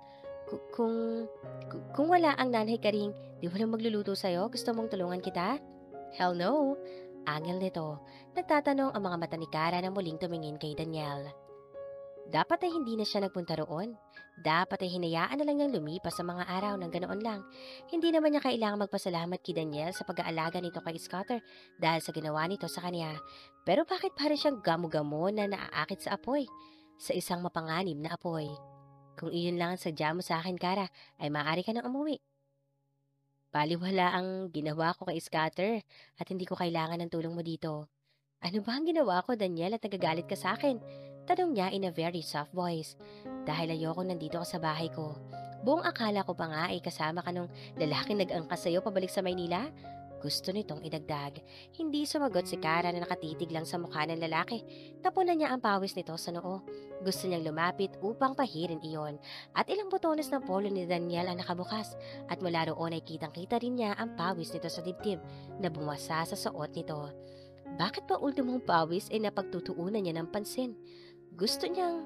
Kung wala ang Nanay Karing, di walang magluluto sa'yo? Gusto mong tulungan kita? Hell no. Angel nito. Nagtatanong ang mga mata ni Kara na muling tumingin kay Daniel. Dapat ay hindi na siya nagpunta roon. Dapat ay hinayaan na lang niyang lumipas sa mga araw ng ganoon lang. Hindi naman niya kailangang magpasalamat kay Daniel sa pag-aalaga nito kay Scatter dahil sa ginawa nito sa kanya. Pero bakit para siyang gamo-gamo na naaakit sa apoy? Sa isang mapanganib na apoy. Kung iyon lang ang sadya mo sa akin, Kara, ay maaari ka nang umuwi. Baliwala ang ginawa ko kay Scatter at hindi ko kailangan ng tulong mo dito. Ano ba ang ginawa ko, Daniel, at nagagalit ka sa akin? Tanong niya in a very soft voice. Dahil ayoko nandito ka sa bahay ko. Buong akala ko pa nga ay kasama ka nung lalaking nag-angkas sa'yo pabalik sa Maynila. Gusto nitong idagdag. Hindi sumagot si Kara na nakatitig lang sa mukha ng lalaki. Tapunan niya ang pawis nito sa noo. Gusto niyang lumapit upang pahirin iyon. At ilang botones ng polo ni Daniel ang nakabukas. At mula roon ay kitang-kita rin niya ang pawis nito sa dibdib na bumasa sa suot nito. Bakit pa ultimong pawis ay napagtutuunan niya ng pansin? Gusto niyang,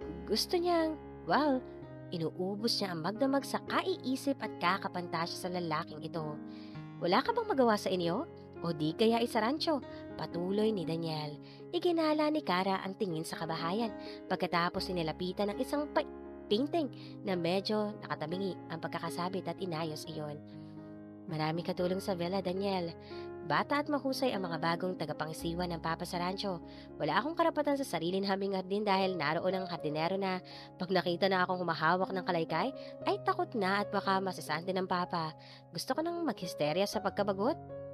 well, inuubos niya ang magdamag sa kaiisip at kakapantasya sa lalaking ito. Wala ka bang magawa sa inyo? O di kaya isa rancho? Patuloy ni Daniel. Iginala ni Kara ang tingin sa kabahayan pagkatapos nilapitan ng isang painting na medyo nakatamingi ang pagkakasabit at inayos iyon. Marami katulong sa villa, Daniel. Bata at mahusay ang mga bagong tagapangisiwan ng Papa sa rancho. Wala akong karapatan sa sariling hamingat din dahil naroon ang hardinero na pag nakita na akong humahawak ng kalaykay, ay takot na at baka masisante ng Papa. Gusto ko nang maghisterya sa pagkabagot?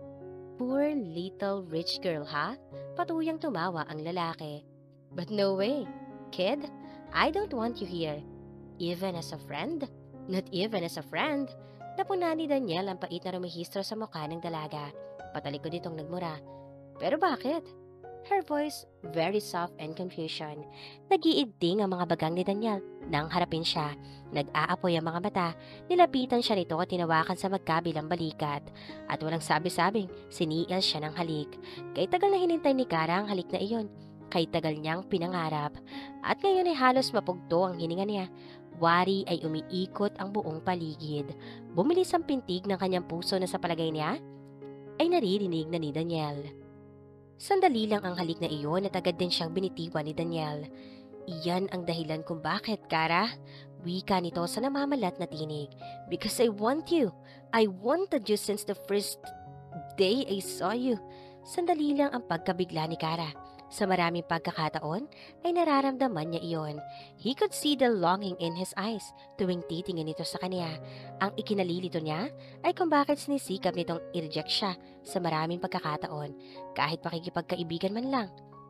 Poor little rich girl, ha? Patuyang tumawa ang lalaki. But no way. Kid, I don't want you here. Even as a friend? Not even as a friend. Napuna ni Daniel ang pait na rumihistro sa mukha ng dalaga. Patalikod itong nagmura. Pero bakit? Her voice, very soft and confusion. Nag-iigting ang mga bagang ni Daniel nang harapin siya. Nag-aapoy ang mga mata. Nilapitan siya nito at tinawakan sa magkabilang balikat. At walang sabi-sabing, siniil siya ng halik. Kay tagal na hinintay ni Kara ang halik na iyon. Kay tagal niyang pinangarap. At ngayon ay halos mapugto ang hininga niya. Wari ay umiikot ang buong paligid. Bumilis ang pintig ng kanyang puso na sa palagay niya ay naririnig na ni Daniel. Sandali lang ang halik na iyon at agad din siyang binitiwan ni Daniel. Iyan ang dahilan kung bakit, Kara. Wika nito sa namamalat na tinig. Because I want you. I wanted you since the first day I saw you. Sandali lang ang pagkabigla ni Kara. Sa maraming pagkakataon ay nararamdaman niya iyon. He could see the longing in his eyes tuwing titingin ito sa kanya. Ang ikinalilito niya ay kung bakit sinisikap nitong i-reject siya sa maraming pagkakataon kahit pakikipagkaibigan man lang.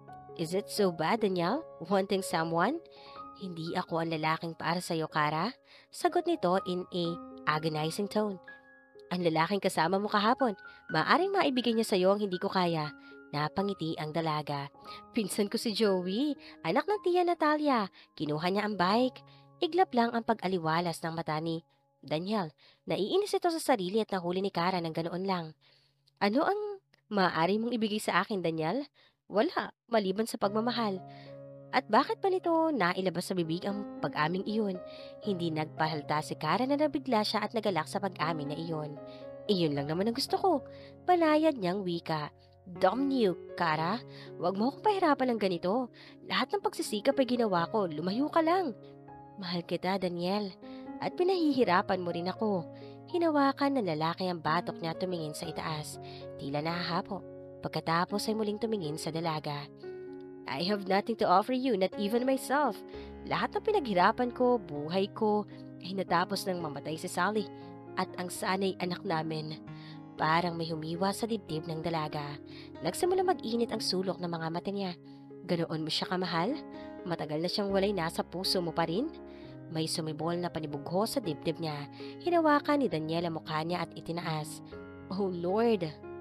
Is it so bad, Daniel? Wanting someone? Hindi ako ang lalaking para sa'yo, Kara. Sagot nito in a agonizing tone. Ang lalaking kasama mo kahapon, maaring maibigay niya sa'yo ang hindi ko kaya. Napangiti ang dalaga. Pinsan ko si Joey, anak ng tiya Natalia. Kinuha niya ang bike. Iglap lang ang pag-aliwalas ng mata ni Daniel. Naiinis ito sa sarili at nahuli ni Kara ng ganoon lang. Ano ang maaari mong ibigay sa akin, Daniel? Wala, maliban sa pagmamahal. At bakit pa nito nailabas sa bibig ang pag-aming iyon? Hindi nagpahalta si Kara na nabigla siya at nagalak sa pag-amin na iyon. Iyon lang naman ang gusto ko. Panayad niyang wika. Damn you, Kara. Huwag mo akong pahirapan ng ganito. Lahat ng pagsisikap ay ginawa ko. Lumayo ka lang. Mahal kita, Daniel. At pinahihirapan mo rin ako. Hinawakan ng lalaki ang batok niya tumingin sa itaas. Tila nahahapo. Pagkatapos ay muling tumingin sa dalaga. I have nothing to offer you, not even myself. Lahat ng pinaghirapan ko, buhay ko, ay natapos nang mamatay si Sally. At ang sanay anak namin. Parang may humiwa sa dibdib ng dalaga. Nagsimula mag-init ang sulok ng mga mata niya. Ganoon mo siya kamahal? Matagal na siyang walay nasa puso mo pa rin? May sumibol na panibugho sa dibdib niya. Hinawakan ni Daniel ang mukha niya at itinaas. Oh Lord!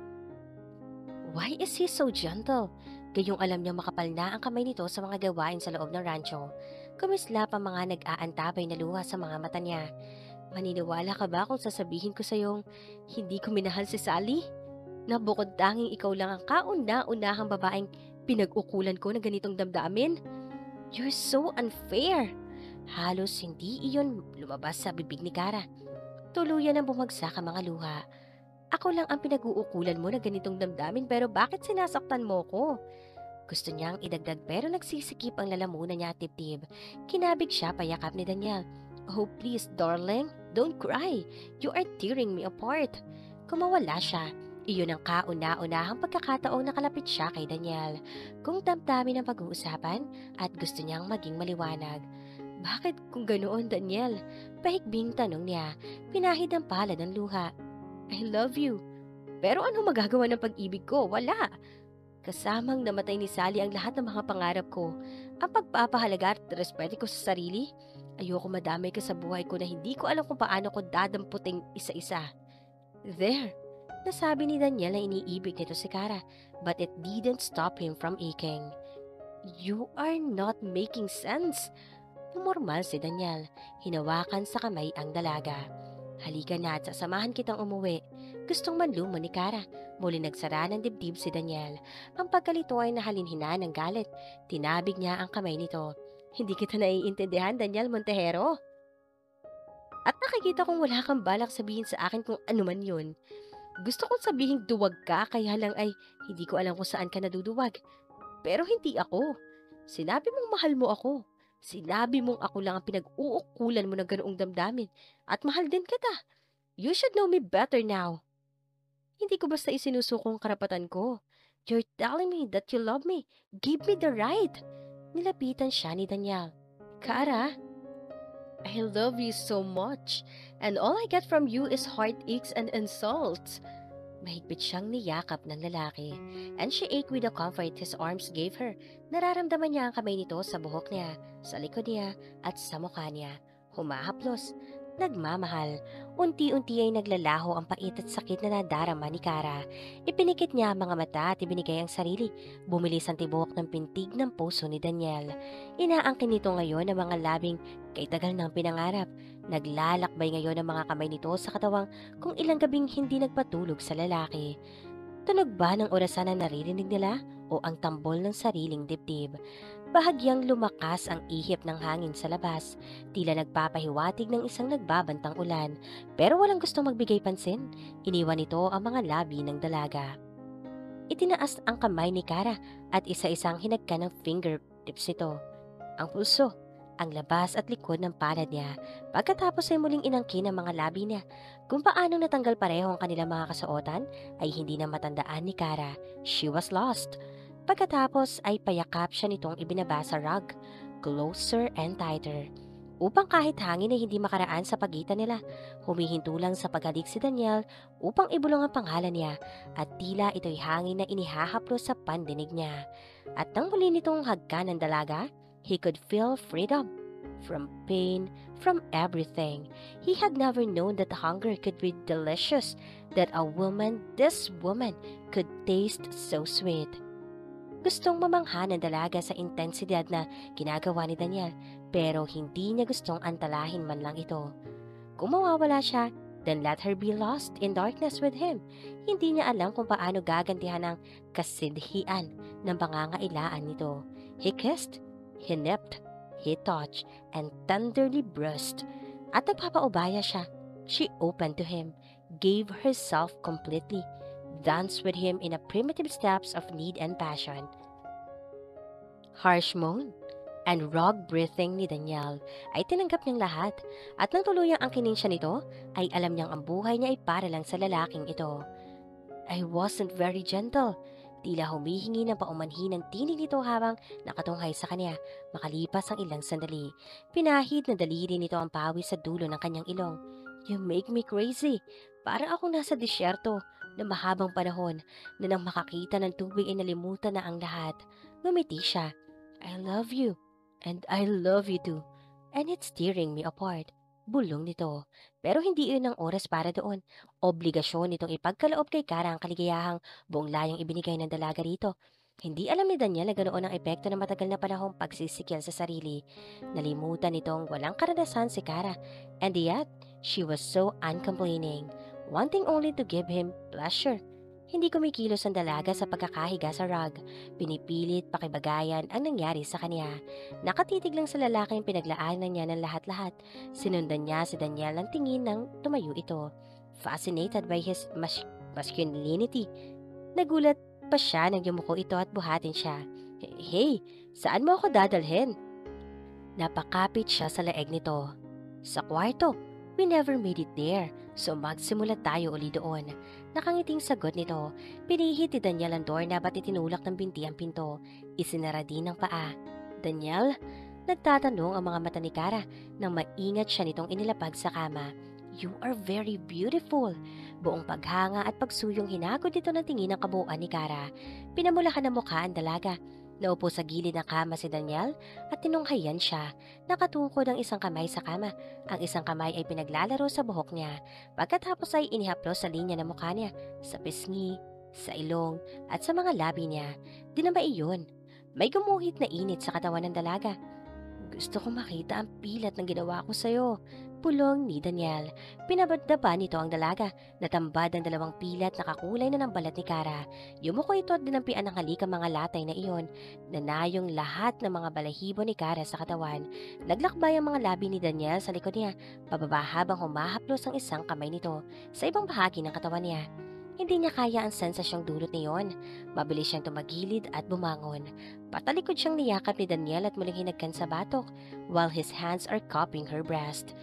Why is he so gentle? Gayong alam niyang makapal na ang kamay nito sa mga gawain sa loob ng rancho. Kumislap ang mga nag-aantabay na luha sa mga mata niya. Maniniwala ka ba kung sasabihin ko sa'yong hindi ko minahal si Sally? Na bukod tanging ikaw lang ang kauna-unahang babaeng pinag-ukulan ko na ganitong damdamin? You're so unfair! Halos hindi iyon lumabas sa bibig ni Kara. Tuluyan ang bumagsak ang mga luha. Ako lang ang pinag-uukulan mo na ganitong damdamin pero bakit sinasaktan mo ko? Gusto niyang idagdag pero nagsisikip ang lalamunan niya at dibdib. Kinabig siya payakap ni Daniel. Oh please darling, don't cry. You are tearing me apart. Kumawala siya. Iyon ang kauna-unahang pagkakataong nakalapit siya kay Daniel. Kung damdamin ang pag-uusapan at gusto niyang maging maliwanag. Bakit kung ganoon, Daniel? Pahikbing tanong niya. Pinahid ang palad ng luha. I love you. Pero ano magagawa ng pag-ibig ko? Wala. Kasamang namatay ni Sally ang lahat ng mga pangarap ko. Ang pagpapahalaga at respeto ko sa sarili. Ayoko madamay ka sa buhay ko na hindi ko alam kung paano ko dadamputing isa-isa. There. Nasabi ni Daniel na iniibig nito si Kara, but it didn't stop him from aching. You are not making sense. Pumormal si Daniel, hinawakan sa kamay ang dalaga. Halika na at sasamahan kitang umuwi. Gustong manlumo ni Kara. Muli nagsara ng dibdib si Daniel. Ang pagkalito ay nahalinhina ng galit. Tinabig niya ang kamay nito. Hindi kita naiintindihan, Daniel Montejero. At nakikita kong wala kang balak sabihin sa akin kung ano man yun. Gusto kong sabihin duwag ka kaya lang ay hindi ko alam kung saan ka naduduwag. Pero hindi ako. Sinabi mong mahal mo ako. Sinabi mong ako lang ang pinag-uukulan mo ng ganoong damdamin. At mahal din kita. You should know me better now. Hindi ko basta isinusukong karapatan ko. You're telling me that you love me. Give me the right. Nilapitan siya ni Daniel. Kara, I love you so much. And all I get from you is heartaches and insults. Mahigpit siyang niyakap ng lalaki. And she ate with the comfort his arms gave her. Nararamdaman niya ang kamay nito sa buhok niya, sa likod niya, at sa mukha niya. Humahaplos. Nagmamahal. Unti-unti ay naglalaho ang pait at sakit na nadarama ni Kara. Ipinikit niya ang mga mata at ibinigay ang sarili. Bumilis ang tibok ng pintig ng puso ni Daniel. Inaangkin nito ngayon ang mga labing kay tagal ng pinangarap. Naglalakbay ngayon ang mga kamay nito sa katawang kung ilang gabing hindi nagpatulog sa lalaki. Tunog ba ng orasan na naririnig nila o ang tambol ng sariling dibdib? Bahagyang lumakas ang ihip ng hangin sa labas, tila nagpapahiwatig ng isang nagbabantang ulan, pero walang gustong magbigay pansin. Iniwan nito ang mga labi ng dalaga. Itinaas ang kamay ni Kara at isa-isang hinagka ng fingertips nito. Ang pulso, ang labas at likod ng palad niya. Pagkatapos ay muling inangkin ang mga labi niya. Kung paanong natanggal pareho ang kanilang mga kasuotan ay hindi na matandaan ni Kara. She was lost. Pagkatapos ay payakap siya nitong ibinaba sa rug, closer and tighter. Upang kahit hangin ay hindi makaraan sa pagitan nila, humihinto lang sa paghalik si Daniel upang ibulong ang pangalan niya at tila ito'y hangin na inihahaplos sa pandinig niya. At nang muli nitong hagka ng dalaga, he could feel freedom. From pain, from everything. He had never known that hunger could be delicious, that a woman, this woman, could taste so sweet. Gustong mamangha ng dalaga sa intensidad na ginagawa ni Daniel, pero hindi niya gustong antalahin man lang ito. Kung mawawala siya, then let her be lost in darkness with him. Hindi niya alam kung paano gagantihan ang kasidhian ng pangangailangan nito. He kissed, he nipped, he touched, and tenderly brushed. At nagpapaubaya siya. She opened to him, gave herself completely, danced with him in a primitive steps of need and passion. Harsh moan and rock breathing ni Daniel ay tinanggap niyang lahat at nang tuluyang angkinin siya nito ay alam niyang ang buhay niya ay para lang sa lalaking ito. I wasn't very gentle. Tila humihingi ng paumanhin ng tinig nito habang nakatunghay sa kanya makalipas ang ilang sandali. Pinahid na daliri nito ang pawis sa dulo ng kanyang ilong. You make me crazy. Para akong nasa disyerto na mahabang panahon na nang makakita ng tubig ay nalimutan na ang lahat. Ngumiti siya. I love you. And I love you too. And it's tearing me apart. Bulong nito. Pero hindi yun ang oras para doon. Obligasyon nitong ipagkaloob kay Kara ang kaligayahang buong layang ibinigay ng dalaga rito. Hindi alam ni Daniel na ganoon ang epekto ng matagal na panahong pagsisikil sa sarili. Nalimutan nitong walang karanasan si Kara. And yet, she was so uncomplaining, wanting only to give him pleasure. Hindi kumikilos ang dalaga sa pagkakahiga sa rug. Pinipilit pakibagayan ang nangyari sa kanya. Nakatitig lang sa lalaking pinaglaanan niya ng lahat-lahat. Sinundan niya si Daniel ng tingin nang tumayo ito. Fascinated by his masculinity. Nagulat pa siya nang yumuko ito at buhatin siya. Hey, saan mo ako dadalhin? Napakapit siya sa leeg nito. Sa kwarto. We never made it there, so magsimula tayo uli doon. Nakangiting sagot nito. Pinihit ni Daniel ang doorknob at itinulak ng binti ang pinto. Isinara din ng paa. Daniel? Nagtatanong ang mga mata ni Kara nang maingat siya nitong inilapag sa kama. You are very beautiful. Buong paghanga at pagsuyong hinagod dito ng tingin ng kabuuan ni Kara. Pinamulakan ng mukha ang dalaga. Naupo sa gilid ng kama si Daniel at tinunghayan siya. Nakatungkod ang isang kamay sa kama. Ang isang kamay ay pinaglalaro sa buhok niya. Pagkatapos ay inihaplos sa linya ng mukha niya, sa pisngi, sa ilong, at sa mga labi niya. Dinama iyon. May gumuhit na init sa katawan ng dalaga. Gusto ko makita ang pilat ng ginawa ko sa'yo. Pulong ni Daniel. Pinabadaba nito ang dalaga. Natambad ang dalawang pilat na kakulay na ng balat ni Kara. Yumuko ito at dinampian ng halik ang mga latay na iyon. Nanayong lahat ng mga balahibo ni Kara sa katawan. Naglakbay ang mga labi ni Daniel sa likod niya. Pababa habang humahaplos ang isang kamay nito sa ibang bahagi ng katawan niya. Hindi niya kaya ang sensasyong dulot niyon. Mabilis siyang tumagilid at bumangon. Patalikod siyang niyakap ni Daniel at muling hinagkan sa batok while his hands are cupping her breast.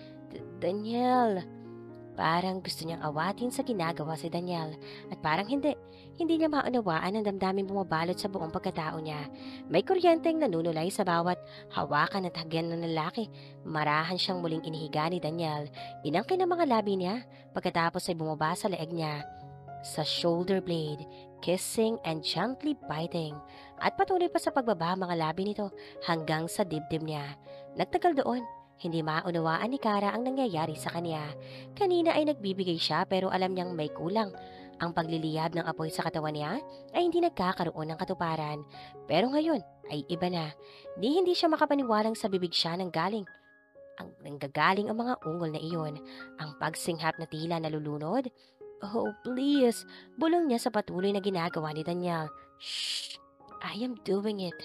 Daniel! Parang gusto niyang awatin sa ginagawa si Daniel at parang hindi. Hindi niya maunawaan ang damdaming bumabalot sa buong pagkatao niya. May kuryenteng nanunulay sa bawat hawakan at hagyan ng lalaki. Marahan siyang muling inihiga ni Daniel. Inangkin ang mga labi niya pagkatapos ay bumaba sa leeg niya. Sa shoulder blade, kissing and gently biting. At patuloy pa sa pagbaba mga labi nito hanggang sa dibdib niya. Nagtagal doon. Hindi maunawaan ni Kara ang nangyayari sa kanya. Kanina ay nagbibigay siya pero alam niyang may kulang. Ang pagliliyab ng apoy sa katawan niya ay hindi nagkakaroon ng katuparan. Pero ngayon ay iba na. Hindi siya makapaniwalang sa bibig siya ng galing. Ang nanggagaling ang mga ungol na iyon. Ang pagsinghap na tila nalulunod. Oh, please. Bulong niya sa patuloy na ginagawa ni Daniel. Shh! I am doing it.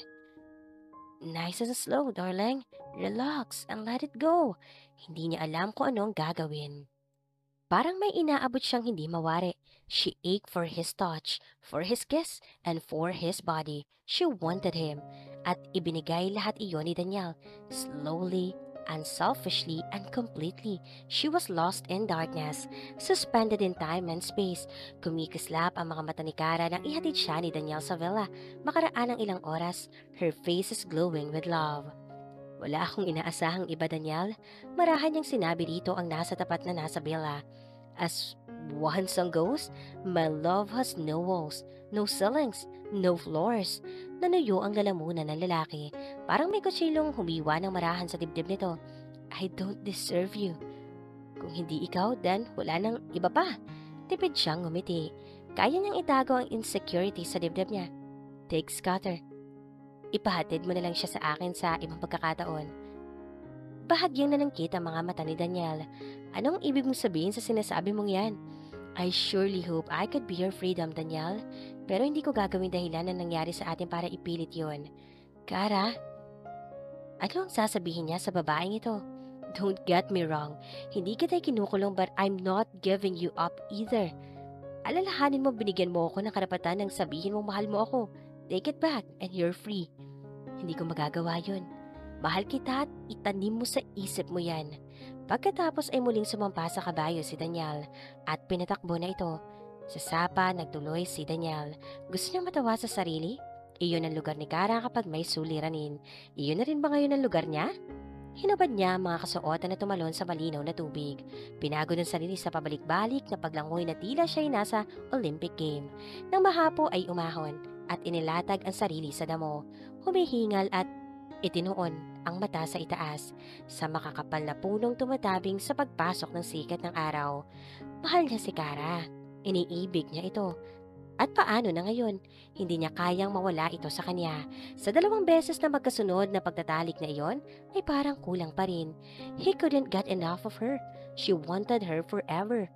Nice and slow, darling. Relax and let it go. Hindi niya alam kung ano ang gagawin. Parang may inaabot siyang hindi mawari. She ached for his touch, for his kiss, and for his body. She wanted him. At ibinigay lahat iyon ni Daniel. Slowly, unselfishly, and completely. She was lost in darkness, suspended in time and space. Kumikislap ang mga mata ni Kara nang ihatid siya ni Daniel sa villa. Makaraan ng ilang oras, her face is glowing with love. Wala akong inaasahang iba, Daniel. Marahan niyang sinabi rito ang nasa tapat na nasa villa. As one song goes, my love has no walls, no ceilings, no floors. Nanuyo ang lalamunan ng lalaki. Parang may kutsilong humiwa ng marahan sa dibdib nito. I don't deserve you. Kung hindi ikaw, then wala nang iba pa. Tipid siyang ngumiti. Kaya niyang itago ang insecurity sa dibdib niya. Take Scatter. Ipahatid mo na lang siya sa akin sa ibang pagkakataon. Bahagyang nanangkit ang mga mata ni Daniel. Anong ibig mong sabihin sa sinasabi mong yan? I surely hope I could be your freedom, Daniel. Pero hindi ko gagawin dahilan na nangyari sa atin para ipilit yon. Kara, ano ang sasabihin niya sa babaeng ito? Don't get me wrong. Hindi kita kinukulong but I'm not giving you up either. Alalahanin mo binigyan mo ako ng karapatan ng sabihin mong mahal mo ako. Take it back and you're free. Hindi ko magagawa yun. Mahal kita at itanim mo sa isip mo yan. Pagkatapos ay muling sumampa sa kabayo si Daniel at pinatakbo na ito. Sa sapa, nagtuloy si Daniel. Gusto niyang matawa sa sarili? Iyon ang lugar ni Kara kapag may suliranin. Iyon na rin ba ngayon ang lugar niya? Hinubad niya ang mga kasuotan na tumalon sa malinaw na tubig. Pinagod ang sarili sa pabalik-balik na paglangoy na tila siya'y nasa Olympic game. Nang mahapo ay umahon at inilatag ang sarili sa damo. Humihingal at itinuon ang mata sa itaas sa makakapal na punong tumatabing sa pagpasok ng sikat ng araw. Mahal niya si Kara. Iniibig niya ito. At paano na ngayon? Hindi niya kayang mawala ito sa kanya. Sa 2 beses na magkasunod na pagtatalik na iyon, ay parang kulang pa rin. He couldn't get enough of her. She wanted her forever.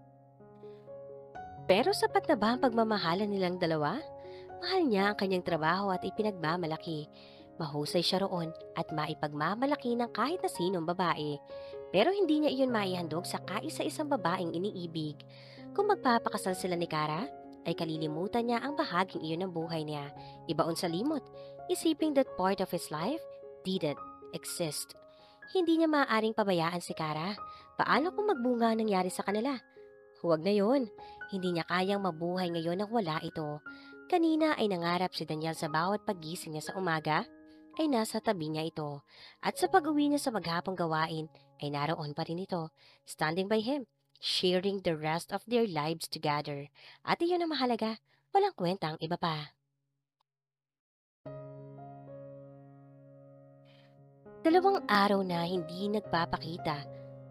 Pero sapat na ba ang pagmamahalan nilang dalawa? Mahal niya ang kanyang trabaho at ipinagmamalaki. Mahusay siya roon at maipagmamalaki ng kahit na sinong babae. Pero hindi niya iyon maihandog sa kaisa-isang babaeng iniibig. Kung magpapakasal sila ni Kara, ay kalilimutan niya ang bahaging iyon ng buhay niya. Ibaon sa limot. isiping that part of his life didn't exist. Hindi niya maaaring pabayaan si Kara. Paano kung magbunga ang nangyari sa kanila? Huwag na yun. Hindi niya kayang mabuhay ngayon nang wala ito. Kanina ay nangarap si Daniel sa bawat paggising niya sa umaga ay nasa tabi niya ito. At sa pag-uwi niya sa maghapong gawain ay naroon pa rin ito, standing by him, sharing the rest of their lives together. At iyon ang mahalaga, walang kwentang iba pa. Dalawang araw na hindi nagpapakita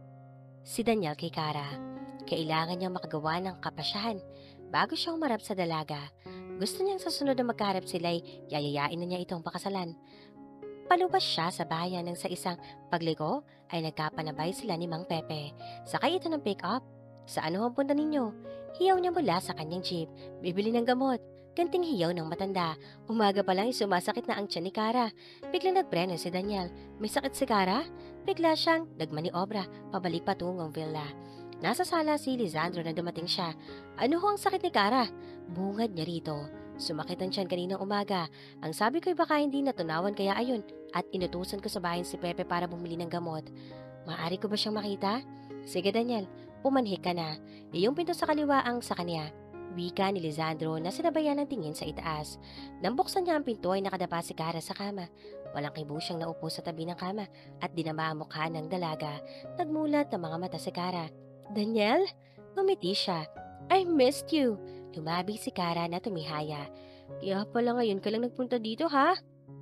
si Daniel kay Kara. Kailangan niyang makagawa ng kapasyahan bago siya umarap sa dalaga. Gusto niyang sa sunod na magkaharap sila'y yayayain na niya itong pakasalan. Palubas siya sa bayan nang sa isang pagligo ay nagkapanabay sila ni Mang Pepe. Sakay ito ng pick-up. Saan ho ang punta ninyo? Hiyaw niya mula sa kanyang jeep. Bibili ng gamot. Ganting hiyaw ng matanda. Umaga pa lang ay sumasakit na ang tiyan ni Kara. Biglang nagpreno si Daniel. May sakit si Kara? Bigla siyang nagmaniobra pabalik patungong villa. Nasa sala si Lisandro na dumating siya. Ano ho ang sakit ni Kara? Bungad niya rito. Sumakit ang tiyan kaninang umaga. Ang sabi ko'y baka hindi natunawan kaya ayun at inutusan ko sa bayan si Pepe para bumili ng gamot. Maaari ko ba siyang makita? Sige Daniel, pumanhik ka na. Iyong pinto sa kaliwa ang sa kanya. Wika ni Lisandro na sinabayan ng tingin sa itaas. Nang buksan niya ang pinto ay nakadapa si Kara sa kama. Walang kibo siyang naupo sa tabi ng kama at dinama ang mukha ng dalaga. Nagmulat ng mga mata si Kara. Daniel? Ngumiti siya. I missed you. Lumabi si Kara na tumihaya. Kaya pala ngayon ka lang nagpunta dito ha?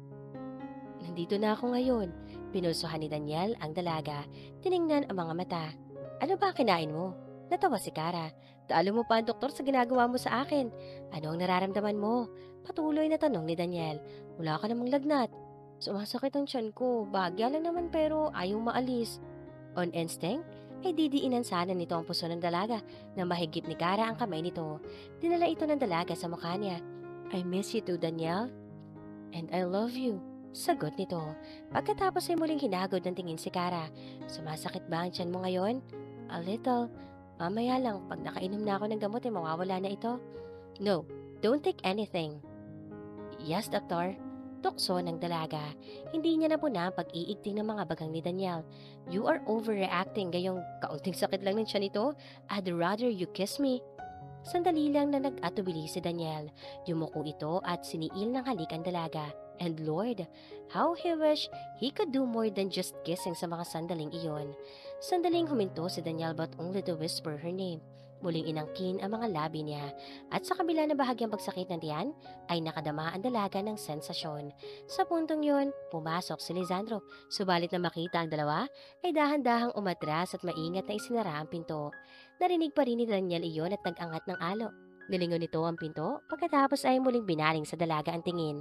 Nandito na ako ngayon. Pinulsuhan ni Daniel ang dalaga. Tiningnan ang mga mata. Ano ba kinain mo? Natawa si Kara. Talo mo pa ang doktor sa ginagawa mo sa akin. Ano ang nararamdaman mo? Patuloy na tanong ni Daniel. Wala ka namang lagnat. Sumasakit ang tiyan ko. Bagya lang naman pero ayaw maalis. On instinct, ay didiinan sana nito ang puso ng dalaga na mahigip ni Kara ang kamay nito. Dinala ito ng dalaga sa mukha niya. I miss you too, Daniel. And I love you. Sagot nito. Pagkatapos ay muling hinagod ng tingin si Kara. Sumasakit ba ang tiyan mo ngayon? A little. Mamaya lang, pag nakainom na ako ng gamot ay mawawala na ito. No, don't take anything. Yes, doktor. Tukso ng dalaga. Hindi niya napuna ang pag-iigting ng mga bagang ni Daniel. You are overreacting gayong kaunting sakit lang ng tiyan nito. I'd rather you kiss me. Sandali lang na nag-atubili si Daniel. Yumuko ito at siniil ng halik ang dalaga. And Lord, how he wished he could do more than just kissing sa mga sandaling iyon. Sandaling huminto si Daniel but only to whisper her name. Muling inangkin ang mga labi niya at sa kabila na bahagyang pagsakit ng tiyan ay nakadama ang dalaga ng sensasyon. Sa puntong yun, pumasok si Lisandro. Subalit na makita ang dalawa ay dahan-dahang umatras at maingat na isinara ang pinto. Narinig pa rin ni Daniel iyon at nag-angat ng alo. Nilingon nito ang pinto pagkatapos ay muling binaling sa dalaga ang tingin.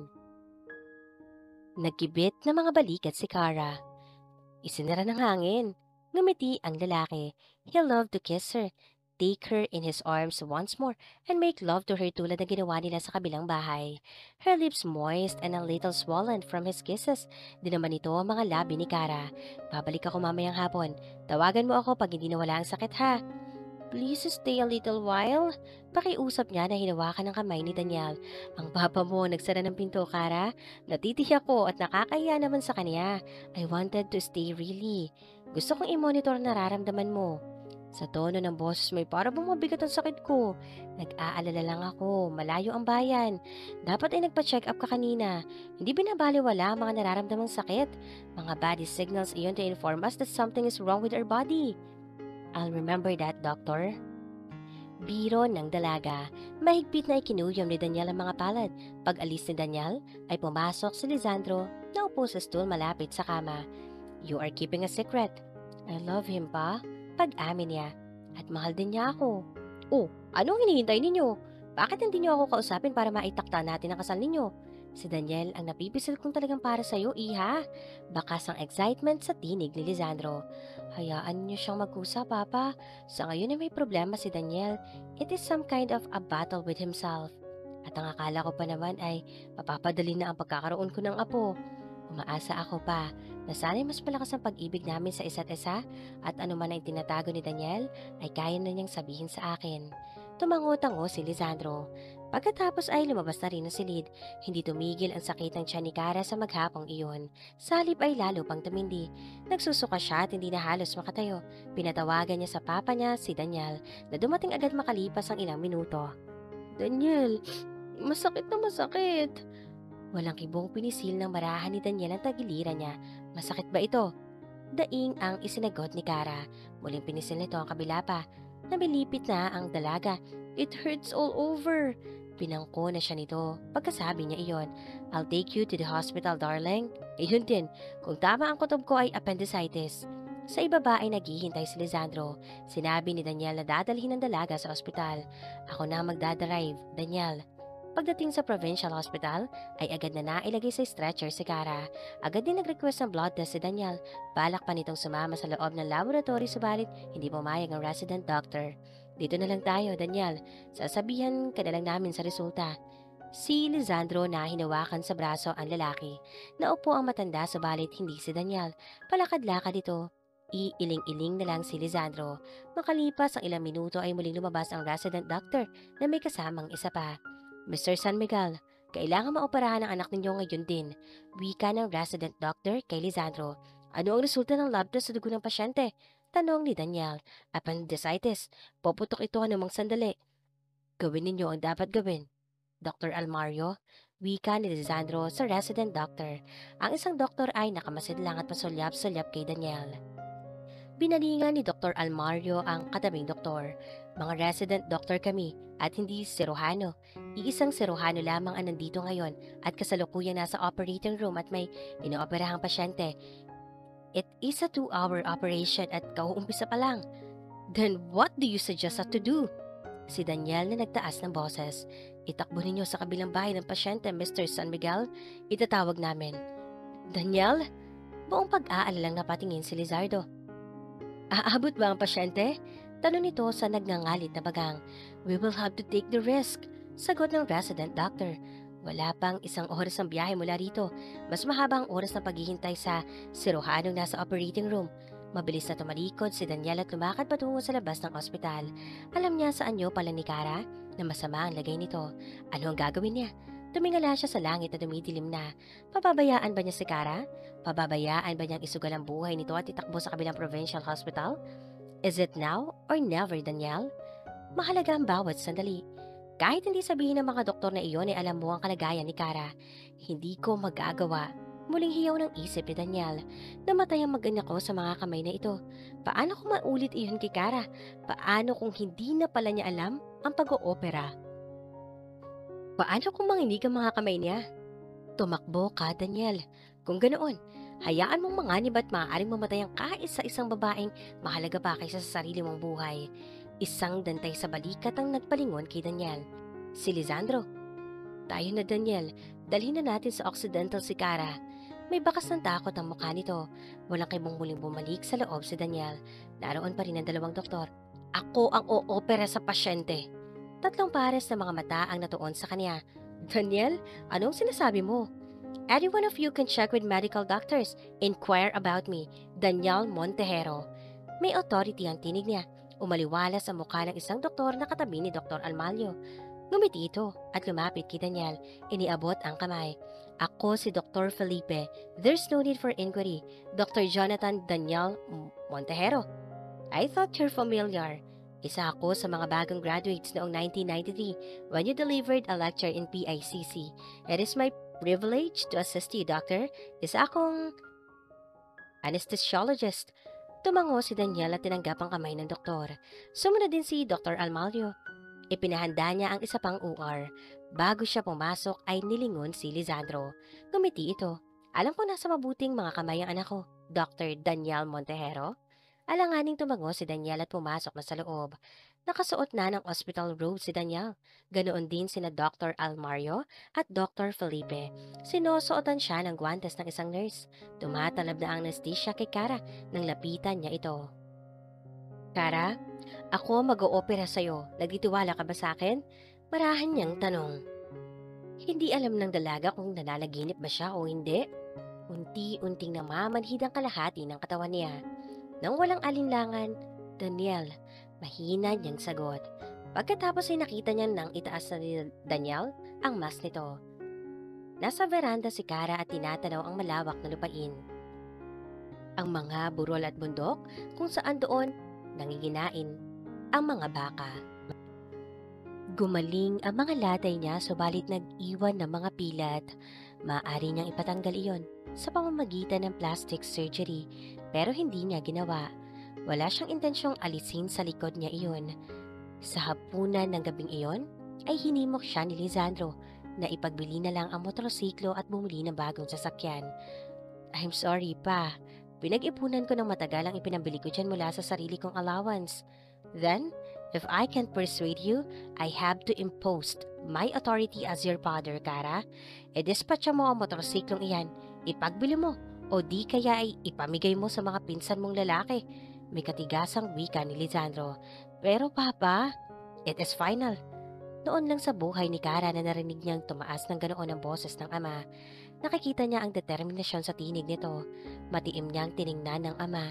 Nagkibit na mga balikat si Kara. Isinara ng hangin. Ngumiti ang lalaki. He loved to kiss her, take her in his arms once more, and make love to her tulad na ginawa nila sa kabilang bahay. Her lips moist and a little swollen from his kisses. Di naman ito ang mga labi ni Kara. Babalik ako mamayang hapon. Tawagan mo ako pag hindi nawala ang sakit ha. Please stay a little while. Pakiusap niya na hinawakan ng kamay ni Daniel. Ang papa mo nagsara ng pinto, Kara. Natitiyak ko at nakakahiya naman sa kanya. I wanted to stay really. Gusto kong i-monitor ang nararamdaman mo. Sa tono ng boses mo'y para bang mabigat ang sakit ko. Nag-aalala lang ako, malayo ang bayan. Dapat ay nagpa-check up ka kanina. Hindi binabaliwala ang mga nararamdamang sakit. Mga body signals iyon to inform us that something is wrong with our body. I'll remember that, doctor. Biro ng dalaga. Mahigpit na ikinuyom ni Daniel ang mga palad. Pag alis ni Daniel, ay pumasok si Lisandro na upo sa stool malapit sa kama. You are keeping a secret. I love him pa. Pag-amin niya. At mahal din niya ako. Oh, anong hinihintay ninyo? Bakit hindi niyo ako kausapin para maitakta natin ang kasal ninyo? Si Daniel ang napipisil kong talagang para sa'yo, iha. Bakas ang excitement sa tinig ni Lisandro. Hayaan niyo siyang mag-usap, Papa. Sa ngayon ay may problema si Daniel. It is some kind of a battle with himself. At ang akala ko pa naman ay mapapadali na ang pagkakaroon ko ng apo. Umaasa ako pa na sana'y mas malakas ang pag-ibig namin sa isa't isa at anuman ang tinatago ni Daniel ay kaya na niyang sabihin sa akin. Tumango-tango si Lisandro. Pagkatapos ay lumabas na rin ang silid. Hindi tumigil ang sakit ng tiyan ni Kara sa maghapong iyon. Sa halip ay lalo pang tumindi. Nagsusuka siya at hindi na halos makatayo. Pinatawagan niya sa papa niya, si Daniel, na dumating agad makalipas ang ilang minuto. Daniel, masakit na masakit. Walang kibong pinisil ng marahan ni Daniel ang tagiliran niya. Masakit ba ito? Daing ang isinagot ni Kara. Muling pinisil nito ang kabila pa. Nabilipit na ang dalaga. It hurts all over. Pinangko na siya nito. Pagkasabi niya iyon, I'll take you to the hospital, darling. Iyon din, kung tama ang kutob ko ay appendicitis. Sa ibaba ay naghihintay si Lisandro. Sinabi ni Daniel na dadalhin ang dalaga sa ospital. Ako na ang magdadrive, Daniel. Pagdating sa provincial hospital, ay agad na nailagay sa stretcher si Kara. Agad din nag-request ng blood test si Daniel. Balak pa nitong sumama sa loob ng laboratory subalit hindi pumayag ang resident doctor. Dito na lang tayo, Daniel. Sasabihan ka na lang namin sa resulta. Si Lisandro na hinawakan sa braso ang lalaki. Naupo ang matanda subalit hindi si Daniel. Palakad-lakad ito. Iiling-iling na lang si Lisandro. Makalipas ang ilang minuto ay muling lumabas ang resident doctor na may kasamang isa pa. Mr. San Miguel, kailangan maoperahan ang anak ninyo ngayon din. Wika ng resident doctor kay Lisandro. Ano ang resulta ng lab test sa dugo ng pasyente? Tanong ni Daniel. Appendicitis. Puputok ito anumang sandali. Gawin ninyo ang dapat gawin. Dr. Almario, wika ni Lisandro sa resident doctor. Ang isang doktor ay nakamasid lang at pasulyap-sulyap kay Daniel. Binalingan ni Dr. Almario ang katabing doktor. Mga resident doctor kami at hindi sirohano. Iisang sirohano lamang ang nandito ngayon at kasalukuyang nasa operating room at may inooperahang pasyente. It is a 2-hour operation at kauumpisa pa lang. Then what do you suggest us to do? Si Daniel na nagtaas ng boses. Itakbo ninyo sa kabilang bahay ng pasyente, Mr. San Miguel. Itatawag namin. Daniel? Buong pag-aalalang napatingin si Lizardo. Aabot ba ang pasyente? Tanong nito sa nagngangalit na bagang. We will have to take the risk. Sagot ng resident doctor. Wala pang 1 oras ang biyahe mula rito. Mas mahaba ang oras ng paghihintay sa sirohanong nasa operating room. Mabilis na tumalikod si Daniel at lumakad patungo sa labas ng ospital. Alam niya sa anyo pala ni Kara na masama ang lagay nito. Ano ang gagawin niya? Tumingala siya sa langit na dumidilim na. Pababayaan ba niya si Kara? Pababayaan ba niyang isugal ang buhay nito at itakbo sa kabilang provincial hospital? Is it now or never, Daniel? Mahalaga ang bawat sandali. Kahit hindi sabihin ng mga doktor na iyon ay alam mo ang kalagayan ni Kara, hindi ko magagawa. Muling hiyaw ng isip ni Daniel. Namatay ang mag-anak ko sa mga kamay na ito. Paano kung maulit iyon kay Kara? Paano kung hindi na pala niya alam ang pag-oopera? Paano kung manginig ang mga kamay niya? Tumakbo ka, Daniel. Kung ganoon, hayaan mong manganib at maaaring mamatay ang kaisa-isang babaeng mahalaga pa kaysa sa sarili mong buhay. Isang dantay sa balikat ang nagpalingon kay Daniel. Si Lisandro. Tayo na, Daniel. Dalhin na natin sa Occidental si Kara. May bakas ng takot ang mukha nito. Walang kibong muling bumalik sa loob si Daniel. Naroon pa rin ang 2 doktor. Ako ang oopera sa pasyente. 3 pares na mga mata ang natuon sa kanya. Daniel, anong sinasabi mo? Any one of you can check with medical doctors. Inquire about me. Daniel Montejero. May authority ang tinig niya. Umaliwalas ang mukha ng isang doktor na katabi ni Dr. Almalio. Ngumiti ito at lumapit kay Daniel. Iniabot ang kamay. Ako si Dr. Felipe. There's no need for inquiry. Dr. Jonathan Daniel Montejero. I thought you're familiar. Isa ako sa mga bagong graduates noong 1993 when you delivered a lecture in PICC. It is my privilege to assist you, Doctor. Isa akong anesthesiologist. Tumango si Daniel at tinanggap ang kamay ng doktor. Sumunod din si Dr. Almalio. Ipinahanda niya ang isa pang OR. Bago siya pumasok ay nilingon si Lisandro. Ngumiti ito. Alam ko nasa mabuting mga kamay ang anak ko, Dr. Daniel Montejero. Alanganing tumango si Daniel at pumasok na sa loob. Nakasuot na ng hospital robe si Daniel. Ganoon din sina Dr. Almario at Dr. Felipe. Sinusuotan siya ng guwantes ng isang nurse. Tumatalab na ang anesthesia kay Kara nang lapitan niya ito. Kara, ako mag-oopera sa'yo. Nagtitiwala ka ba sa akin? Marahan niyang tanong. Hindi alam ng dalaga kung nananaginip ba siya o hindi. Unti-unting namamanhid ang kalahati ng katawan niya. Nang walang alinlangan, Daniel, mahina niyang sagot. Pagkatapos ay nakita niya nang itaas na ni Daniel ang mask nito. Nasa veranda si Kara at tinatanaw ang malawak na lupain. Ang mga burol at bundok kung saan doon nangiginain ang mga baka. Gumaling ang mga latay niya subalit nag-iwan ng mga pilat. Maaari niyang ipatanggal iyon sa pamamagitan ng plastic surgery pero hindi niya ginawa. Wala siyang intensyong alisin sa likod niya iyon. Sa hapunan ng gabing iyon ay hinimok siya ni Lisandro na ipagbili na lang ang motorsiklo at bumili ng bagong sasakyan. I'm sorry pa. Pinag-ipunan ko ng matagal ang ipinambili ko dyan mula sa sarili kong allowance. Then, if I can't persuade you, I have to impose my authority as your father, Kara. E-dispatcha mo ang motorsiklong iyan, ipagbili mo, o di kaya ay ipamigay mo sa mga pinsan mong lalaki. May katigasang wika ni Lisandro. Pero papa, it is final. Noon lang sa buhay ni Kara na narinig niyang tumaas ng ganoon ang boses ng ama. Nakikita niya ang determinasyon sa tinig nito. Matiim niyang tiningnan ng ama.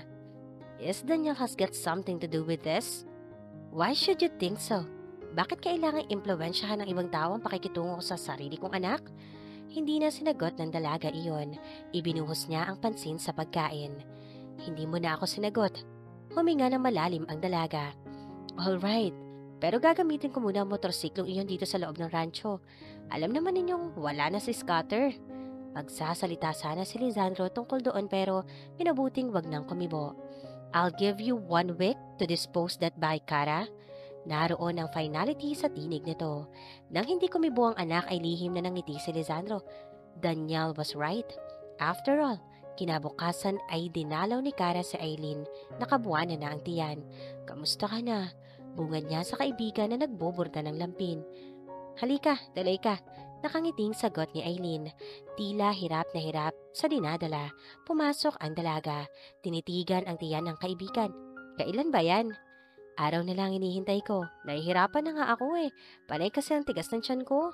Is Daniel has got something to do with this? Why should you think so? Bakit kailangan impluwensyahan ng ibang tao ang pakikitungo sa sarili kong anak? Hindi na sinagot ng dalaga iyon. Ibinuhos niya ang pansin sa pagkain. Hindi mo na ako sinagot. Huminga ng malalim ang dalaga. Alright, pero gagamitin ko muna ang motorsiklong iyon dito sa loob ng rancho. Alam naman ninyong wala na si Scatter. Magsasalita sana si Lisandro tungkol doon pero pinabuting wag nang kumibo. I'll give you 1 week to dispose that by, Kara. Naroon ang finality sa tinig nito. Nang hindi kumibo ang anak ay lihim na nangiti si Lisandro. Daniel was right. After all, kinabukasan ay dinalaw ni Kara si Aileen. Nakabuana na ang tiyan. Kamusta ka na? Bungad niya sa kaibigan na nagboborda ng lampin. Halika, dalay ka. Nakangiting sagot ni Aileen. Tila hirap na hirap sa dinadala. Pumasok ang dalaga. Tinitigan ang tiyan ng kaibigan. Kailan ba yan? Araw na lang hinihintay ko. Nahihirapan na nga ako eh. Panay kasi ang tigas ng tiyan ko.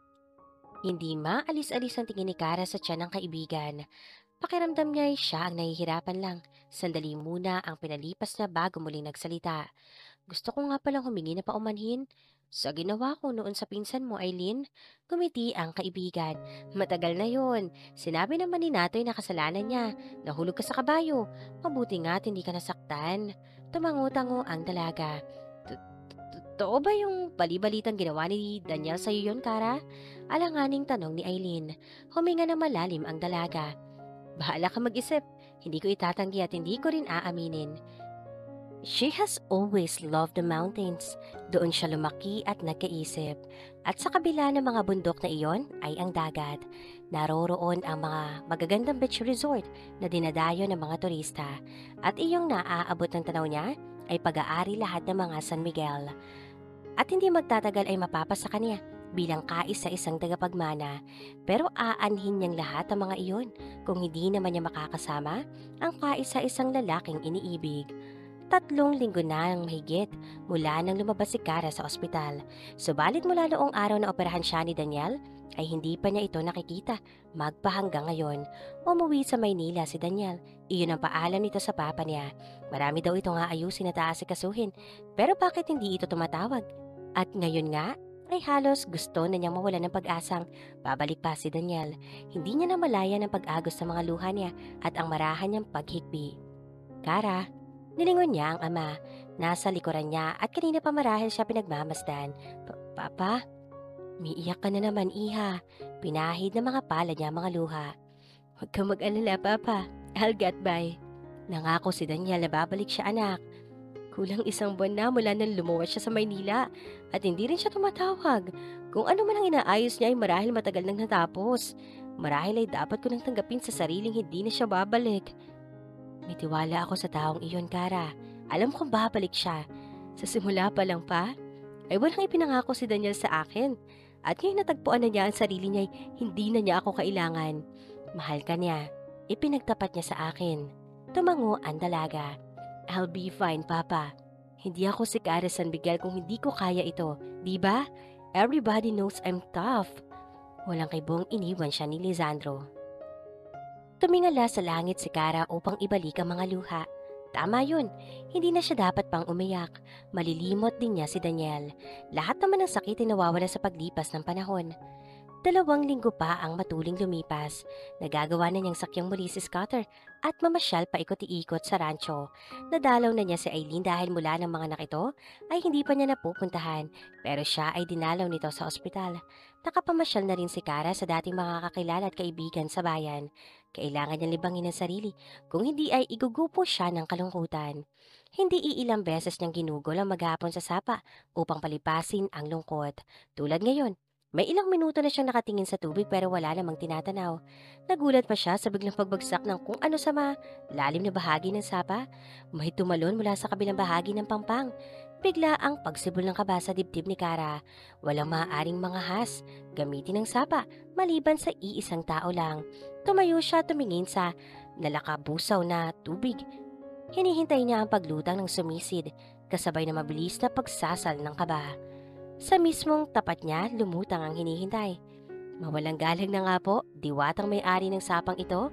Hindi maalis-alis ang tingin ni Kara sa tiyan ng kaibigan. Pakiramdam niya ay siya ang nahihirapan lang. Sandali muna ang pinalipas na bago muling nagsalita. Gusto ko nga palang humingi na paumanhin. Sa ginawa ko noon sa pinsan mo, Aileen, gumiti ang kaibigan. Matagal na yon. Sinabi naman ni Natoy na kasalanan niya. Nahulog ka sa kabayo. Mabuti nga't hindi ka nasaktan. Tumango-tango ang dalaga. Totoo ba yung bali-balitang ginawa ni Daniel sa'yo yon, Kara? Alanganing tanong ni Aileen. Huminga na malalim ang dalaga. Bahala ka mag-isip. Hindi ko itatanggi at hindi ko rin aaminin. She has always loved the mountains. Doon siya lumaki at nagkaisip. At sa kabila ng mga bundok na iyon ay ang dagat. Naroroon ang mga magagandang beach resort na dinadayo ng mga turista. At iyong naaabot ng tanaw niya ay pag-aari lahat ng mga San Miguel. At hindi magtatagal ay mapapasa kanya bilang kaisa-isang tagapagmana. Pero aanhin niyang lahat ang mga iyon kung hindi naman niya makakasama ang kaisa-isang lalaking iniibig. 3 linggo na ang mahigit mula nang lumabas si Kara sa ospital. Subalit mula noong araw na operahan siya ni Daniel, ay hindi pa niya ito nakikita magpahanggang ngayon. Umuwi sa Maynila si Daniel. Iyon ang paalam nito sa papa niya. Marami daw itong aayusin at aasikasuhin. Pero bakit hindi ito tumatawag? At ngayon nga, ay halos gusto na niyang mawalan ng pag-asang babalik pa si Daniel. Hindi niya namalaya ng pag-agos sa mga luha niya at ang marahan niyang paghikbi. Kara, nilingon niya ang ama. Nasa likuran niya at kanina pa marahil siya pinagmamasdan. Papa? Umiiyak ka na naman, iha. Pinahid ng mga palad niya mga luha. Huwag kang mag-alala, Papa. I'll get by. Nangako si Daniel na babalik siya, anak. Kulang 1 buwan na mula nang lumuwas siya sa Maynila at hindi rin siya tumatawag. Kung ano man ang inaayos niya ay marahil matagal nang natapos. Marahil ay dapat ko nang tanggapin sa sariling hindi na siya babalik. May tiwala ako sa taong iyon, Kara. Alam kong babalik siya. Sa simula pa lang pa, ay walang ipinangako si Daniel sa akin. At ngayon natagpuan na niya ang sarili niya, hindi na niya ako kailangan. Mahal ka niya. Ipinagtapat niya sa akin. Tumango ang dalaga. I'll be fine, Papa. Hindi ako si Kara San Miguel kung hindi ko kaya ito. Diba? Everybody knows I'm tough. Walang kibong iniwan siya ni Lisandro. Tumingala sa langit si Kara upang ibalik ang mga luha. Tama yun, hindi na siya dapat pang umiyak. Malilimot din niya si Daniel. Lahat naman ng sakit ay nawawala sa paglipas ng panahon. 2 linggo pa ang matuling lumipas. Nagagawa na niyang sakyang muli si Scooter at mamasyal pa ikot-ikot sa rancho. Nadalaw na niya si Eileen dahil mula ng mga anak ito ay hindi pa niya napupuntahan, pero siya ay dinalaw nito sa ospital. Nakapamasyal na rin si Kara sa dating mga kakilala at kaibigan sa bayan. Kailangan niyang libangin ang sarili, kung hindi ay igugupo siya ng kalungkutan. Hindi iilang beses niyang ginugol ang maghapon sa sapa upang palipasin ang lungkot. Tulad ngayon, may ilang minuto na siyang nakatingin sa tubig pero wala namang tinatanaw. Nagulat pa siya sa biglang pagbagsak ng kung ano sa lalim na bahagi ng sapa. May tumalon mula sa kabilang bahagi ng pampang. Bigla ang pagsibol ng kaba sa dibdib ni Kara. Walang maaaring mga has, gamitin ng sapa, maliban sa iisang tao lang. Tumayo siya tumingin sa nalakabusaw na tubig. Hinihintay niya ang paglutang ng sumisid, kasabay na mabilis na pagsasal ng kaba. Sa mismong tapat niya, lumutang ang hinihintay. Mawalang galang na nga po, diwatang may-ari ng sapang ito.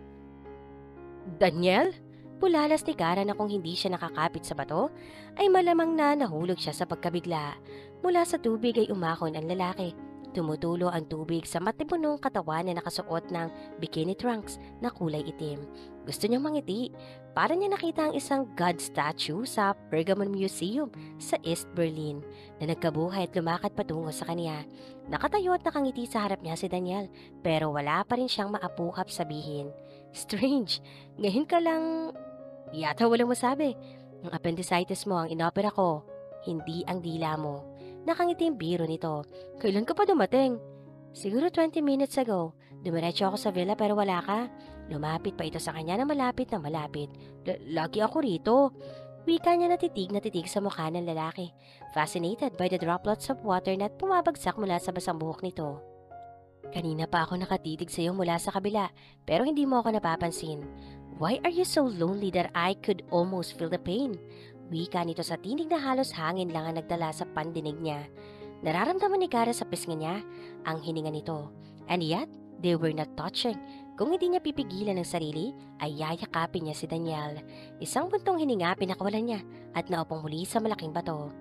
Daniel? Pulalas ni Kara na kung hindi siya nakakapit sa bato, ay malamang na nahulog siya sa pagkabigla. Mula sa tubig ay umahon ang lalaki. Tumutulo ang tubig sa matibunong katawan na nakasuot ng bikini trunks na kulay itim. Gusto niyang mangiti. Para niya nakita ang isang God statue sa Pergamon Museum sa East Berlin na nagkabuhay at lumakad patungo sa kanya. Nakatayo at nakangiti sa harap niya si Daniel, pero wala pa rin siyang maapuhap sabihin. Strange, ngayon ka lang yata walang masabi. Ang appendicitis mo ang inopera ko, hindi ang dila mo. Nakangiti ang biro nito. Kailan ka pa dumating? Siguro 20 minutes ago. Dumiretso ako sa villa pero wala ka. Lumapit pa ito sa kanya na malapit na malapit. Lagi ako rito. Wika niya na titig sa mukha ng lalaki. Fascinated by the droplets of water na pumabagsak mula sa basang buhok nito. Kanina pa ako nakatitig sa iyo mula sa kabila, pero hindi mo ako napapansin. Why are you so lonely that I could almost feel the pain? Wika nito sa tinig na halos hangin lang ang nagdala sa pandinig niya. Nararamdaman ni Kara sa pisnga niya ang hininga nito. And yet, they were not touching. Kung hindi niya pipigilan ng sarili, ay yayakapin niya si Daniel. Isang buntong hininga pinakawalan niya at naupong muli sa malaking bato.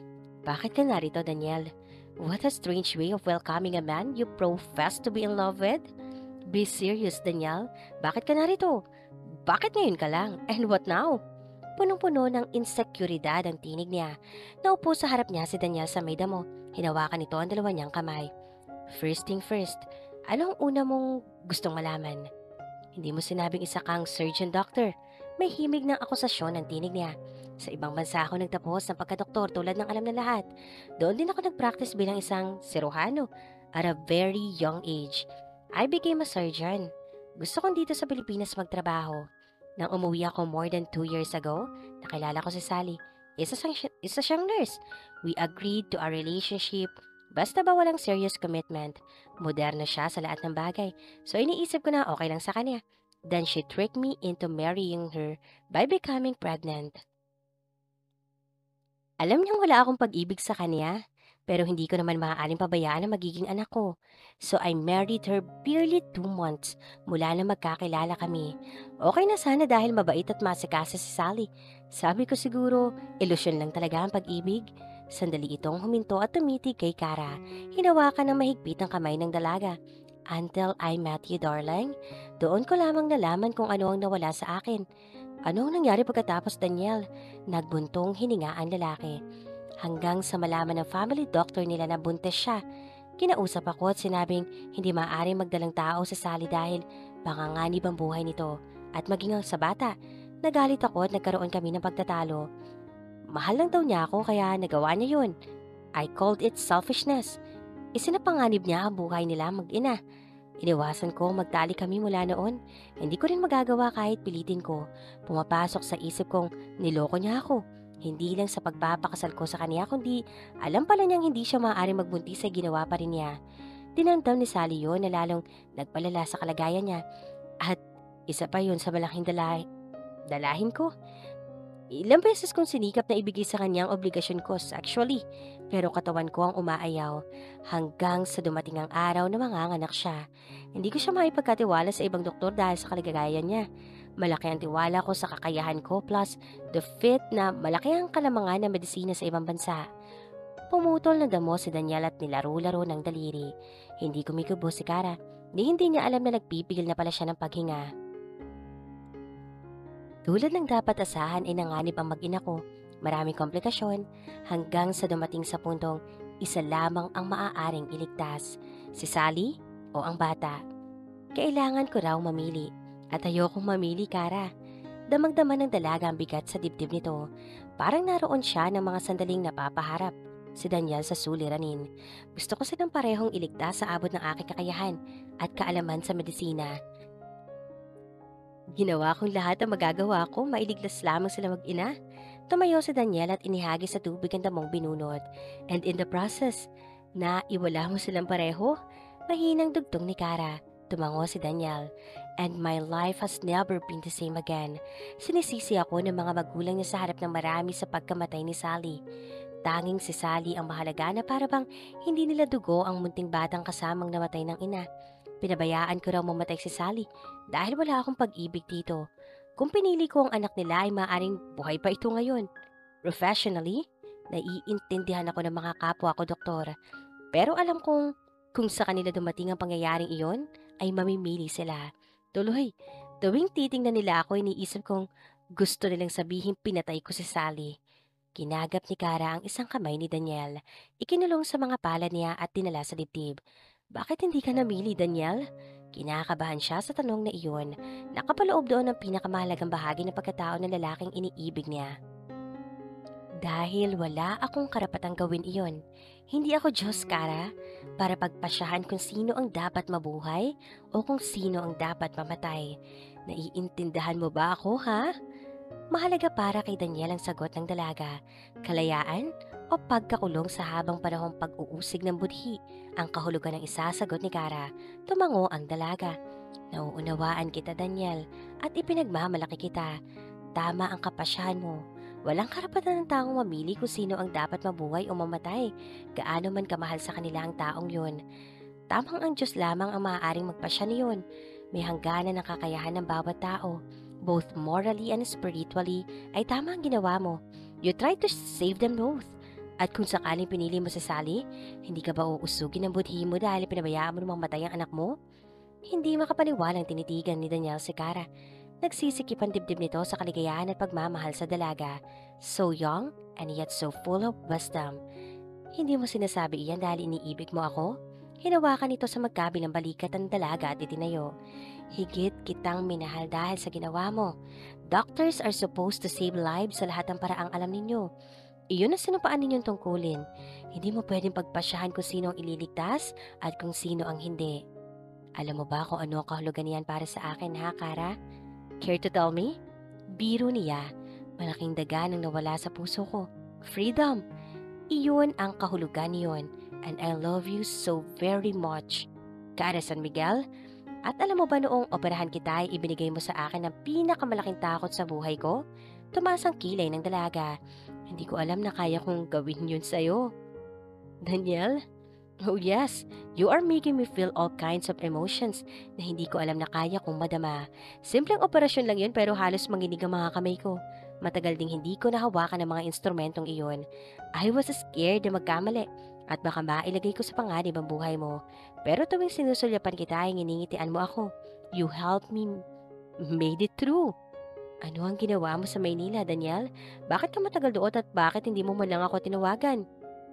Bakit ka narito, Daniel? What a strange way of welcoming a man you profess to be in love with. Be serious, Daniel. Bakit ka narito? Bakit ngayon ka lang? And what now? Punong-puno ng insekuridad ang tinig niya. Naupo sa harap niya si Daniel sa may damo. Hinawakan nito ang dalawa niyang kamay. First thing first, ano ang una mong gustong malaman? Hindi mo sinabing isa kang surgeon doctor. May himig ng akusasyon ang tinig niya. Sa ibang bansa ako nagtapos ng pagkadoktor tulad ng alam na lahat. Doon din ako nagpractice bilang isang siruhano at a very young age. I became a surgeon. Gusto kong dito sa Pilipinas magtrabaho. Nang umuwi ako more than 2 years ago, nakilala ko si Sally. Isa siyang nurse. We agreed to a relationship. Basta ba walang serious commitment. Moderno siya sa lahat ng bagay. So iniisip ko na okay lang sa kanya. Then she tricked me into marrying her by becoming pregnant. Alam niyang wala akong pag-ibig sa kanya, pero hindi ko naman maaaring pabayaan ang magiging anak ko. So I married her barely 2 months mula na magkakilala kami. Okay na sana dahil mabait at masikasa si Sally. Sabi ko siguro, ilusyon lang talaga ang pag-ibig. Sandali itong huminto at tumitig kay Kara. Hinawakan ng mahigpit ang kamay ng dalaga. Until I met you, darling. Doon ko lamang nalaman kung ano ang nawala sa akin. Ano ang nangyari pagkatapos, Daniel? Nagbuntong hininga ang lalaki. Hanggang sa malaman ng family doctor nila na buntis siya. Kinausap ako at sinabing hindi maaaring magdalang tao sa Sally dahil panganganib ang buhay nito. At maging sa bata, nagalit ako at nagkaroon kami ng pagtatalo. Mahal lang daw niya ako kaya nagawa niya yun. I called it selfishness. Isinapanganib niya ang buhay nila mag-ina. Iniwasan ko magtali kami mula noon. Hindi ko rin magagawa kahit pilitin ko. Pumapasok sa isip kong niloko niya ako. Hindi lang sa pagpapakasal ko sa kanya kundi alam pala niyang hindi siya maaaring magbuntis ay ginawa pa rin niya. Dinamdam ni Sally yun na lalong nagpalala sa kalagayan niya. At isa pa yun sa malaking dalahin ko. Ilang beses kong sinikap na ibigay sa kanya ang obligasyon ko sexually, pero katawan ko ang umaayaw hanggang sa dumating ang araw na manganganak siya. Hindi ko siya maipagkatiwala sa ibang doktor dahil sa kalagayan niya. Malaki ang tiwala ko sa kakayahan ko plus the fit na malaki ang kalamangan ng medisina sa ibang bansa. Pumutol na damo si Daniel at nilaro-laro ng daliri. Hindi kumikubo si Kara. Hindi niya alam na nagpipigil na pala siya ng paghinga. Tulad ng dapat asahan ay nanganib ang mag-ina ko. Maraming komplikasyon hanggang sa dumating sa puntong isa lamang ang maaaring iligtas. Si Sally o ang bata. Kailangan ko raw mamili. At ayokong mamili, Kara. Damang-dama ng dalaga ang bigat sa dibdib nito. Parang naroon siya ng mga sandaling napapaharap. Si Daniel sa suliranin. Gusto ko silang parehong iligtas sa abot ng aking kakayahan at kaalaman sa medisina. Ginawa kong lahat ang magagawa ko, mailigtas lamang sila mag-ina. Tumayo si Daniel at inihagi sa tubig ang damong binunot. And in the process, naiwala mo silang pareho? Mahinang dugtong ni Kara. Tumango si Daniel. And my life has never been the same again. Sinisisi ako ng mga magulang niya sa harap ng marami sa pagkamatay ni Sally. Tanging si Sally ang mahalaga na para bang hindi nila dugo ang munting batang kasamang namatay ng ina. Pinabayaan ko raw mamatay si Sally dahil wala akong pag-ibig dito. Kung pinili ko ang anak nila ay maaaring buhay pa ito ngayon. Professionally, naiintindihan ako ng mga kapwa ko doktor. Pero alam kung sa kanila dumating ang pangyayaring iyon, ay mamimili sila. Tuloy, tuwing titingnan nila ako, iniisip kong gusto nilang sabihin pinatay ko si Sally. Kinagap ni Kara ang isang kamay ni Daniel. Ikinulong sa mga palad niya at dinala sa dibdib. Bakit hindi ka namili, Daniel? Kinakabahan siya sa tanong na iyon. Nakapaloob doon ang pinakamahalagang bahagi ng pagkatao ng lalaking iniibig niya. Dahil wala akong karapatang gawin iyon. Hindi ako Diyos, Kara, para pagpasyahan kung sino ang dapat mabuhay o kung sino ang dapat mamatay. Naiintindahan mo ba ako, ha? Mahalaga para kay Daniel ang sagot ng dalaga, kalayaan o pagkakulong sa habang panahong pag-uusig ng budhi, ang kahulugan ng isasagot ni Kara. Tumango ang dalaga. Nauunawaan kita, Daniel, at ipinagmamalaki kita. Tama ang kapasyahan mo. Walang karapatan ng taong mamili kung sino ang dapat mabuhay o mamatay, gaano man kamahal sa kanila ang taong yun. Tamang ang Diyos lamang ang maaaring magpasya niyon. May hangganan ng kakayahan ng bawat tao. Both morally and spiritually, ay tama ang ginawa mo. You tried to save them both. At kung sakaling pinili mo si Sally, hindi ka ba uusugin ng budhi mo dahil pinabayaan mo namang matay ang anak mo? Hindi makapaniwalang tinitigan ni Daniel si Kara. Nagsisikip ang dibdib nito sa kaligayahan at pagmamahal sa dalaga. So young and yet so full of wisdom. Hindi mo sinasabi iyan dahil iniibig mo ako? Hinawakan ito sa magkabilang balikat ang dalaga at itinayo. Higit kitang minahal dahil sa ginawa mo. Doctors are supposed to save lives sa lahat ng paraang alam ninyo. Iyon ang sinupaan ninyong tungkulin. Hindi mo pwedeng pagpasyahan kung sino ang ililigtas at kung sino ang hindi. Alam mo ba kung ano ang kahulugan niyan para sa akin, ha, Kara? Care to tell me? Biro niya. Malaking daga nang nawala sa puso ko. Freedom. Iyon ang kahulugan niyon. And I love you so very much. Kara San Miguel? At alam mo ba noong operahan kita ay ibinigay mo sa akin ang pinakamalaking takot sa buhay ko? Tumaas ang kilay ng dalaga. Hindi ko alam na kaya kong gawin yun sa'yo. Daniel? Oh yes, you are making me feel all kinds of emotions na hindi ko alam na kaya kong madama. Simpleng operasyon lang yun pero halos manginig ang mga kamay ko. Matagal ding hindi ko nahawakan ang mga instrumentong iyon. I was scared na magkamali at baka mailagay ko sa panganib ang buhay mo. Pero tuwing sinusulyapan kita ay nginingitian mo ako. You helped me made it through. Ano ang ginawa mo sa Maynila, Daniel? Bakit ka matagal doon at bakit hindi mo man lang ako tinawagan?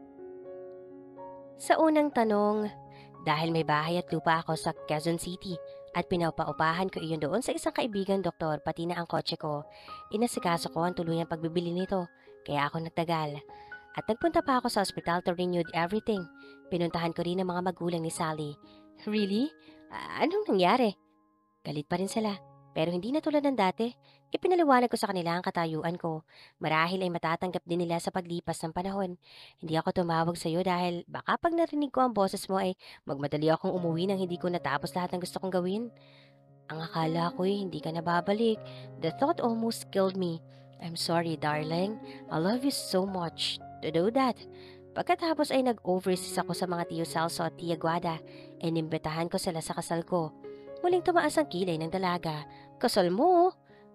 Sa unang tanong, dahil may bahay at lupa ako sa Quezon City at pinapaupahan ko iyon doon sa isang kaibigan doktor pati na ang kotse ko. Inasikaso ko ang tuluyang pagbibili nito, kaya ako nagtagal. At nagpunta pa ako sa ospital to renew everything. Pinuntahan ko rin ang mga magulang ni Sally. Really? Anong nangyari? Galit pa rin sila. Pero hindi na tulad ng dati. Ipinaliwanag ko sa kanila ang katayuan ko. Marahil ay matatanggap din nila sa paglipas ng panahon. Hindi ako tumawag sa iyo dahil baka pag narinig ko ang boses mo ay magmadali akong umuwi nang hindi ko natapos lahat ng gusto kong gawin. Ang akala ko ay hindi ka nababalik. The thought almost killed me. I'm sorry, darling. I love you so much to do that. Pagkatapos ay nag-overseas ako sa mga tiyo Celso at tia Guada. Inimbitahan ko sila sa kasal ko. Muling tumaas ang kilay ng dalaga. Kasal mo?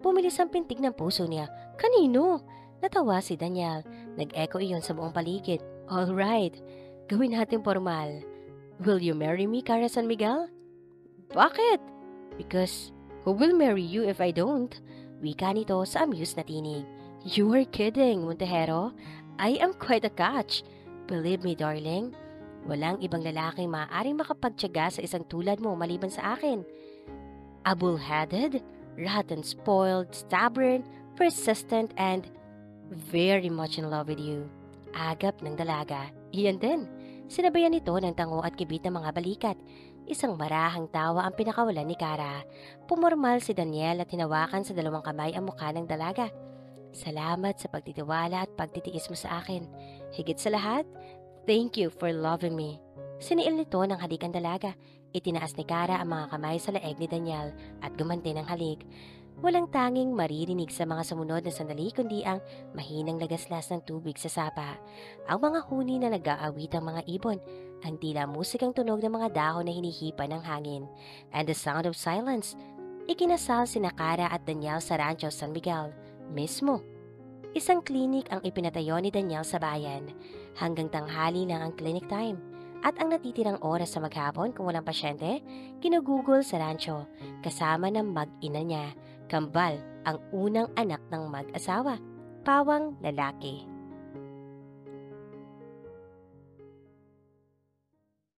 Pumilis ang pintig ng puso niya. Kanino? Natawa si Daniel. Nag-echo iyon sa buong paligid. Alright, gawin natin formal. Will you marry me, Cara San Miguel? Bakit? Because who will marry you if I don't? Wika nito sa amused na tinig. You are kidding, Montejero. I am quite a catch. Believe me, darling. Walang ibang lalaking maaaring makapagtyaga sa isang tulad mo maliban sa akin. A bull-headed, rotten spoiled, stubborn, persistent, and very much in love with you. Agap ng dalaga. Iyan din. Sinabayan nito ng tango at kibit ng mga balikat. Isang marahang tawa ang pinakawalan ni Cara. Pumormal si Daniel at hinawakan sa dalawang kamay ang mukha ng dalaga. Salamat sa pagtitiwala at pagtitiis mo sa akin. Higit sa lahat, thank you for loving me. Siniil nito ng halik ang dalaga. Itinaas ni Cara ang mga kamay sa leeg ni Daniel at gumanti ng halik. Walang tanging maririnig sa mga sumunod na sandali kundi ang mahinang lagaslas ng tubig sa sapa. Ang mga huni na nag-aawit ang mga ibon, ang tila musikang tunog ng mga dahon na hinihipa ng hangin, and the sound of silence. Ikinasal sina Cara at Daniel sa Rancho San Miguel mismo. Isang klinik ang ipinatayo ni Daniel sa bayan. Hanggang tanghali lang ang clinic time. At ang natitirang oras sa maghapon kung walang pasyente, ginugugol sa rancho, kasama ng mag-ina niya, Kambal, ang unang anak ng mag-asawa, pawang lalaki.